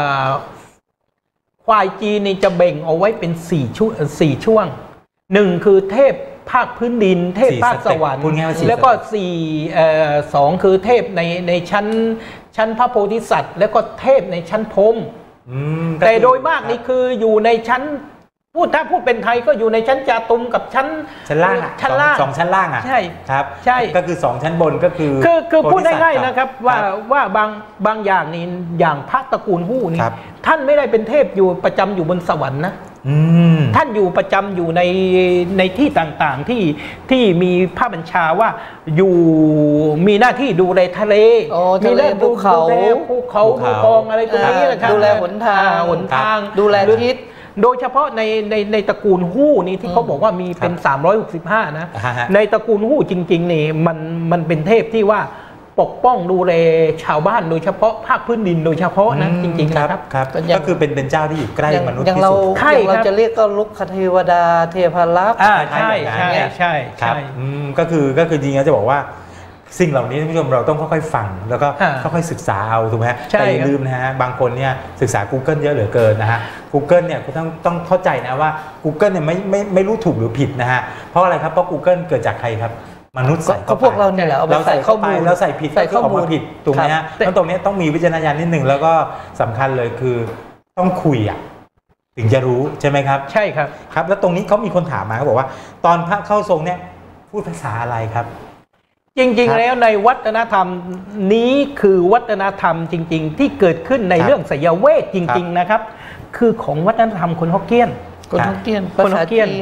Speaker 2: ควายจีนนี่จะแบ่งเอาไว้เป็น4 ช่วงหนึ่งคือเทพภาคพื้นดิน เทพภาคสวรรค์
Speaker 1: พูดง่ายๆว่า4
Speaker 2: แล้วก็สองคือเทพในชั้นพระโพธิสัตว์ แล้วก็เทพในชั้นพรหมแต่โดยมากนี่คืออยู่ในชั้นถ้าพูดเป็นไทยก็อยู่ในชั้นจาตุมกับชั้น
Speaker 1: ล่างอะ
Speaker 2: ชั้นล่าง
Speaker 1: สองชั้นล่างอ่ะ
Speaker 2: ใช่
Speaker 1: ครับ
Speaker 2: ใช่
Speaker 1: ก็คือ2ชั้นบนก็คือ
Speaker 2: คือพูด
Speaker 1: โพธิสัตว์
Speaker 2: ง่ายๆนะครับว่าบางอย่างนี่อย่างพระตระกูลฮู้นี่
Speaker 1: ครับ
Speaker 2: ท่านไม่ได้เป็นเทพอยู่ประจำอยู่บนสวรรค์นะท่านอยู่ประจำอยู่ในที่ต่างๆที่มีพระบัญชาว่าอยู่มีหน้าที่ดูแลทะเล
Speaker 3: ทะเลภูเขา
Speaker 2: ดูแลภูเขาภูคลองอะไรตรงนี้นะครับ
Speaker 3: ดูแลหนทาง
Speaker 2: หนทาง
Speaker 3: ดูแลทิศ
Speaker 2: โดยเฉพาะในตระกูลฮู้นี่ที่เขาบอกว่ามีเป็น365นะในตระกูลฮู้จริงๆนี่มันเป็นเทพที่ว่าปกป้องดูแลชาวบ้านโดยเฉพาะภาคพื้นดินโดยเฉพาะนะจริงๆนะครับ
Speaker 1: ครับก็คือเป็นเจ้าที่อยู่ใกล้มนุษย์
Speaker 3: อย่าง
Speaker 1: ที่
Speaker 3: เรา
Speaker 1: สุด
Speaker 3: อย่างเราจะเรียกก็ลุกคเทวดาเทพรักษ์
Speaker 2: ใช่ใช่ใช่
Speaker 1: ครับ
Speaker 2: ใช่
Speaker 1: ก็คือจริงๆจะบอกว่าสิ่งเหล่านี้ท่านผู้ชมเราต้องค่อยๆฟังแล้วก็ค่อยๆศึกษาเอาถูกไหมฮะ
Speaker 2: ใช่
Speaker 1: แต่อย่าลืมนะฮะบางคนเนี่ยศึกษา Google เยอะเหลือเกินนะฮะ Google เนี่ยคุณต้องเข้าใจนะว่า Google เนี่ยไม่รู้ถูกหรือผิดนะฮะเพราะอะไรครับเพราะ Google เกิดจากใครครับมนุษย์ใส่
Speaker 3: ก็พวกเราเนี่ยแหละเอาไปใส่ข้อมูล
Speaker 1: แล้วใส่ผิด
Speaker 3: ใส่ข้อมูล
Speaker 1: ก็กมาผิดถูกไหมฮะแล้วตรงนี้ต้องมีวิจารณญาณนิดหนึ่งแล้วก็สำคัญเลยคือต้องคุยอ่ะถึงจะรู้ใช่ไหมครับ
Speaker 2: ใช่ครับ
Speaker 1: ครับแล้วตรงนี้เขามีคนถามมาเขาบอกว่า ตอนพระเข้าทรงเนี่ยพูดภาษาอะไรครับ
Speaker 2: จริงๆแล้วในวัฒนธรรมนี้คือวัฒนธรรมจริงๆ ที่เกิดขึ้นในเรื่องไสยเวทจริงๆนะครับคือของวัฒนธรรมคนฮกเกี้ยน
Speaker 3: คนฮกเกี้ยน
Speaker 2: คนฮกเกี้ยน
Speaker 3: ภาษาจีน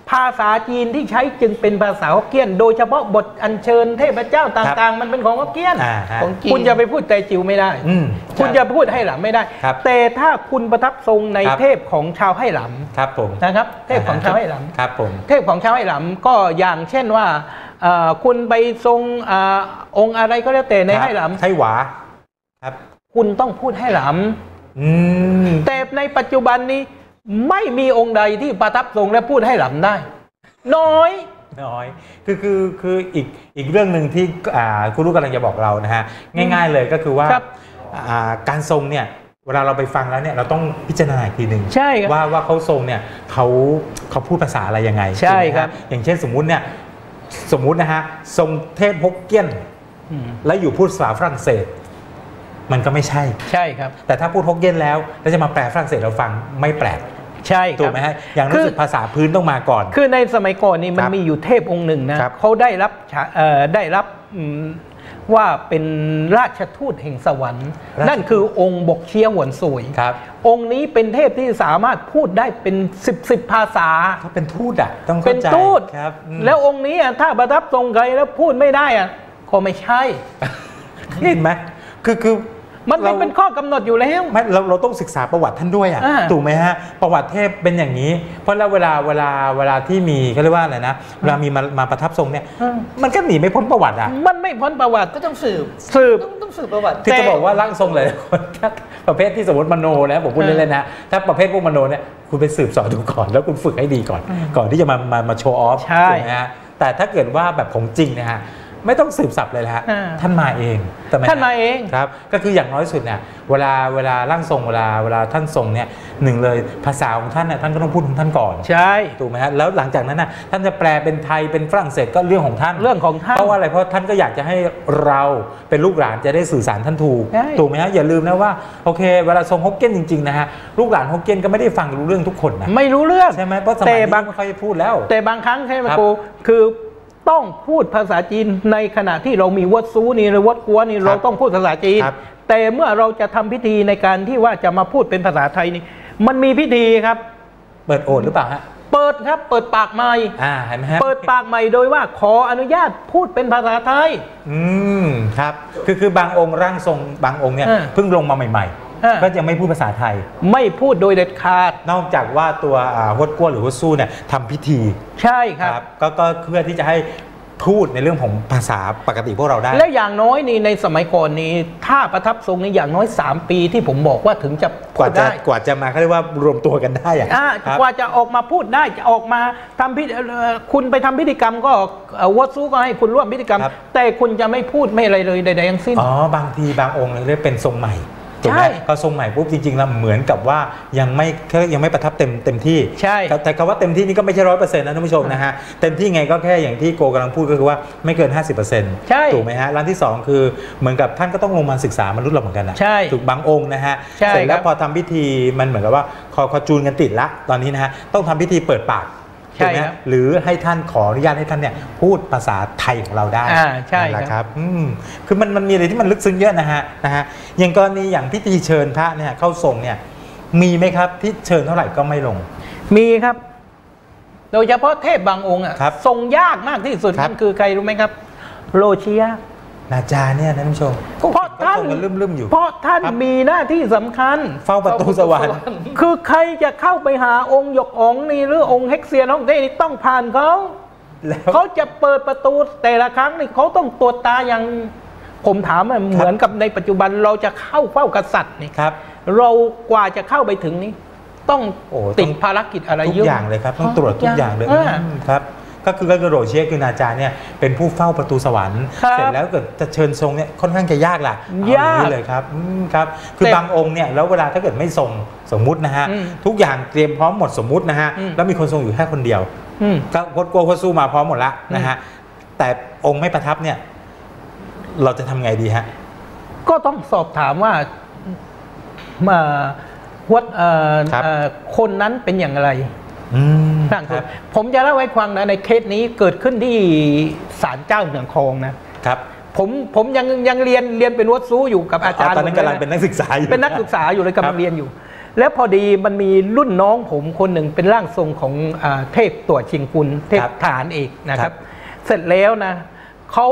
Speaker 2: ภาษาจีนที่ใช้จึงเป็นภาษาฮกเกี้ยนโดยเฉพาะบทอัญเชิญเทพเจ้าต่างๆมันเป็นของฮกเกี้ยน
Speaker 3: ของจีน
Speaker 2: คุณจะไปพูดแต่จิวไม่ได้คุณจะพูดให้หลำไม่ได้แต่ถ้าคุณประทับทรงในเทพของชาวให้หลำ
Speaker 1: ครับผม
Speaker 2: นะครับเทพของชาวให้หลำ
Speaker 1: ครับผม
Speaker 2: เทพของชาวให้หลำก็อย่างเช่นว่าคุณไปทรงองค์อะไรก็แล้วแต่ในให้หลำ
Speaker 1: ไช่หวาครับ
Speaker 2: คุณต้องพูดให้หลำแต่ในปัจจุบันนี้ไม่มีองค์ใดที่ประทับทรงและพูดให้หลำได้น้อย
Speaker 1: คืออีกเรื่องหนึ่งที่คุณรู้กำลังจะบอกเรานะฮะง่ายๆเลยก็คือว่าการทรงเนี่ยเวลาเราไปฟังแล้วเนี่ยเราต้องพิจารณาอีกทีหนึ่งว่าเขาทรงเนี่ยเขาพูดภาษาอะไรยังไง
Speaker 2: ใช่ครับ
Speaker 1: อย่างเช่นสมมุตินะฮะทรงเทพฮกเกี้ยนแล้วอยู่พูดภาษาฝรั่งเศสมันก็ไม่ใช่
Speaker 2: ครับ
Speaker 1: แต่ถ้าพูดฮกเกี้ยนแล้วจะมาแปลฝรั่งเศสเราฟังไม่แปลก
Speaker 2: ใช่
Speaker 1: ถูกไหมฮะอย่างรู้สึกภาษาพื้นต้องมาก่อน
Speaker 2: คือในสมัยก่อนนี่มันมีอยู่เทพองค์หนึ่งนะเขาได้รับว่าเป็นราชทูตแห่งสวรรค์นั่นคือองค์บกเชียหวนสวยองค์นี้เป็นเทพที่สามารถพูดได้เป็น10ภาษา
Speaker 1: เขาเป็นทูตต้อง
Speaker 2: เป็นทูตครับแล้วองค์นี้ถ้าประทับทรงใครแล้วพูดไม่ได้ก็ไม่ใช่
Speaker 1: เห็นไหมคือ
Speaker 2: มันเป็นข้อกำหนดอยู่แล้ว
Speaker 1: ไม่เราต้องศึกษาประวัติท่านด้วยถูกไหมฮะประวัติเทพเป็นอย่างนี้เพราะแล้วเวลาที่มีเขาเรียกว่าอะไรนะเวลามีมาประทับทรงเนี่ยมันก็หนีไม่พ้นประวัติ
Speaker 2: มันไม่พ้นประวัติ
Speaker 3: ก็ต้องสืบต้องสืบประวัติ
Speaker 1: ที่จะบอกว่าร่างทรงเลยคนประเภทที่สมมติมโนนะผมพูดเล่นๆนะถ้าประเภทพวกมโนเนี่ยคุณไปสืบสอนดูก่อนแล้วคุณฝึกให้ดีก่อนที่จะมาโชว์ออฟถูกไหมฮะแต่ถ้าเกิดว่าแบบของจริงนะฮะไม่ต้องสืบสับเลยละฮะท่านมาเอง
Speaker 2: ท่านมาเอง
Speaker 1: ครับก็คืออย่างน้อยสุดเนี่ยเวลาร่างทรงเวลาท่านทรงเนี่ยหนึ่งเลยภาษาของท่านเนี่ยท่านก็ต้องพูดของท่านก่อน
Speaker 2: ใช่
Speaker 1: ถูกไหมฮะแล้วหลังจากนั้นน่ะท่านจะแปลเป็นไทยเป็นฝรั่งเศสก็เรื่องของท่านเพราะว่าอะไรเพราะท่านก็อยากจะให้เราเป็นลูกหลานจะได้สื่อสารท่านถูกไหมฮะอย่าลืมนะว่าโอเคเวลาทรงฮกเกี้ยนจริงๆนะฮะลูกหลานฮกเกี้ยนก็ไม่ได้ฟังรู้เรื่องทุกคนนะ
Speaker 2: ไม่รู้เรื่อง
Speaker 1: ใช่ไหมเพราะสมัยนี้ไม่ค่อยพูดแล้ว
Speaker 2: แต่บางครั้งใช่ไหมครูคือต้องพูดภาษาจีนในขณะที่เรามีวัดซูนี่หรือวัดกัวนี่เราต้องพูดภาษาจีนแต่เมื่อเราจะทำพิธีในการที่ว่าจะมาพูดเป็นภาษาไทยนี่มันมีพิธีครับ
Speaker 1: เปิดโอษหรือเปล่าฮะ
Speaker 2: เปิดครับเปิดปากใหม่
Speaker 1: เห็นไหมฮะ
Speaker 2: เปิดปากใหม่โดยว่าขออนุญาตพูดเป็นภาษาไทย
Speaker 1: ครับคือบางองค์ร่างทรงบางองค์เนี่ยเพิ่งลงมาใหม่ก็ยังไม่พูดภาษาไทย
Speaker 2: ไม่พูดโดยเด็ดขาด
Speaker 1: นอกจากว่าตัวฮวดกั้วหรือฮวดซู่เนี่ยทำพิธี
Speaker 2: ใช่ครับ
Speaker 1: ก็เพื่อที่จะให้พูดในเรื่องของภาษาปกติพวกเราได้
Speaker 2: แล้วอย่างน้อยนี่ในสมัยก่อนนี้ถ้าประทับทรงนี้อย่างน้อย3 ปีที่ผมบอกว่าถึงจะ
Speaker 1: กว่าจะมาเขาเรียกว่ารวมตัวกันได้
Speaker 2: กว่าจะออกมาพูดได้จะออกมาทำพิธีคุณไปทำพิธีกรรมก็วัดซูก็ให้คุณร่วมพิธีกรรมแต่คุณจะไม่พูดไม่อะไรเลยใดๆทั้งสิ้น
Speaker 1: บางทีบางองค์เรียกเป็นทรงใหม่ก็ทรงใหม่ปุ๊บจริงๆแล้วเหมือนกับว่ายังไม่ประทับเต็มที่
Speaker 2: ใช่
Speaker 1: แต่คำว่าเต็มที่นี่ก็ไม่ใช่100%นะท่านผู้ชมนะฮะเต็มที่ไงก็แค่อย่างที่โกกำลังพูดก็คือว่าไม่เกิน 50%
Speaker 2: ใช่
Speaker 1: ถูกไหมฮะร้านที่2คือเหมือนกับท่านก็ต้องลงมาศึกษามนุษย์เราเหมือนกันนะถูกบางองค์นะฮะเสร็จแล้วพอทำพิธีมันเหมือนกับว่าคอจูนกันติดละตอนนี้นะฮะต้องทำพิธีเปิดปากใช่ไหมหรือให้ท่านขออนุญาตให้ท่านเนี่ยพูดภาษาไทยของเราได้
Speaker 2: ใช่
Speaker 1: ครับคือมันมีอะไรที่มันลึกซึ้งเยอะนะฮะอย่างกรณีอย่างพิธีเชิญพระเนี่ยเข้าทรงเนี่ยมีไหมครับที่เชิญเท่าไหร่ก็ไม่ลง
Speaker 2: มีครับโดยเฉพาะเทพบางองค์ทรงยากมากที่สุดนั่นคือใครรู้ไหมครับโลเชีย
Speaker 1: นาจาเนี่ยนะท่านผู้ชม
Speaker 2: เพราะท่าน
Speaker 1: ลืมอยู่
Speaker 2: เพราะท่านมีหน้าที่สำคัญ
Speaker 1: เฝ้าประตูสวรรค์
Speaker 2: คือใครจะเข้าไปหาองค์หยกองนี่หรือองค์เฮกเซียนองเต้นี่ต้องผ่านเขาจะเปิดประตูแต่ละครั้งนี่เขาต้องตรวจตาอย่างผมถามเหมือนกับในปัจจุบันเราจะเข้าเฝ้ากษัตริย์นี่เรากว่าจะเข้าไปถึงนี้ต้องติดภารกิจอะไรเยอะ
Speaker 1: ทุกอย่างเลยครับต้องตรวจทุกอย่างเลยครับก็คือโรเชียคือนาจาเนี่ยเป็นผู้เฝ้าประตูสวรรค์เสร็จแล้วเกิดจะเชิญทรงเนี่ยค่อนข้างจะยากล่ะ
Speaker 2: ยาก
Speaker 1: เลยครับครับคือบางองค์เนี่ยแล้วเวลาถ้าเกิดไม่ทรงสมมุตินะฮะทุกอย่างเตรียมพร้อมหมดสมมุตินะฮะแล้วมีคนทรงอยู่แค่คนเดียวก็โกโคสู้มาพร้อมหมดละนะฮะแต่องค์ไม่ประทับเนี่ยเราจะทำไงดีฮะ
Speaker 2: ก็ต้องสอบถามว่าคนนั้นเป็นอย่างไรผมจะเล่าให้ฟังนะในเคสนี้เกิดขึ้นที่ศาลเจ้าเหนือคลองนะครับผมยังเรียนเป็นวัดซูอยู่กับอาจารย์
Speaker 1: ตอนนั้นกำลังเป็นนักศึกษาอยู่
Speaker 2: เป็นนักศึกษาอยู่เลยกำลังเรียนอยู่แล้วพอดีมันมีรุ่นน้องผมคนหนึ่งเป็นร่างทรงของเทพตัวชิงกุลเทพทหารเอกนะครับเสร็จแล้วนะเขา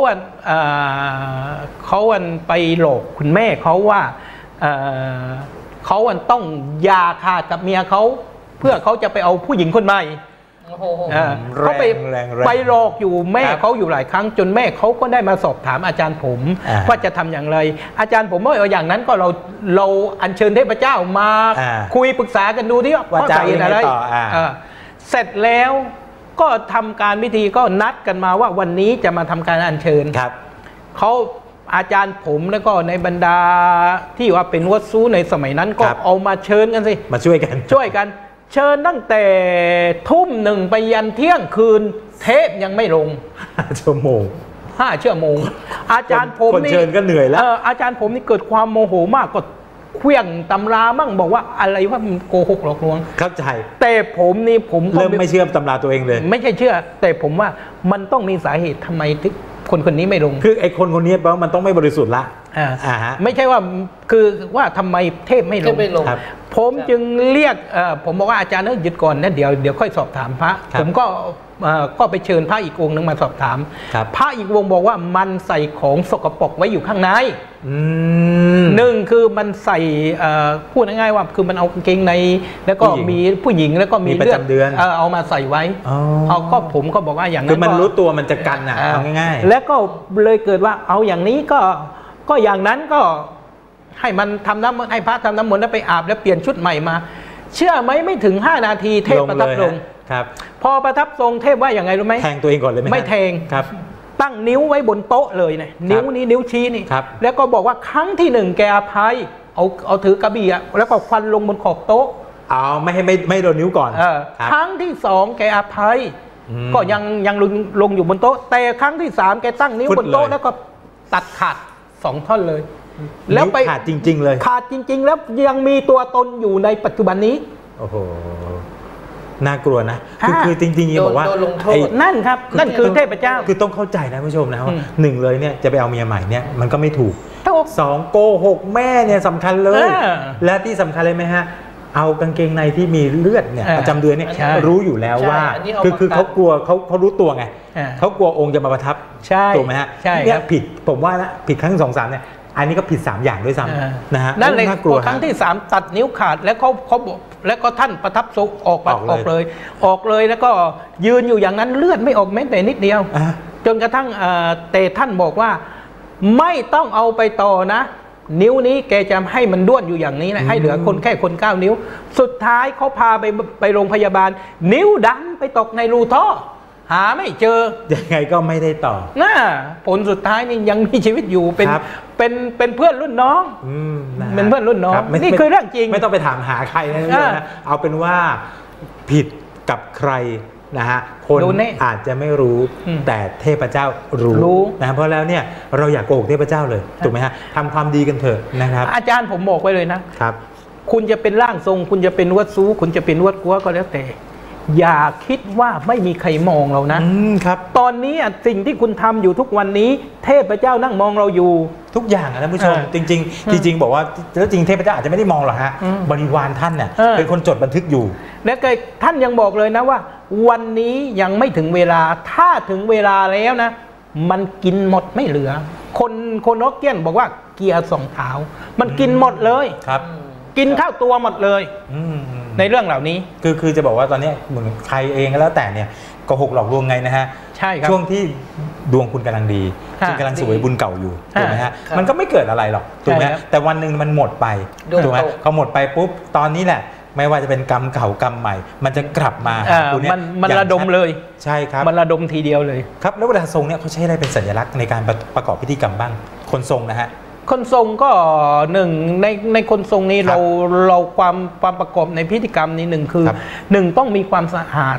Speaker 2: ไปหลอกคุณแม่เขาว่าเขาต้องหย่าขาดกับเมียเขาเพื่อเขาจะไปเอาผู้หญิงคนใหม่เขาไปหลอกอยู่แม่เขาอยู่หลายครั้งจนแม่เขาก็ได้มาสอบถามอาจารย์ผมว่าจะทำอย่างไรอาจารย์ผมว่าอย่างนั้นก็เราอัญเชิญเทพเจ้ามาคุยปรึกษากันดูที่ว่าจะเป็นอะไรเสร็จแล้วก็ทำการพิธีก็นัดกันมาว่าวันนี้จะมาทำการอัญเชิญเขาอาจารย์ผมแล้วก็ในบรรดาที่ว่าเป็นวัดซูในสมัยนั้นก็เอามาเชิญกันสิมาช่วยกันเชิญตั้งแต่ทุ่มหนึ่งไปยันเที่ยงคืนเทพยังไม่ลง5 ชั่วโมงอาจารย์ผมนี่เชิญก็เหนื่อยแล้วอาจารย์ผมนี่เกิดความโมโหมากก็เคลื่องตำรามั่งบอกว่าอะไรว่ามันโกหกหลอกลวงเข้าใจแต่ผมนี่ผมเริ่มไม่เชื่อตำราตัวเองเลยไม่ใช่เชื่อแต่ผมว่ามันต้องมีสาเหตุทำไมถึงคนนี้ไม่ลงคือไอ้คนนี้แปลว่ามันต้องไม่บริสุทธิ์ละไม่ใช่ว่าคือว่าทำไมเทพไม่ลงผมจึงเรียกผมบอกว่าอาจารย์หยุดก่อนนะเดี๋ยวค่อยสอบถามพระผมก็ไปเชิญพระอีกองค์นึงมาสอบถามพระอีกองค์บอกว่ามันใส่ของสกปรกไว้อยู่ข้างในหนึ่งคือมันใส่พูดง่ายๆว่าคือมันเอากางเกงในแล้วก็มีผู้หญิงแล้วก็มีประจำเดือนเอามาใส่ไว้ผมก็บอกว่าอย่างนั้นคือมันรู้ตัวมันจะกันอ่ะเอาง่ายๆแล้วก็เลยเกิดว่าเอาอย่างนี้ก็อย่างนั้นก็ให้มันทำน้ำให้พระทำน้ำมนต์แล้วไปอาบแล้วเปลี่ยนชุดใหม่มาเชื่อไหมไม่ถึง5 นาทีเทพประทับลงพอประทับทรงเทพว่าอย่างไงรู้ไหมแทงตัวเองก่อนเลยไหมไม่แทงตั้งนิ้วไว้บนโต๊ะเลยเนี่ยนิ้วนี้นิ้วชี้นี่แล้วก็บอกว่าครั้งที่1แกอภัยเอาถือกระบี่แล้วก็ฟันลงบนขอบโต๊ะไม่โดนนิ้วก่อนครั้งที่2แกอภัยก็ยังลงอยู่บนโต๊ะแต่ครั้งที่3แกตั้งนิ้วบนโต๊ะแล้วก็ตัดขาด2 ท่อนเลยแล้วไปขาดจริงๆเลยขาดจริงๆแล้วยังมีตัวตนอยู่ในปัจจุบันนี้โอ้โหน่ากลัวนะคือจริงๆบอกว่านั่นครับนั่นคือเทพเจ้าคือต้องเข้าใจนะผู้ชมนะว่า1เลยเนี่ยจะไปเอาเมียใหม่เนี่ยมันก็ไม่ถูก2โกหกแม่เนี่ยสำคัญเลยและที่สำคัญเลยไหมฮะเอากางเกงในที่มีเลือดเนี่ยประจำเดือนเนี่ยรู้อยู่แล้วว่าคือเขากลัวเขารู้ตัวไงเขากลัวองค์จะมาประทับถูกไหมฮะเนี่ยผิดผมว่านะผิดครั้ง2 3เนี่ยอันนี้ก็ผิด3 อย่างด้วยซ้ำนะฮะนั่นเลยครั้งที่3ตัดนิ้วขาดแล้วเขาแล้วก็ท่านประทับทรงออกเลยแล้วก็ยืนอยู่อย่างนั้นเลือดไม่ออกแม้แต่นิดเดียวจนกระทั่งแต่ท่านบอกว่าไม่ต้องเอาไปต่อนะนิ้วนี้แกจะให้มันด้วนอยู่อย่างนี้นะให้เหลือแค่คน9 นิ้วสุดท้ายเขาพาไปโรงพยาบาลนิ้วดันไปตกในรูท่อหาไม่เจอยังไงก็ไม่ได้ต่อผลสุดท้ายนี่ยังมีชีวิตอยู่เป็นเพื่อนรุ่นน้องเป็นเพื่อนรุ่นน้องนี่คือเรื่องจริงไม่ต้องไปถามหาใครนะเอาเป็นว่าผิดกับใครนะฮะคนอาจจะไม่รู้แต่เทพเจ้ารู้นะเพราะแล้วเนี่ยเราอยากโกหกเทพเจ้าเลยถูกไหมฮะทำความดีกันเถอะนะครับอาจารย์ผมบอกไว้เลยนะครับคุณจะเป็นร่างทรงคุณจะเป็นวัดซูคุณจะเป็นวัดกัวก็แล้วแต่อย่าคิดว่าไม่มีใครมองเรานะครับตอนนี้สิ่งที่คุณทำอยู่ทุกวันนี้เทพเจ้านั่งมองเราอยู่ทุกอย่างนะท่านผู้ชมจริงบอกว่าแล้วจริงเทพเจ้าอาจจะไม่ได้มองหรอกฮะบริวารท่านเนี่ยเป็นคนจดบันทึกอยู่แล้วก็ท่านยังบอกเลยนะว่าวันนี้ยังไม่ถึงเวลาถ้าถึงเวลาแล้วนะมันกินหมดไม่เหลือคนนกเกี้ยนบอกว่าเกียร์2 เท้ามันกินหมดเลยครับกินข้าวตัวหมดเลยในเรื่องเหล่านี้คือจะบอกว่าตอนนี้เหมือนใครเองก็แล้วแต่เนี่ยโกหกหลอกลวงไงนะฮะใช่ครับช่วงที่ดวงคุณกำลังดีคุณกำลังสวยบุญเก่าอยู่ถูกไหมฮะมันก็ไม่เกิดอะไรหรอกถูกไหมแต่วันหนึ่งมันหมดไปถูกไหมพอหมดไปปุ๊บตอนนี้แหละไม่ว่าจะเป็นกรรมเก่ากรรมใหม่มันจะกลับมามันระดมเลยใช่ครับมันระดมทีเดียวเลยครับแล้วเวลาทรงเนี่ยเขาใช้อะไรเป็นสัญลักษณ์ในการประกอบพิธีกรรมบ้างคนทรงนะฮะคนทรงก็ในคนทรงนี้เราความประกอบในพิธีกรรมนี้คือ1ต้องมีความสะอาด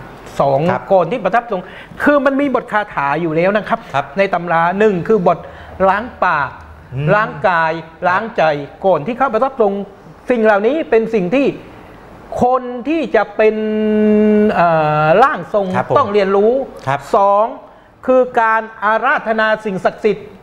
Speaker 2: 2ก่อนที่ประทับทรงคือมันมีบทคาถาอยู่แล้วนะครับในตำรา1คือบทล้างปากล้างกายล้างใจก่อนที่เข้าประทับทรงสิ่งเหล่านี้เป็นสิ่งที่คนที่จะเป็นร่างทรงต้องเรียนรู้2คือการอาราธนาสิ่งศักดิ์สิทธิ์เ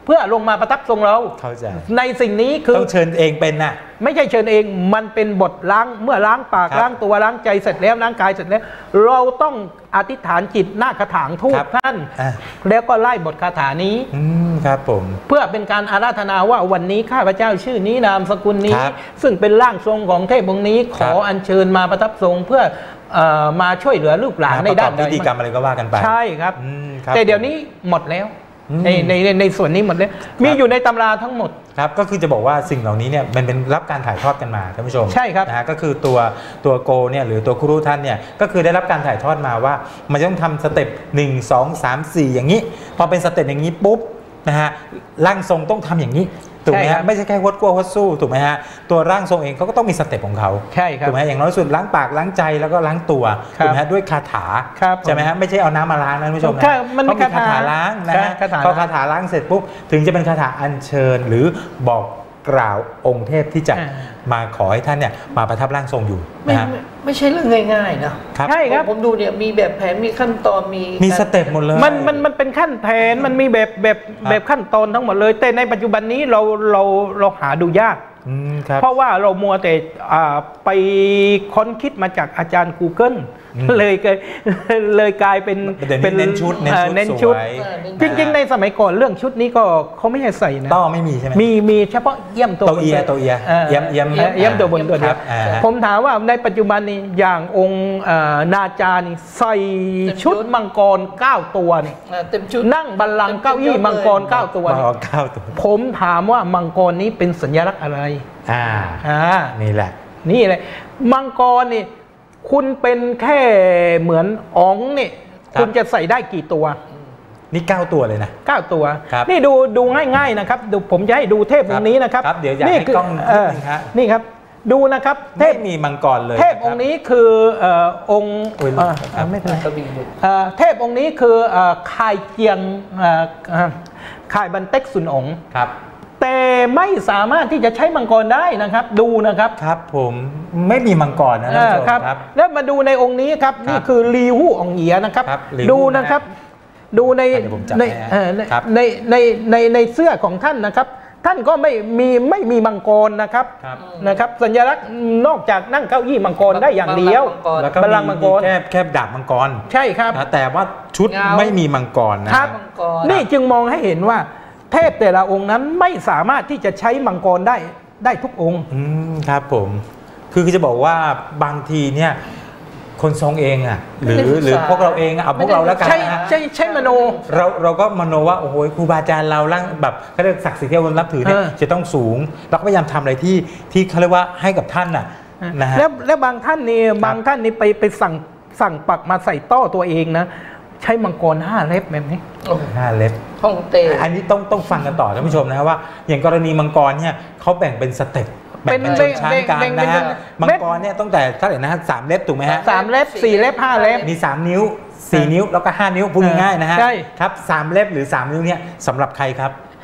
Speaker 2: พื่อลงมาประทับทรงเรา
Speaker 1: เข้าใจ
Speaker 2: ในสิ่งนี้คือ
Speaker 1: ต้องเชิญเองเป็นน่ะ
Speaker 2: ไม่ใช่เชิญเองมันเป็นบทล้างเมื่อล้างปาก
Speaker 1: ครับ
Speaker 2: ล้างตัวล้างใจเสร็จแล้วล้างกายเสร็จแล้วเราต้องอธิษฐานจิตหน้ากระถางทู
Speaker 1: ค
Speaker 2: ป
Speaker 1: รับ
Speaker 2: ท่าน
Speaker 1: อ่ะ
Speaker 2: แล้วก็ไล่บทคาถานี้
Speaker 1: ครับผม
Speaker 2: เพื่อเป็นการอาราธนาว่าวันนี้ข้าพเจ้าชื่อนี้นามสกุลนี้
Speaker 1: ครับ
Speaker 2: ซึ่งเป็นร่างทรงของเทพองค์นี้ขออัญเชิญมาประทับทรงเพื่อมาช่วยเหลือลูกหลานในด้าน
Speaker 1: ประกอบพิธีกรรมอะไรก็ว่ากันไป
Speaker 2: ใช่ครับ
Speaker 1: ครับ
Speaker 2: แต่เดี๋ยวนี้หมดแล้ว
Speaker 1: อืม
Speaker 2: ในส่วนนี้หมดแล้วมีอยู่ในตำราทั้งหมด
Speaker 1: ครับก็คือจะบอกว่าสิ่งเหล่านี้เนี่ยมันเป็นรับการถ่ายทอดกันมาท่านผู้ชม
Speaker 2: ใช่ครับ
Speaker 1: นะฮะก็คือตัวโกเนี่ยหรือตัวครูท่านเนี่ยก็คือได้รับการถ่ายทอดมาว่ามันจะต้องทำสเต็ป1 2 3 4อย่างนี้พอเป็นสเต็ปอย่างนี้ปุ๊บนะฮะร่างทรงต้องทำอย่างนี้ถูกไหม
Speaker 2: ใช่ครั
Speaker 1: ฮะ
Speaker 2: บ
Speaker 1: ไม่ใช่แค่วัดกลัววัดสู้ถูกไหมฮะตัวร่างทรงเองเขาก็ต้องมีสเต็ปของเขา
Speaker 2: ใช่ครับ
Speaker 1: ถูกไหมฮะอย่างน้อยสุดล้างปากล้างใจแล้วก็ล้างตัว
Speaker 2: ครับ
Speaker 1: ถูกไหมฮะด้วยคาถา
Speaker 2: ครับ
Speaker 1: ใช่ไหมฮะไม่ใช่เอาน้ำมาล้างนะท่านผู้ชมนะ
Speaker 2: ใช่มันมี
Speaker 1: เขามีคาถา
Speaker 2: คาถา
Speaker 1: ล้างนะฮะ
Speaker 2: คาถา
Speaker 1: พอคาถาล้างเสร็จปุ๊บถึงจะเป็นคาถาอัญเชิญหรือบอกกล่าวองค์เทพที่จะมาขอให้ท่านเนี่ยมาประทับร่างทรงอยู่
Speaker 3: ไม่
Speaker 1: นะฮะ
Speaker 3: ไม่ใช่เรื่องง่ายๆนะครับ
Speaker 2: ใช่ครับ
Speaker 3: ผมดูเนี่ยมีแบบแผนมีขั้นตอนมี
Speaker 1: มีสเต็ปหมดเลย
Speaker 2: มันเป็นขั้นแผนมันมีแบบขั้นตอนทั้งหมดเลย แต่ในปัจจุบันนี้เราหาดูยาก
Speaker 1: ครับ
Speaker 2: เพราะว่าเรามัวแต่ไปค้นคิดมาจากอาจารย์ Google เลยกลายเป็น
Speaker 1: เดี๋ยวนี้เน้นชุด
Speaker 2: เน้นชุด
Speaker 1: สวย
Speaker 2: จริงๆในสมัยก่อนเรื่องชุดนี้ก็เขาไม่ให้ใส่นะ
Speaker 1: ต้อไม่มีใช่ไหม
Speaker 2: มีเฉพาะเยี่ยมตัว
Speaker 1: ตัวเอียตัวเอียเยี่ยม
Speaker 2: เยี่ยมตัวบนตัวเดี
Speaker 1: ค
Speaker 2: ย
Speaker 1: รั
Speaker 2: ว
Speaker 1: บ
Speaker 2: ผมถามว่าในปัจจุบันนี้อย่างองค์นาจานี่ใส่ชุดมังกร 9 ตัวนี่
Speaker 3: เต็มชุด
Speaker 2: นั่งบัลลังก์เก้าอี้มังกร 9 ตัว
Speaker 1: มา
Speaker 2: นี่
Speaker 1: เอา9 ตัว
Speaker 2: ผมถามว่ามังกรนี้เป็นสัญลักษณ์อะไร
Speaker 1: นี่แหละ
Speaker 2: นี่เลยมังกรนี่คุณเป็นแค่เหมือนอ๋องนี่
Speaker 1: ครับ
Speaker 2: คุณจะใส่ได้กี่ตัว
Speaker 1: นี่9 ตัวเลยนะ
Speaker 2: 9 ตัว
Speaker 1: ครับ
Speaker 2: นี่ดูง่ายๆนะครับดูผมจะให้ดูเทพองค์นี้นะครับ
Speaker 1: ครับเดี๋ยวอยากให้
Speaker 2: นี่คื
Speaker 1: กล้องนิดนึงฮะ
Speaker 2: นี่ครับดูนะครับเท
Speaker 1: เท
Speaker 2: พ
Speaker 1: พมีมังกรเลย
Speaker 2: เทพองค์นี้คือองค์
Speaker 1: โอ้ยครับ
Speaker 2: ไม่เป็นไร
Speaker 3: กระบี่บุตร
Speaker 2: เทพองค์นี้คือคายเจียงคายบันเต็กสุนองค์
Speaker 1: ครับ
Speaker 2: แต่ไม่สามารถที่จะใช้มังกรได้นะครับดูนะครับ
Speaker 1: ครับผมไม่มีมังกรนะท่านผู้ชม
Speaker 2: ครับ
Speaker 1: ครับ
Speaker 2: แล้วมาดูในองค์นี้ครับนี่คือลีฮู่องเอียนะครับ
Speaker 1: ครับลีฮู้
Speaker 2: ดูนะครับดูใน
Speaker 1: เดี๋ยวผมจับ
Speaker 2: ใน
Speaker 1: ให้ครับ
Speaker 2: ในเสื้อของท่านนะครับ ท่านก็ไม่มีมังกรนะครับ
Speaker 1: ครับ
Speaker 2: นะครับ สัญลักษณ์นอกจากนั่งเก้าอี้มังกรได้อย่างเดียว
Speaker 1: แล้วก็
Speaker 2: บัลลังก์มังกร
Speaker 1: มีแค่ดาบมังกร
Speaker 2: ใช่ครับ
Speaker 1: นะแต่ว่าชุด
Speaker 3: เงา
Speaker 1: ไม่มีมังกรนะครับ
Speaker 3: มังกร
Speaker 2: นี่จึงมองให้เห็นว่าเทพแต่ละองค์นั้นไม่สามารถที่จะใช้มังกรได้ทุกองค์
Speaker 1: ครับผมคือจะบอกว่าบางทีเนี่ยคนทรงเองอ่ะหรือพวกเราเองอะเอาพวกเราแล้วกัน
Speaker 2: ใช่
Speaker 1: นะฮะ
Speaker 2: ใช่มโน
Speaker 1: เราก็มโนว่าโอ้โหครูบาอาจารย์เราร่างแบบเขาเรียกศักดิ์ศรีที่เรานับถือเนี่ยจะต้องสูงเราก็พยายามทำอะไรที่เขาเรียกว่าให้กับท่านน่ะนะฮะ
Speaker 2: แล้วบางท่านนี่ไปสั่งปักมาใส่ต้อตัวเองนะใช้มังกร5 เล็บแบบนี้
Speaker 1: 5 เล็บ
Speaker 3: ห้องเต้
Speaker 1: อันนี้ต้องฟังกันต่อท่านผู้ชมนะว่าอย่างกรณีมังกรเนี่ยเขาแบ่งเป็นสเต็ปแบ่งเป็นชนชั้นกันนะฮะมังกรเนี่ยตั้งแต่เท่าไหร่นะ3 เล็บถูกไหมฮะ
Speaker 2: 3 เล็บ 4 เล็บ 5 เล็บ
Speaker 1: มี3 นิ้ว 4 นิ้วแล้วก็5 นิ้วพูดง่ายๆนะฮะ
Speaker 2: ใช่
Speaker 1: ครับ3 เล็บหรือ 3 นิ้วเนี่ยสำหรับใครครับ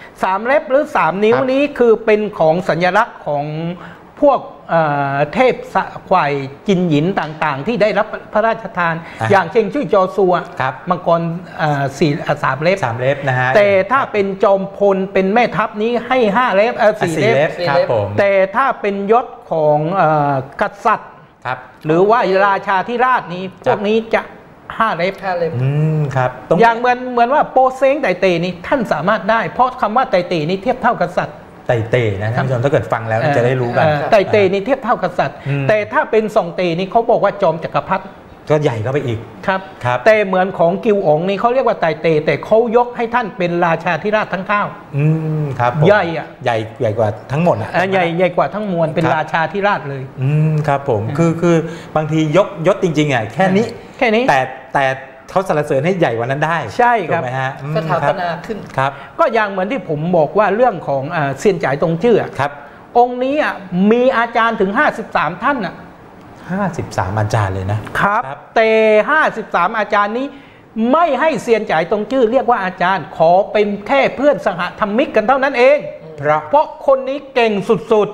Speaker 2: 3 เล็บหรือ 3 นิ้ว
Speaker 1: ครับ
Speaker 2: นี้คือเป็นของสัญลักษณ์ของพวกเทพควายจินหยินต่างๆ ที่ได้รับพระราชทาน อย่างเช่นชื่อจอซัว
Speaker 1: ครับ
Speaker 2: มังกร3 เล็บ
Speaker 1: 3 เล็บนะฮะ
Speaker 2: แต่ถ้าเป็นจอมพลเป็นแม่ทัพนี้ให้ 5 เล็บ
Speaker 1: 4
Speaker 2: 4 เล็บ
Speaker 1: เล็บครับผม
Speaker 2: แต่ถ้าเป็นยศของกษัตริย์
Speaker 1: ครับ
Speaker 2: หรือว่าราชาธิราชนี้พวกนี้จะ 5 เล็บ
Speaker 3: ค่าเล็บ
Speaker 1: ครับ
Speaker 2: อย่างเหมือนว่าโปเซ้งไตเตนี่ท่านสามารถได้ เพราะคำว่าไตเตนี่เทียบเท่ากษัตริย์
Speaker 1: ไตเตนะท่านผู้ชมถ้าเกิดฟังแล้วจะได้รู้กัน
Speaker 2: ไตเตนี่เทียบเท่ากษัตริย์ แต่ถ้าเป็นซองเตนี่เขาบอกว่าจอมจักรพรรดิ
Speaker 1: ก็ใหญ่เข้าไปอีก
Speaker 2: ครับ
Speaker 1: ครับ
Speaker 2: แต่เหมือนของกิวอ๋องนี่เขาเรียกว่าไตเตแต่เขายกให้ท่านเป็นราชาธิราชทั้ง9
Speaker 1: ครับผม
Speaker 2: ใหญ่อะ
Speaker 1: ใหญ่กว่าทั้งหมดอ่ะ
Speaker 2: ใหญ่กว่าทั้งมวลเป็น
Speaker 1: ครับ
Speaker 2: ราชาธิราชเลย
Speaker 1: ครับผมคือบางทียศจริงๆอ่ะแค่นี้
Speaker 2: แค่นี้
Speaker 1: แต่เขาสรรเสริญให้ใหญ่กว่านั้นได้
Speaker 2: ใช่ครับ
Speaker 1: ถูกไหมฮะ
Speaker 3: สถาปนาขึ้น
Speaker 1: ครับ
Speaker 2: ก็อย่างเหมือนที่ผมบอกว่าเรื่องของเซียนจ่ายตรงชื่ออะ
Speaker 1: ครับ
Speaker 2: องค์นี้มีอาจารย์ถึง 53 ท่านอ่ะ
Speaker 1: 53 อาจารย์เลยนะครับ
Speaker 2: แต่ 53 อาจารย์นี้ไม่ให้เซียนจ่ายตรงชื่อเรียกว่าอาจารย์ ขอเป็นแค่เพื่อนสหธรรมิกกันเท่านั้นเอง
Speaker 1: เพราะ
Speaker 2: เพราะคนนี้เก่งสุด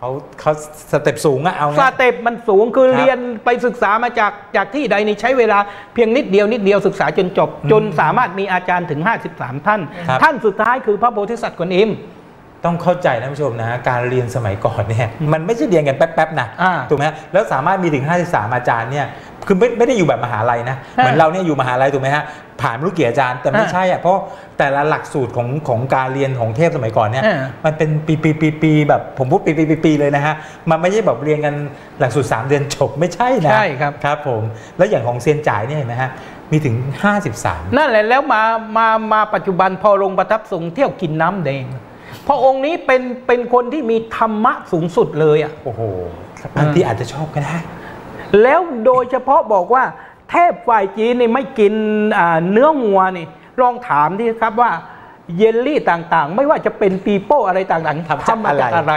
Speaker 1: เขาสเต็ปสูงอะเอาไง
Speaker 2: สเต็ปมันสูงคือ
Speaker 1: ครับ
Speaker 2: เรียนไปศึกษามาจากที่ใดนี่ใช้เวลาเพียงนิดเดียวศึกษาจนจบ จนสามารถมีอาจารย์ถึง53ท่าน
Speaker 1: ครับ
Speaker 2: ท่านสุดท้ายคือพระโพธิสัตว์กวนอิม
Speaker 1: ต้องเข้าใจท่านผู้ชมนะการเรียนสมัยก่อนเนี่ยมันไม่ใช่เรียนกันแป๊บๆนะ
Speaker 2: อ่า
Speaker 1: ถูกไหมแล้วสามารถมีถึง53อาจารย์เนี่ยคือไม่ได้อยู่แบบมหาลัยนะเหมือนเราเนี่ยอยู่มหาลัยถูกไหมฮะผ่านไม่รู้กี่อาจารย์แต่ไม่ใช่อ่ะเพราะแต่ละหลักสูตรของการเรียนของเทพสมัยก่อนเนี่ยมันเป็นปีแบบผมพูดปีเลยนะฮะมันไม่ใช่แบบเรียนกันหลักสูตร3เดือนจบไม่ใช่นะ
Speaker 2: ใช่ครับ
Speaker 1: ครับผมแล้วอย่างของเซียนจ่ายเนี่ยเห็นไหมฮะมีถึง53
Speaker 2: นั่นแหละแล้วมาปัจจุบันพอลงประทับทรงเที่ยวกินน้ำแดงเพราะองค์นี้เป็นคนที่มีธรรมะสูงสุดเลยอ่ะ
Speaker 1: โอ้โหบางทีอาจจะชอบก็ได้
Speaker 2: แล้วโดยเฉพาะบอกว่าเทพฝ่ายจีนนี่ไม่กินเนื้องัวนี่ลองถามที่ครับว่าเยลลี่ต่างๆ ไม่ว่าจะเป็นปีโป้อะไรต่างๆ
Speaker 1: ทำจาก
Speaker 2: มาจากอะไร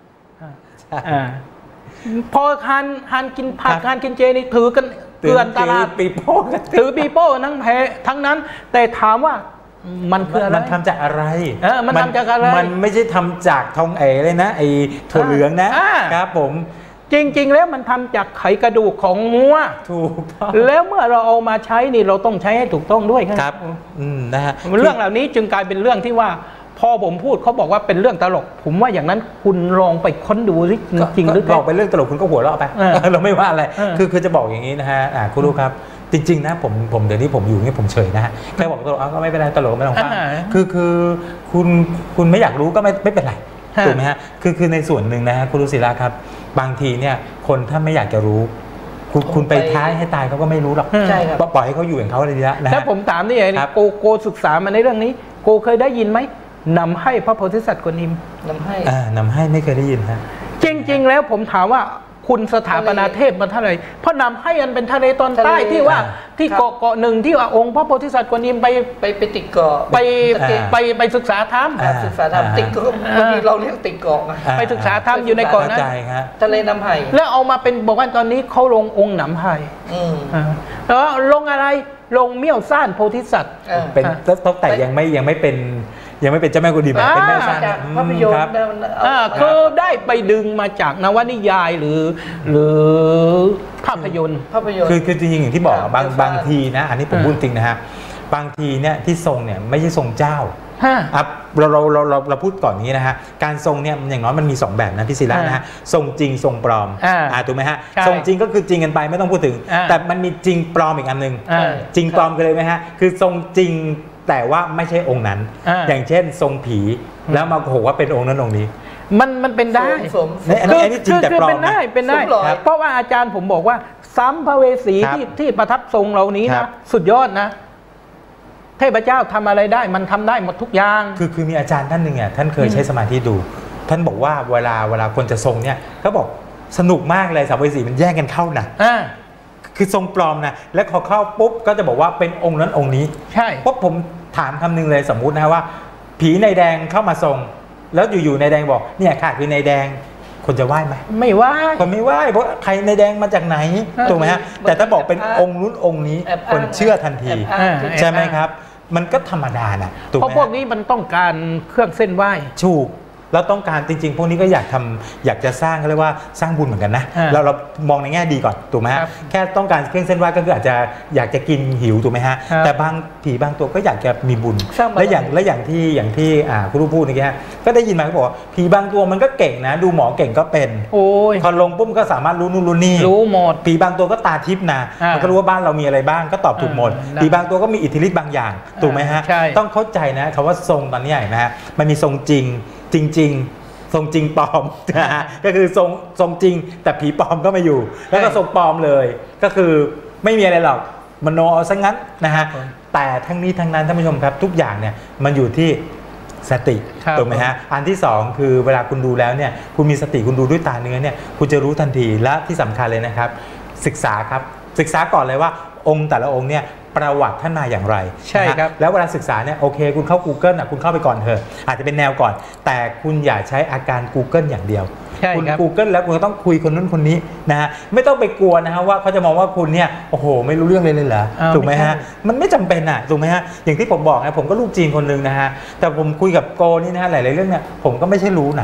Speaker 2: พอทานกินผักทานกินเจนี่ถือกันเกลื่อนตลาด
Speaker 1: ปีโป้กัน
Speaker 2: ถือปีโป้ทั้งนั้น แต่ถามว่ามันคืออะไร
Speaker 1: มันทำจากอะไร
Speaker 2: มันทำจากอะไร
Speaker 1: มันไม่ใช่ทำจากทองเลยนะไอ้ถั่วเหลืองนะครับผม
Speaker 2: จริงๆแล้วมันทำจากไขกระดูกของงัว
Speaker 1: ถูกต้อง
Speaker 2: แล้วเมื่อเราเอามาใช้นี่เราต้องใช้ให้ถูกต้องด้วย
Speaker 1: ครับนะฮะ
Speaker 2: เรื่องเหล่านี้จึงกลายเป็นเรื่องที่ว่าพอผมพูดเขาบอกว่าเป็นเรื่องตลก ผมว่าอย่างนั้นคุณลองไปค้นดูสิจริงหรือ
Speaker 1: บอกเป็นเรื่องตลกคุณก็หัวเราะไปเราไม่ว่าอะไรคือจะบอกอย่างนี้นะฮะคุณลูกครับจริงๆนะผมเดี๋ยวนี้ผมอยู่นี่ผมเฉยนะฮะแค่บอกตลกก็ไม่เป็นไรตลกไม่ต้องฟังคือคุณไม่อยากรู้ก็ไม่เป็นไรถูกไหมฮะคือในส่วนหนึ่งนะฮะคุณลุศิลาครับบางทีเนี่ยคนถ้าไม่อยากจะรู้คุณไปท้ายให้ตายเขาก็ไม่รู้หรอก
Speaker 3: ใช่ครับ
Speaker 1: ปล่อยให้เขาอยู่อย่างเขาเลยละนะฮะ
Speaker 2: แล้วผมถามนี่ไงโกศึกษามาในเรื่องนี้โกเคยได้ยินไหมนำให้พระโพธิสัตว์กวนอิม
Speaker 3: นำให้
Speaker 1: นำให้ไม่เคยได้ยินฮะ
Speaker 2: จริงๆแล้วผมถามว่าคุณสถาปนาเทพมาเท่าไหร่เพราะนำให้มันเป็นทะเลตอนใต้ที่ว่าที่เกาะหนึ่งที่ว่าองค์พระโพธิสัตว์กวนอิม
Speaker 3: ไปติดเกาะ
Speaker 2: ไปศึกษาธรรม
Speaker 3: ศึกษาธรรมติดเกาะบางทีเราเรียกติดเกาะไง
Speaker 2: ไปศึกษาธรรมอยู่ในเกาะนั้น
Speaker 3: ทะเลน้ำไผ่
Speaker 2: แล้วเอามาเป็นบอกว่าตอนนี้เขาลงองค์หนำไผ่แล้วลงอะไรลงเมี่ยวซ่านโพธิสัตว์
Speaker 1: เป็นแต่ยังไม่เป็นเจ้าแม่กุฎิมเป็นแม่ซ่าน
Speaker 3: จากภาพยนตร์
Speaker 2: คือได้ไปดึงมาจากนวนิยายหรือภาพยนตร์
Speaker 1: คือจริงๆอย่างที่บอกบางทีนะอันนี้ผมพูดจริงนะฮะบางทีเนี่ยที่ทรงเนี่ยไม่ใช่ทรงเจ้าเราพูดก่อนนี้นะฮะการทรงเนี่ยอย่างน้อยมันมี2แบบนะพี่ศิลานะฮะทรงจริงทรงปลอมถูกไหมฮะทรงจริงก็คือจริงกันไปไม่ต้องพูดถึงแต่มันมีจริงปลอมอีกอันนึงจริงปลอมกันเลยไหมฮะคือทรงจริงแต่ว่าไม่ใช่องค์นั้นอย่างเช่นทรงผีแล้วมาโหว่าเป็นองค์นั้นองค์นี้
Speaker 2: มันเป็นได้
Speaker 1: อันนี้จริงแต่ปลอม
Speaker 2: เป็นได้เพราะว่าอาจารย์ผมบอกว่าสัมภเวสีที่ประทับทรงเหล่านี้นะสุดยอดนะเทพเจ้าทำอะไรได้มันทำได้หมดทุกอย่าง
Speaker 1: คือมีอาจารย์ท่านหนึ่งท่านเคยใช้สมาธิดูท่านบอกว่าเวลาคนจะทรงเนี่ยเขาบอกสนุกมากเลยสัมภเวสีมันแย่งกันเข้านะคือทรงปลอมนะแล้วพอเข้าปุ๊บก็จะบอกว่าเป็นองค์นั้นองค์นี้
Speaker 2: ใช่
Speaker 1: เพราะผมถามคำนึงเลยสมมุตินะว่าผีในแดงเข้ามาทรงแล้วอยู่ๆในแดงบอกเนี่ยค่ะคือในแดงคนจะไหว้ไหม
Speaker 2: ไม่ไหว้
Speaker 1: คนไม่ไหว้เพราะใครในแดงมาจากไหนถูกไหมฮะแต่ถ้าบอกเป็นองค์นู้นองค์นี้คนเชื่อทันทีใช่ไหมครับมันก็ธรรมดานะ
Speaker 2: เพราะพวกนี้มันต้องการเครื่องเส้นไหว้
Speaker 1: ถูกแล้วต้องการจริงๆพวกนี้ก็อยากจะสร้างเขาเรียกว่าสร้างบุญเหมือนกันนะเรามองในแง่ดีก่อนถูกไหมฮะแค่ต้องการเครื่องเส้นไหว้ก็คืออาจจะอยากจะกินหิวถูกไหมฮะแต่บางผีบางตัวก็อยากจะมีบุญและอย่างที่คุณรู้พูดเมื่อกี้ก็ได้ยินมาเขาบอกว่าผีบางตัวมันก็เก่งนะดูหมอเก่งก็เป็นพอลงปุ๊บก็สามารถรู้นู่นรู้นี่
Speaker 2: รู้หมด
Speaker 1: ผีบางตัวก็ตาทิพย์นะมันก็รู้ว่าบ้านเรามีอะไรบ้างก็ตอบถูกหมดผีบางตัวก็มีอิทธิฤทธิ์บางอย่างถูกไหมฮะต้องเข้าใจนะคำว่าทรงตอนนี้เห็นไหมฮะมันมีทรงจริงทรงจริงปลอมนะฮะก็คือทรงจริงแต่ผีปลอมก็มาอยู่แล้วก็ทรงปลอมเลยก็คือไม่มีอะไรหรอกมโนเอาซะงั้นนะฮะแต่ทั้งนี้ทั้งนั้นท่านผู้ชมครับทุกอย่างเนี่ยมันอยู่ที่สติถูกไหมฮะอันที่2คือเวลาคุณดูแล้วเนี่ยคุณมีสติคุณดูด้วยตาเนื้อเนี่ยคุณจะรู้ทันทีและที่สำคัญเลยนะครับศึกษาก่อนเลยว่าองค์แต่ละองค์เนี่ยประวัติท่านมาอย่างไร
Speaker 2: ใช่ครับ
Speaker 1: แล้วเวลาศึกษาเนี่ยโอเคคุณเข้า Google คุณเข้าไปก่อนเถอะอาจจะเป็นแนวก่อนแต่คุณอย่าใช้อาการ Google อย่างเดียวคุณ Google แล้วคุณก็ต้องคุยคนนู้นคนนี้นะฮะไม่ต้องไปกลัวนะฮะว่าเขาจะมองว่าคุณเนี่ยโอ้โหไม่รู้เรื่องเลยเหรอถูกไหมฮะมันไม่จำเป็นถูกไหมฮะอย่างที่ผมบอกนะผมก็ลูกจีนคนนึงนะฮะแต่ผมคุยกับโกนี่นะฮะหลายๆเรื่องเนี่ยผมก็ไม่ใช่รู้นะ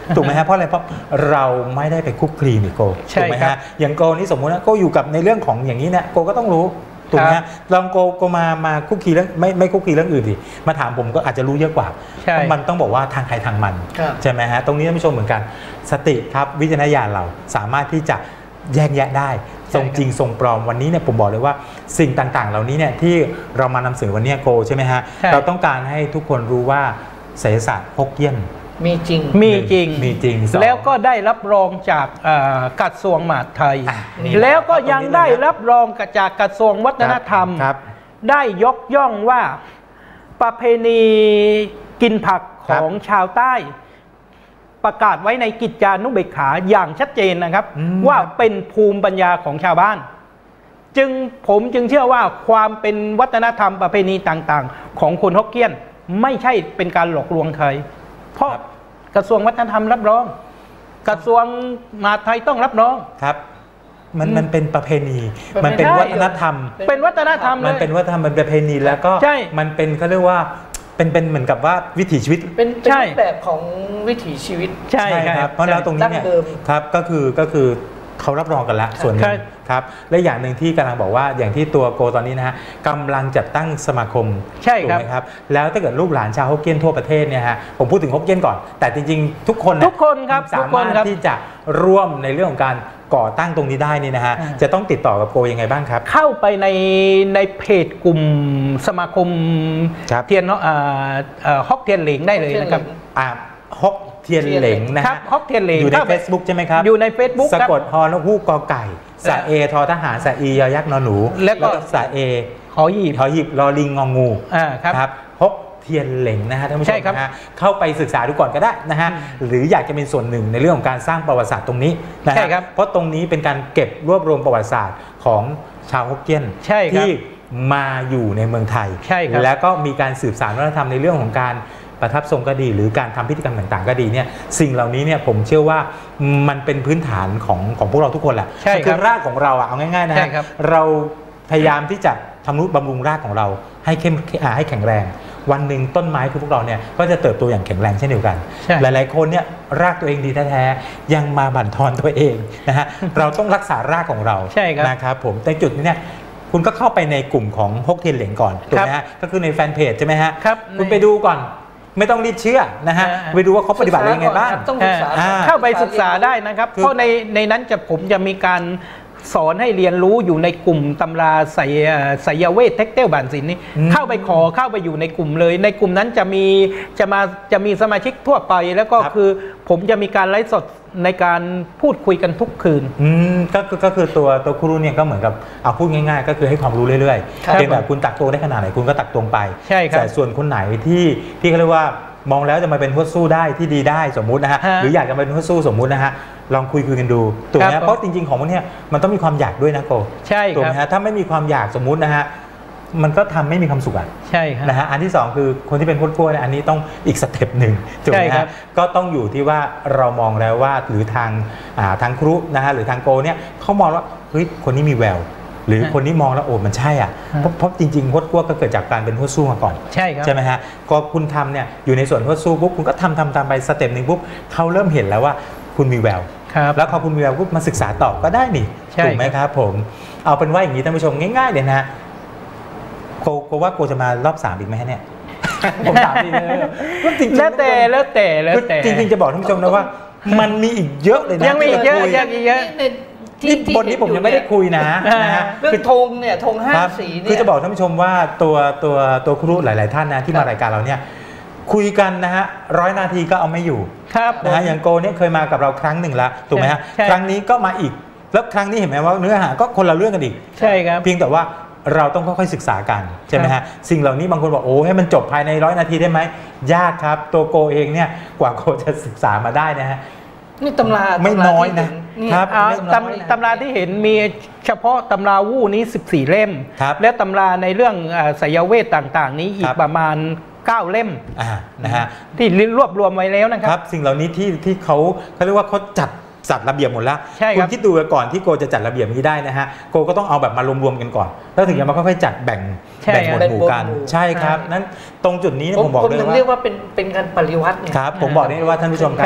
Speaker 1: ถูกไหมฮะเพราะอะไรเพราะเราไม่ได้ไปคุกคลีนี่โก
Speaker 2: ใช่
Speaker 1: ถูกไหม
Speaker 2: ครั
Speaker 1: ฮะ
Speaker 2: บ
Speaker 1: อย่างโกนี่สมมุตินะโกอยู่กับในเรื่องของอย่างนี้เนี่ยโกก็ต้องรู้ถูกไหม
Speaker 2: ครั
Speaker 1: ฮะ
Speaker 2: บ
Speaker 1: ลองโกมาคุกคีเรื่องไม่คุกคีเรื่องอื่นดิมาถามผมก็อาจจะรู้เยอะกว่า
Speaker 2: ใช่
Speaker 1: เพราะมันต้องบอกว่าทางใครทางมัน
Speaker 3: ครับ
Speaker 1: ใช่ไหมฮะตรงนี้ท่านผู้ชมเหมือนกันสติครับวิจารณญาณเราสามารถที่จะแยกแยะได้ทรงจริงทรงปลอมวันนี้เนี่ยผมบอกเลยว่าสิ่งต่างๆ เหล่านี้เนี่ยที่เรามานำเสนอวันนี้โกใช่ไหมฮะ
Speaker 2: ใช่
Speaker 1: เราต้องการให้ทุกคนรู้ว่าไสยศาสตร์ฮกเกี้ยน
Speaker 3: มีจริง
Speaker 2: มีจริง
Speaker 1: มีจริงสอง
Speaker 2: แล้วก็ได้รับรองจากกระทรวงมหาดไทย
Speaker 1: นี่
Speaker 2: แล้วก็ยัง
Speaker 1: ตรงนี้เลยนะ
Speaker 2: ได้รับรองจากกระทรวงวัฒนธรรม
Speaker 1: ครับ
Speaker 2: ได้ยกย่องว่าประเพณีกินผักของชาวใต้ ประกาศไว้ในกิจจานุเบกขาอย่างชัดเจนนะครับ ว่าเป็นภูมิปัญญาของชาวบ้าน ผมจึงเชื่อว่าความเป็นวัฒนธรรมประเพณีต่างๆ ของคนฮกเกี้ยนไม่ใช่เป็นการหลอกลวงใคร เพราะกระทรวงวัฒนธรรมรับรอง กระทรวงมหาดไทยต้องรับรอง
Speaker 1: ครับมันเป็นประเพณี
Speaker 3: มัน
Speaker 1: มันเป็น
Speaker 3: ไม่ได้
Speaker 1: วัฒนธรรม
Speaker 2: เป็นวัฒนธรรมเล
Speaker 1: มัน
Speaker 2: ย
Speaker 1: เป็นวัฒนธรรมเป็นประเพณีแล้วก็
Speaker 2: ใช่
Speaker 1: มันเป็นเขาเรียกว่าเป็นเหมือนกับว่าวิถีชีวิต
Speaker 3: เป็น
Speaker 2: ใช่
Speaker 3: รูปแบบของวิถีชีวิต
Speaker 2: ใช่ครับ
Speaker 1: เพราะแล้วตรงนี้เนี่ย
Speaker 3: ดั้งเดิม
Speaker 1: ครับก็คือเขารับรองกันแล้วส่วนหนึ่
Speaker 2: ใช่
Speaker 1: งครับและอย่างหนึ่งที่กำลังบอกว่าอย่างที่ตัวโกตอนนี้นะฮะกำลังจัดตั้งสมาคม
Speaker 2: ใช่
Speaker 1: ถูก
Speaker 2: ครับ
Speaker 1: ไหมครับแล้วถ้าเกิดลูกหลานชาวฮกเกี้ยนทั่วประเทศเนี่ยฮะผมพูดถึงฮกเกี้ยนก่อน แต่จริงๆ ทุกคนนะ
Speaker 2: ทุกคนครับ
Speaker 1: สา
Speaker 2: ทุกค
Speaker 1: มาร
Speaker 2: น
Speaker 1: ถ
Speaker 2: ครับ
Speaker 1: ที่จะร่วมในเรื่องของการก่อตั้งตรงนี้ได้นี่นะฮะ
Speaker 2: อ่า
Speaker 1: จะต้องติดต่อกับโกยังไงบ้างครับ
Speaker 2: เข้าไปในเพจกลุ่มสมาคม
Speaker 1: ครับ
Speaker 2: เทียนฮอกเทียนเหลงได้เลยนะครับ
Speaker 1: ฮกเทียนเหลงนะ
Speaker 2: ครั
Speaker 1: ฮะ
Speaker 2: บฮอกเทียนเหลง
Speaker 1: อยู่ใน
Speaker 2: เข้าไป
Speaker 1: Facebook ใช่ไหมครับ
Speaker 2: อยู่ใน Facebook
Speaker 1: สะ
Speaker 2: ครับ
Speaker 1: กดฮอนกฮูกกอไก่สระเอทอทหารสระอียอยักษ์นอหนู
Speaker 2: แล้วก็
Speaker 1: สระเอ
Speaker 2: ขอหยิบ
Speaker 1: หอหีบรอลิงงองู
Speaker 2: ครับ
Speaker 1: ฮกเทียนเหลงนะฮะท่านผู้ช
Speaker 2: ใช่
Speaker 1: ม
Speaker 2: ครับ
Speaker 1: นะฮะเข้าไปศึกษาดูก่อนก็ได้นะฮะหรืออยากจะเป็นส่วนหนึ่งในเรื่องของการสร้างประวัติศาสตร์ตรงนี้นะ
Speaker 2: ใช่
Speaker 1: ฮะ
Speaker 2: ครับ
Speaker 1: เพราะตรงนี้เป็นการเก็บรวบรวมประวัติศาสตร์ของชาวฮกเกี้ยน
Speaker 2: ใช่ครับ
Speaker 1: ที่มาอยู่ในเมืองไทย
Speaker 2: ใช่ครับ
Speaker 1: แล้วก็มีการสืบสานวัฒนธรรมในเรื่องของการประทับทรงก็ดี หรือการทำพิธีกรรมต่างๆก็ดีเนี่ยสิ่งเหล่านี้เนี่ยผมเชื่อว่ามันเป็นพื้นฐานของพวกเราทุกคนแหละ
Speaker 2: ใช่
Speaker 1: มัน
Speaker 2: ค
Speaker 1: คื
Speaker 2: รับ
Speaker 1: อรากของเราอะเอาง่ายๆนะ
Speaker 2: ใช่
Speaker 1: ฮะ
Speaker 2: ครับ
Speaker 1: เราพยายามที่จะทำนุบำรุงรากของเราให้ให้แข็งแรง วันหนึ่งต้นไม้คือพวกเราเนี่ยก็จะเติบโตอย่างแข็งแรงเช่นเดียวกัน
Speaker 2: ใช่
Speaker 1: หลายๆคนเนี่ยรากตัวเองดีแท้ๆยังมาบั่นทอนตัวเองนะฮะ เราต้องรักษารากของเรา
Speaker 2: ใช่ครับ
Speaker 1: นะครับผมแต่จุดนี้เนี่ยคุณก็เข้าไปในกลุ่มของฮกเทียนเหลงก่อนถูกไหมฮะก็คือในแฟนเพจใช่ไหมฮะ
Speaker 2: ครับ
Speaker 1: คุณไปดูก่อนไม่ต้องรีบเชื่อนะฮะ
Speaker 2: อ่า
Speaker 1: ไปดูว่าเขาปฏิบัติอะไรยังไงบ้าง
Speaker 3: ต้องศึกษา
Speaker 2: เข้าไปศึกษาได้นะครับ
Speaker 1: คือ
Speaker 2: เพราะในนั้นผมจะมีการสอนให้เรียนรู้อยู่ในกลุ่มตำราไสยเวทเทคเทลบานศิลป์นี่เข้าไปอยู่ในกลุ่มเลย ในกลุ่มนั้นจะมีสมาชิกทั่วไป แล้วก็คือผมจะมีการไลฟ์สดในการพูดคุยกันทุกคืน
Speaker 1: ก็คือตัวครูเนี่ยก็เหมือนกับเอาพูดง่ายๆ ก็คือให้ความรู้เรื่อย
Speaker 3: ครับ
Speaker 1: ๆเพียงแต่คุณตักตวงได้ขนาดไหนคุณก็ตักตวงไป
Speaker 2: ใช่ครับ
Speaker 1: แต่ส่วนคนไหนที่เขาเรียกว่ามองแล้วจะมาเป็นหัวสู้ได้ที่ดีได้สมมุตินะฮะ
Speaker 2: ฮะ
Speaker 1: หรืออยากจะเป็นหัวสู้สมมุตินะฮะลองคุยกันดูถูกไหม
Speaker 2: ครั
Speaker 1: ฮะ
Speaker 2: บ
Speaker 1: เพราะจริงๆของพวกเนี้ยมันต้องมีความอยากด้วยนะโก
Speaker 2: ใช่
Speaker 1: ถูก
Speaker 2: ค
Speaker 1: ไห
Speaker 2: รั
Speaker 1: ม
Speaker 2: บ
Speaker 1: ฮะถ้าไม่มีความอยากสมมุตินะฮะมันก็ทำไม่มีความสุขอ่ะ
Speaker 2: ใช่ครับ
Speaker 1: นะฮะอันที่สองคือคนที่เป็นพูดกล้วยเนี่ยอันนี้ต้องอีกสเต็ปหนึ่งถูกไหม
Speaker 2: ใช่ครั
Speaker 1: ฮะ
Speaker 2: บ
Speaker 1: ก็ต้องอยู่ที่ว่าเรามองแล้วว่าหรือทางครูนะฮะหรือทางโกเนี่ยเขามองว่าเฮ้ยคนนี้มีแววหรือคนนี้มองแล้วโอ้มันใช่อ่ะเพราะจริงๆพดกล้วยก็เกิดจากการเป็นพดสู้มาก่อน
Speaker 2: ใช่ครับ
Speaker 1: ใช่ไหมฮะก็คุณทำเนี่ยอยู่ในส่วนพดสู้ปุ๊บคุณก็ทำไปสเต็ปหนึ่งปุ๊บเขาเริ่มเห็นแล้วว่าคุณมีแวว
Speaker 2: ครับ
Speaker 1: แล้วพอคุณมีแววปุ๊บมาศึกษาต่อก็ได้นี่
Speaker 2: ใช่
Speaker 1: ถูกไหมครับผมเอาเป็นว่าอย่างนี้ท่านผู้ชมง่ายๆเลยนะฮะโกว่าโกจะมารอบ3อีกไหมฮะเนี่ย ผมถามดีเลยจริงๆ
Speaker 2: แล้วแต่
Speaker 1: คือจริงๆจะบอกท่านผู้ชมนะว่า มันมีอีกเยอะเลยนะ
Speaker 2: ยังมีอีกเยอะ
Speaker 1: ที่จะคุ
Speaker 2: ยังมีอีกเยอะ
Speaker 1: นี่บนนี้ผมยังไม่ได้คุยนะนะฮะ
Speaker 3: เรื่องธงเนี่ยธงห้า
Speaker 1: ครับ
Speaker 3: สีเนี่ย
Speaker 1: คือจะบอกท่านผู้ชมว่าตัวครูหลาย ๆ ท่านนะที่มารายการเราเนี่ยคุยกันนะฮะ100 นาทีก็เอาไม่อยู่
Speaker 2: ครับ
Speaker 1: นะฮะอย่างโกเนี่ยเคยมากับเราครั้งหนึ่งแล้วถูกไหมฮะ
Speaker 2: ใช่
Speaker 1: ครั้งนี้ก็มาอีกแล้วครั้งนี้เห็นไหมว่าเนื้อหาก็คนละเรื่องกันอีก
Speaker 2: ใช่ครับ
Speaker 1: เพียงแต่ว่าเราต้องค่อยๆศึกษากันใช่ไหมฮะสิ่งเหล่านี้บางคนบอกโอ้ให้มันจบภายใน100 นาทีได้ไหมยากครับตัวโกเองเนี่ยกว่าโกจะศึกษามาได้นะฮะ
Speaker 3: นี่ตำรา
Speaker 1: ไม่น้อยนะ
Speaker 3: นี่
Speaker 1: ครับ
Speaker 2: ตำราที่เห็นมีเฉพาะตำราวู้นี้14 เล่ม
Speaker 1: ครับ
Speaker 2: และตำราในเรื่องไสยเวทต่างๆ นี้อี
Speaker 1: ครั
Speaker 2: ก
Speaker 1: บ
Speaker 2: ประมาณ 9 เล่ม
Speaker 1: นะฮะ
Speaker 2: ที่รวบรวมไว้แล้วนะค
Speaker 1: ค
Speaker 2: รั
Speaker 1: รับ บสิ่งเหล่านี้ที่เขาเรียกว่าเขาจัดระเบียบหมดแล้ว
Speaker 2: ใช่ครับ
Speaker 1: ณคิดดูก่อนที่โกจะจัดระเบียบนี้ได้นะฮะโกก็ต้องเอาแบบมารวมๆกันก่อนแล้วถึงจะมาค่อยๆจัดแบ่ง
Speaker 2: ใช่
Speaker 1: หมวด
Speaker 3: ครับ
Speaker 1: หมู่กันใช่ครับ
Speaker 3: ใช่
Speaker 1: นั้นตรงจุดนี้เนี่ย
Speaker 3: ผม
Speaker 1: ผมบอก
Speaker 3: ผม
Speaker 1: เลย
Speaker 3: ถึง
Speaker 1: ว่า
Speaker 3: เรียกว่าเป็นการปริวัติเนี่ย
Speaker 1: ครับผมบอกได้เลยว่าท่านผู้ชมค
Speaker 2: ครั
Speaker 1: รับ
Speaker 2: บ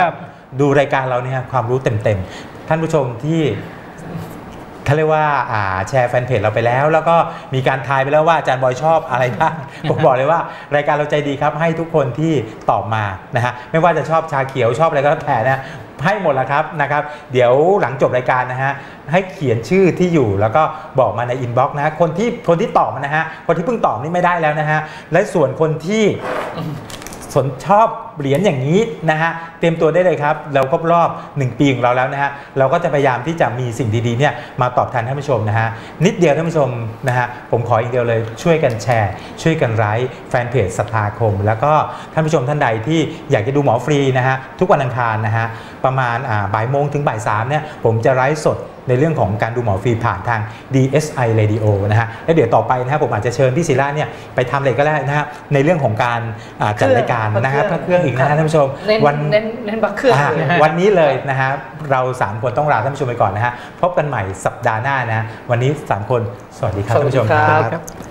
Speaker 1: ดูรายการเราเนี่ยความรู้เต็มๆท่านผู้ชมที่เขาเรียกว่าแชร์แฟนเพจเราไปแล้วก็มีการทายไปแล้วว่าอาจารย์บอยชอบอะไรบ้าง ผมบอกเลยว่ารายการเราใจดีครับให้ทุกคนที่ตอบมานะฮะไม่ว่าจะชอบชาเขียวชอบอะไรก็แล้วแต่นะให้หมดแล้วครับนะครับเดี๋ยวหลังจบรายการนะฮะให้เขียนชื่อที่อยู่แล้วก็บอกมาในอินบ็อกซ์นะฮะคนที่ตอบมานะฮะคนที่เพิ่งตอบนี่ไม่ได้แล้วนะฮะและส่วนคนที่ชอบเหรียญอย่างนี้นะฮะเตรียมตัวได้เลยครับเราครบรอบ1 ปีของเราแล้วนะฮะเราก็จะพยายามที่จะมีสิ่งดีๆเนี่ยมาตอบแทนท่านผู้ชมนะฮะนิดเดียวท่านผู้ชมนะฮะผมขออย่างเดียวเลยช่วยกันแชร์ช่วยกันไลค์แฟนเพจศรัทธาคมแล้วก็ท่านผู้ชมท่านใดที่อยากจะดูหมอฟรีนะฮะทุกวันอังคารนะฮะประมาณบ่ายโมงถึงบ่าย3เนี่ยผมจะไลฟ์สดในเรื่องของการดูหมอฟรีผ่านทาง DSI Radio นะฮะแล้วเดี๋ยวต่อไปนะฮะผมอาจจะเชิญพี่ศิระเนี่ยไปทำอะไรก็ได้นะฮะในเรื่องของการจัดรายการนะฮะพระเครื่องอีกนะฮะท่านผู้ชม
Speaker 3: เน้นบักเครื่อง
Speaker 1: วันนี้เลยนะฮะเรา3คนต้องลาท่านผู้ชมไปก่อนนะฮะพบกันใหม่สัปดาห์หน้านะวันนี้3คนสวัสดีครับท่านผู้ชมครับ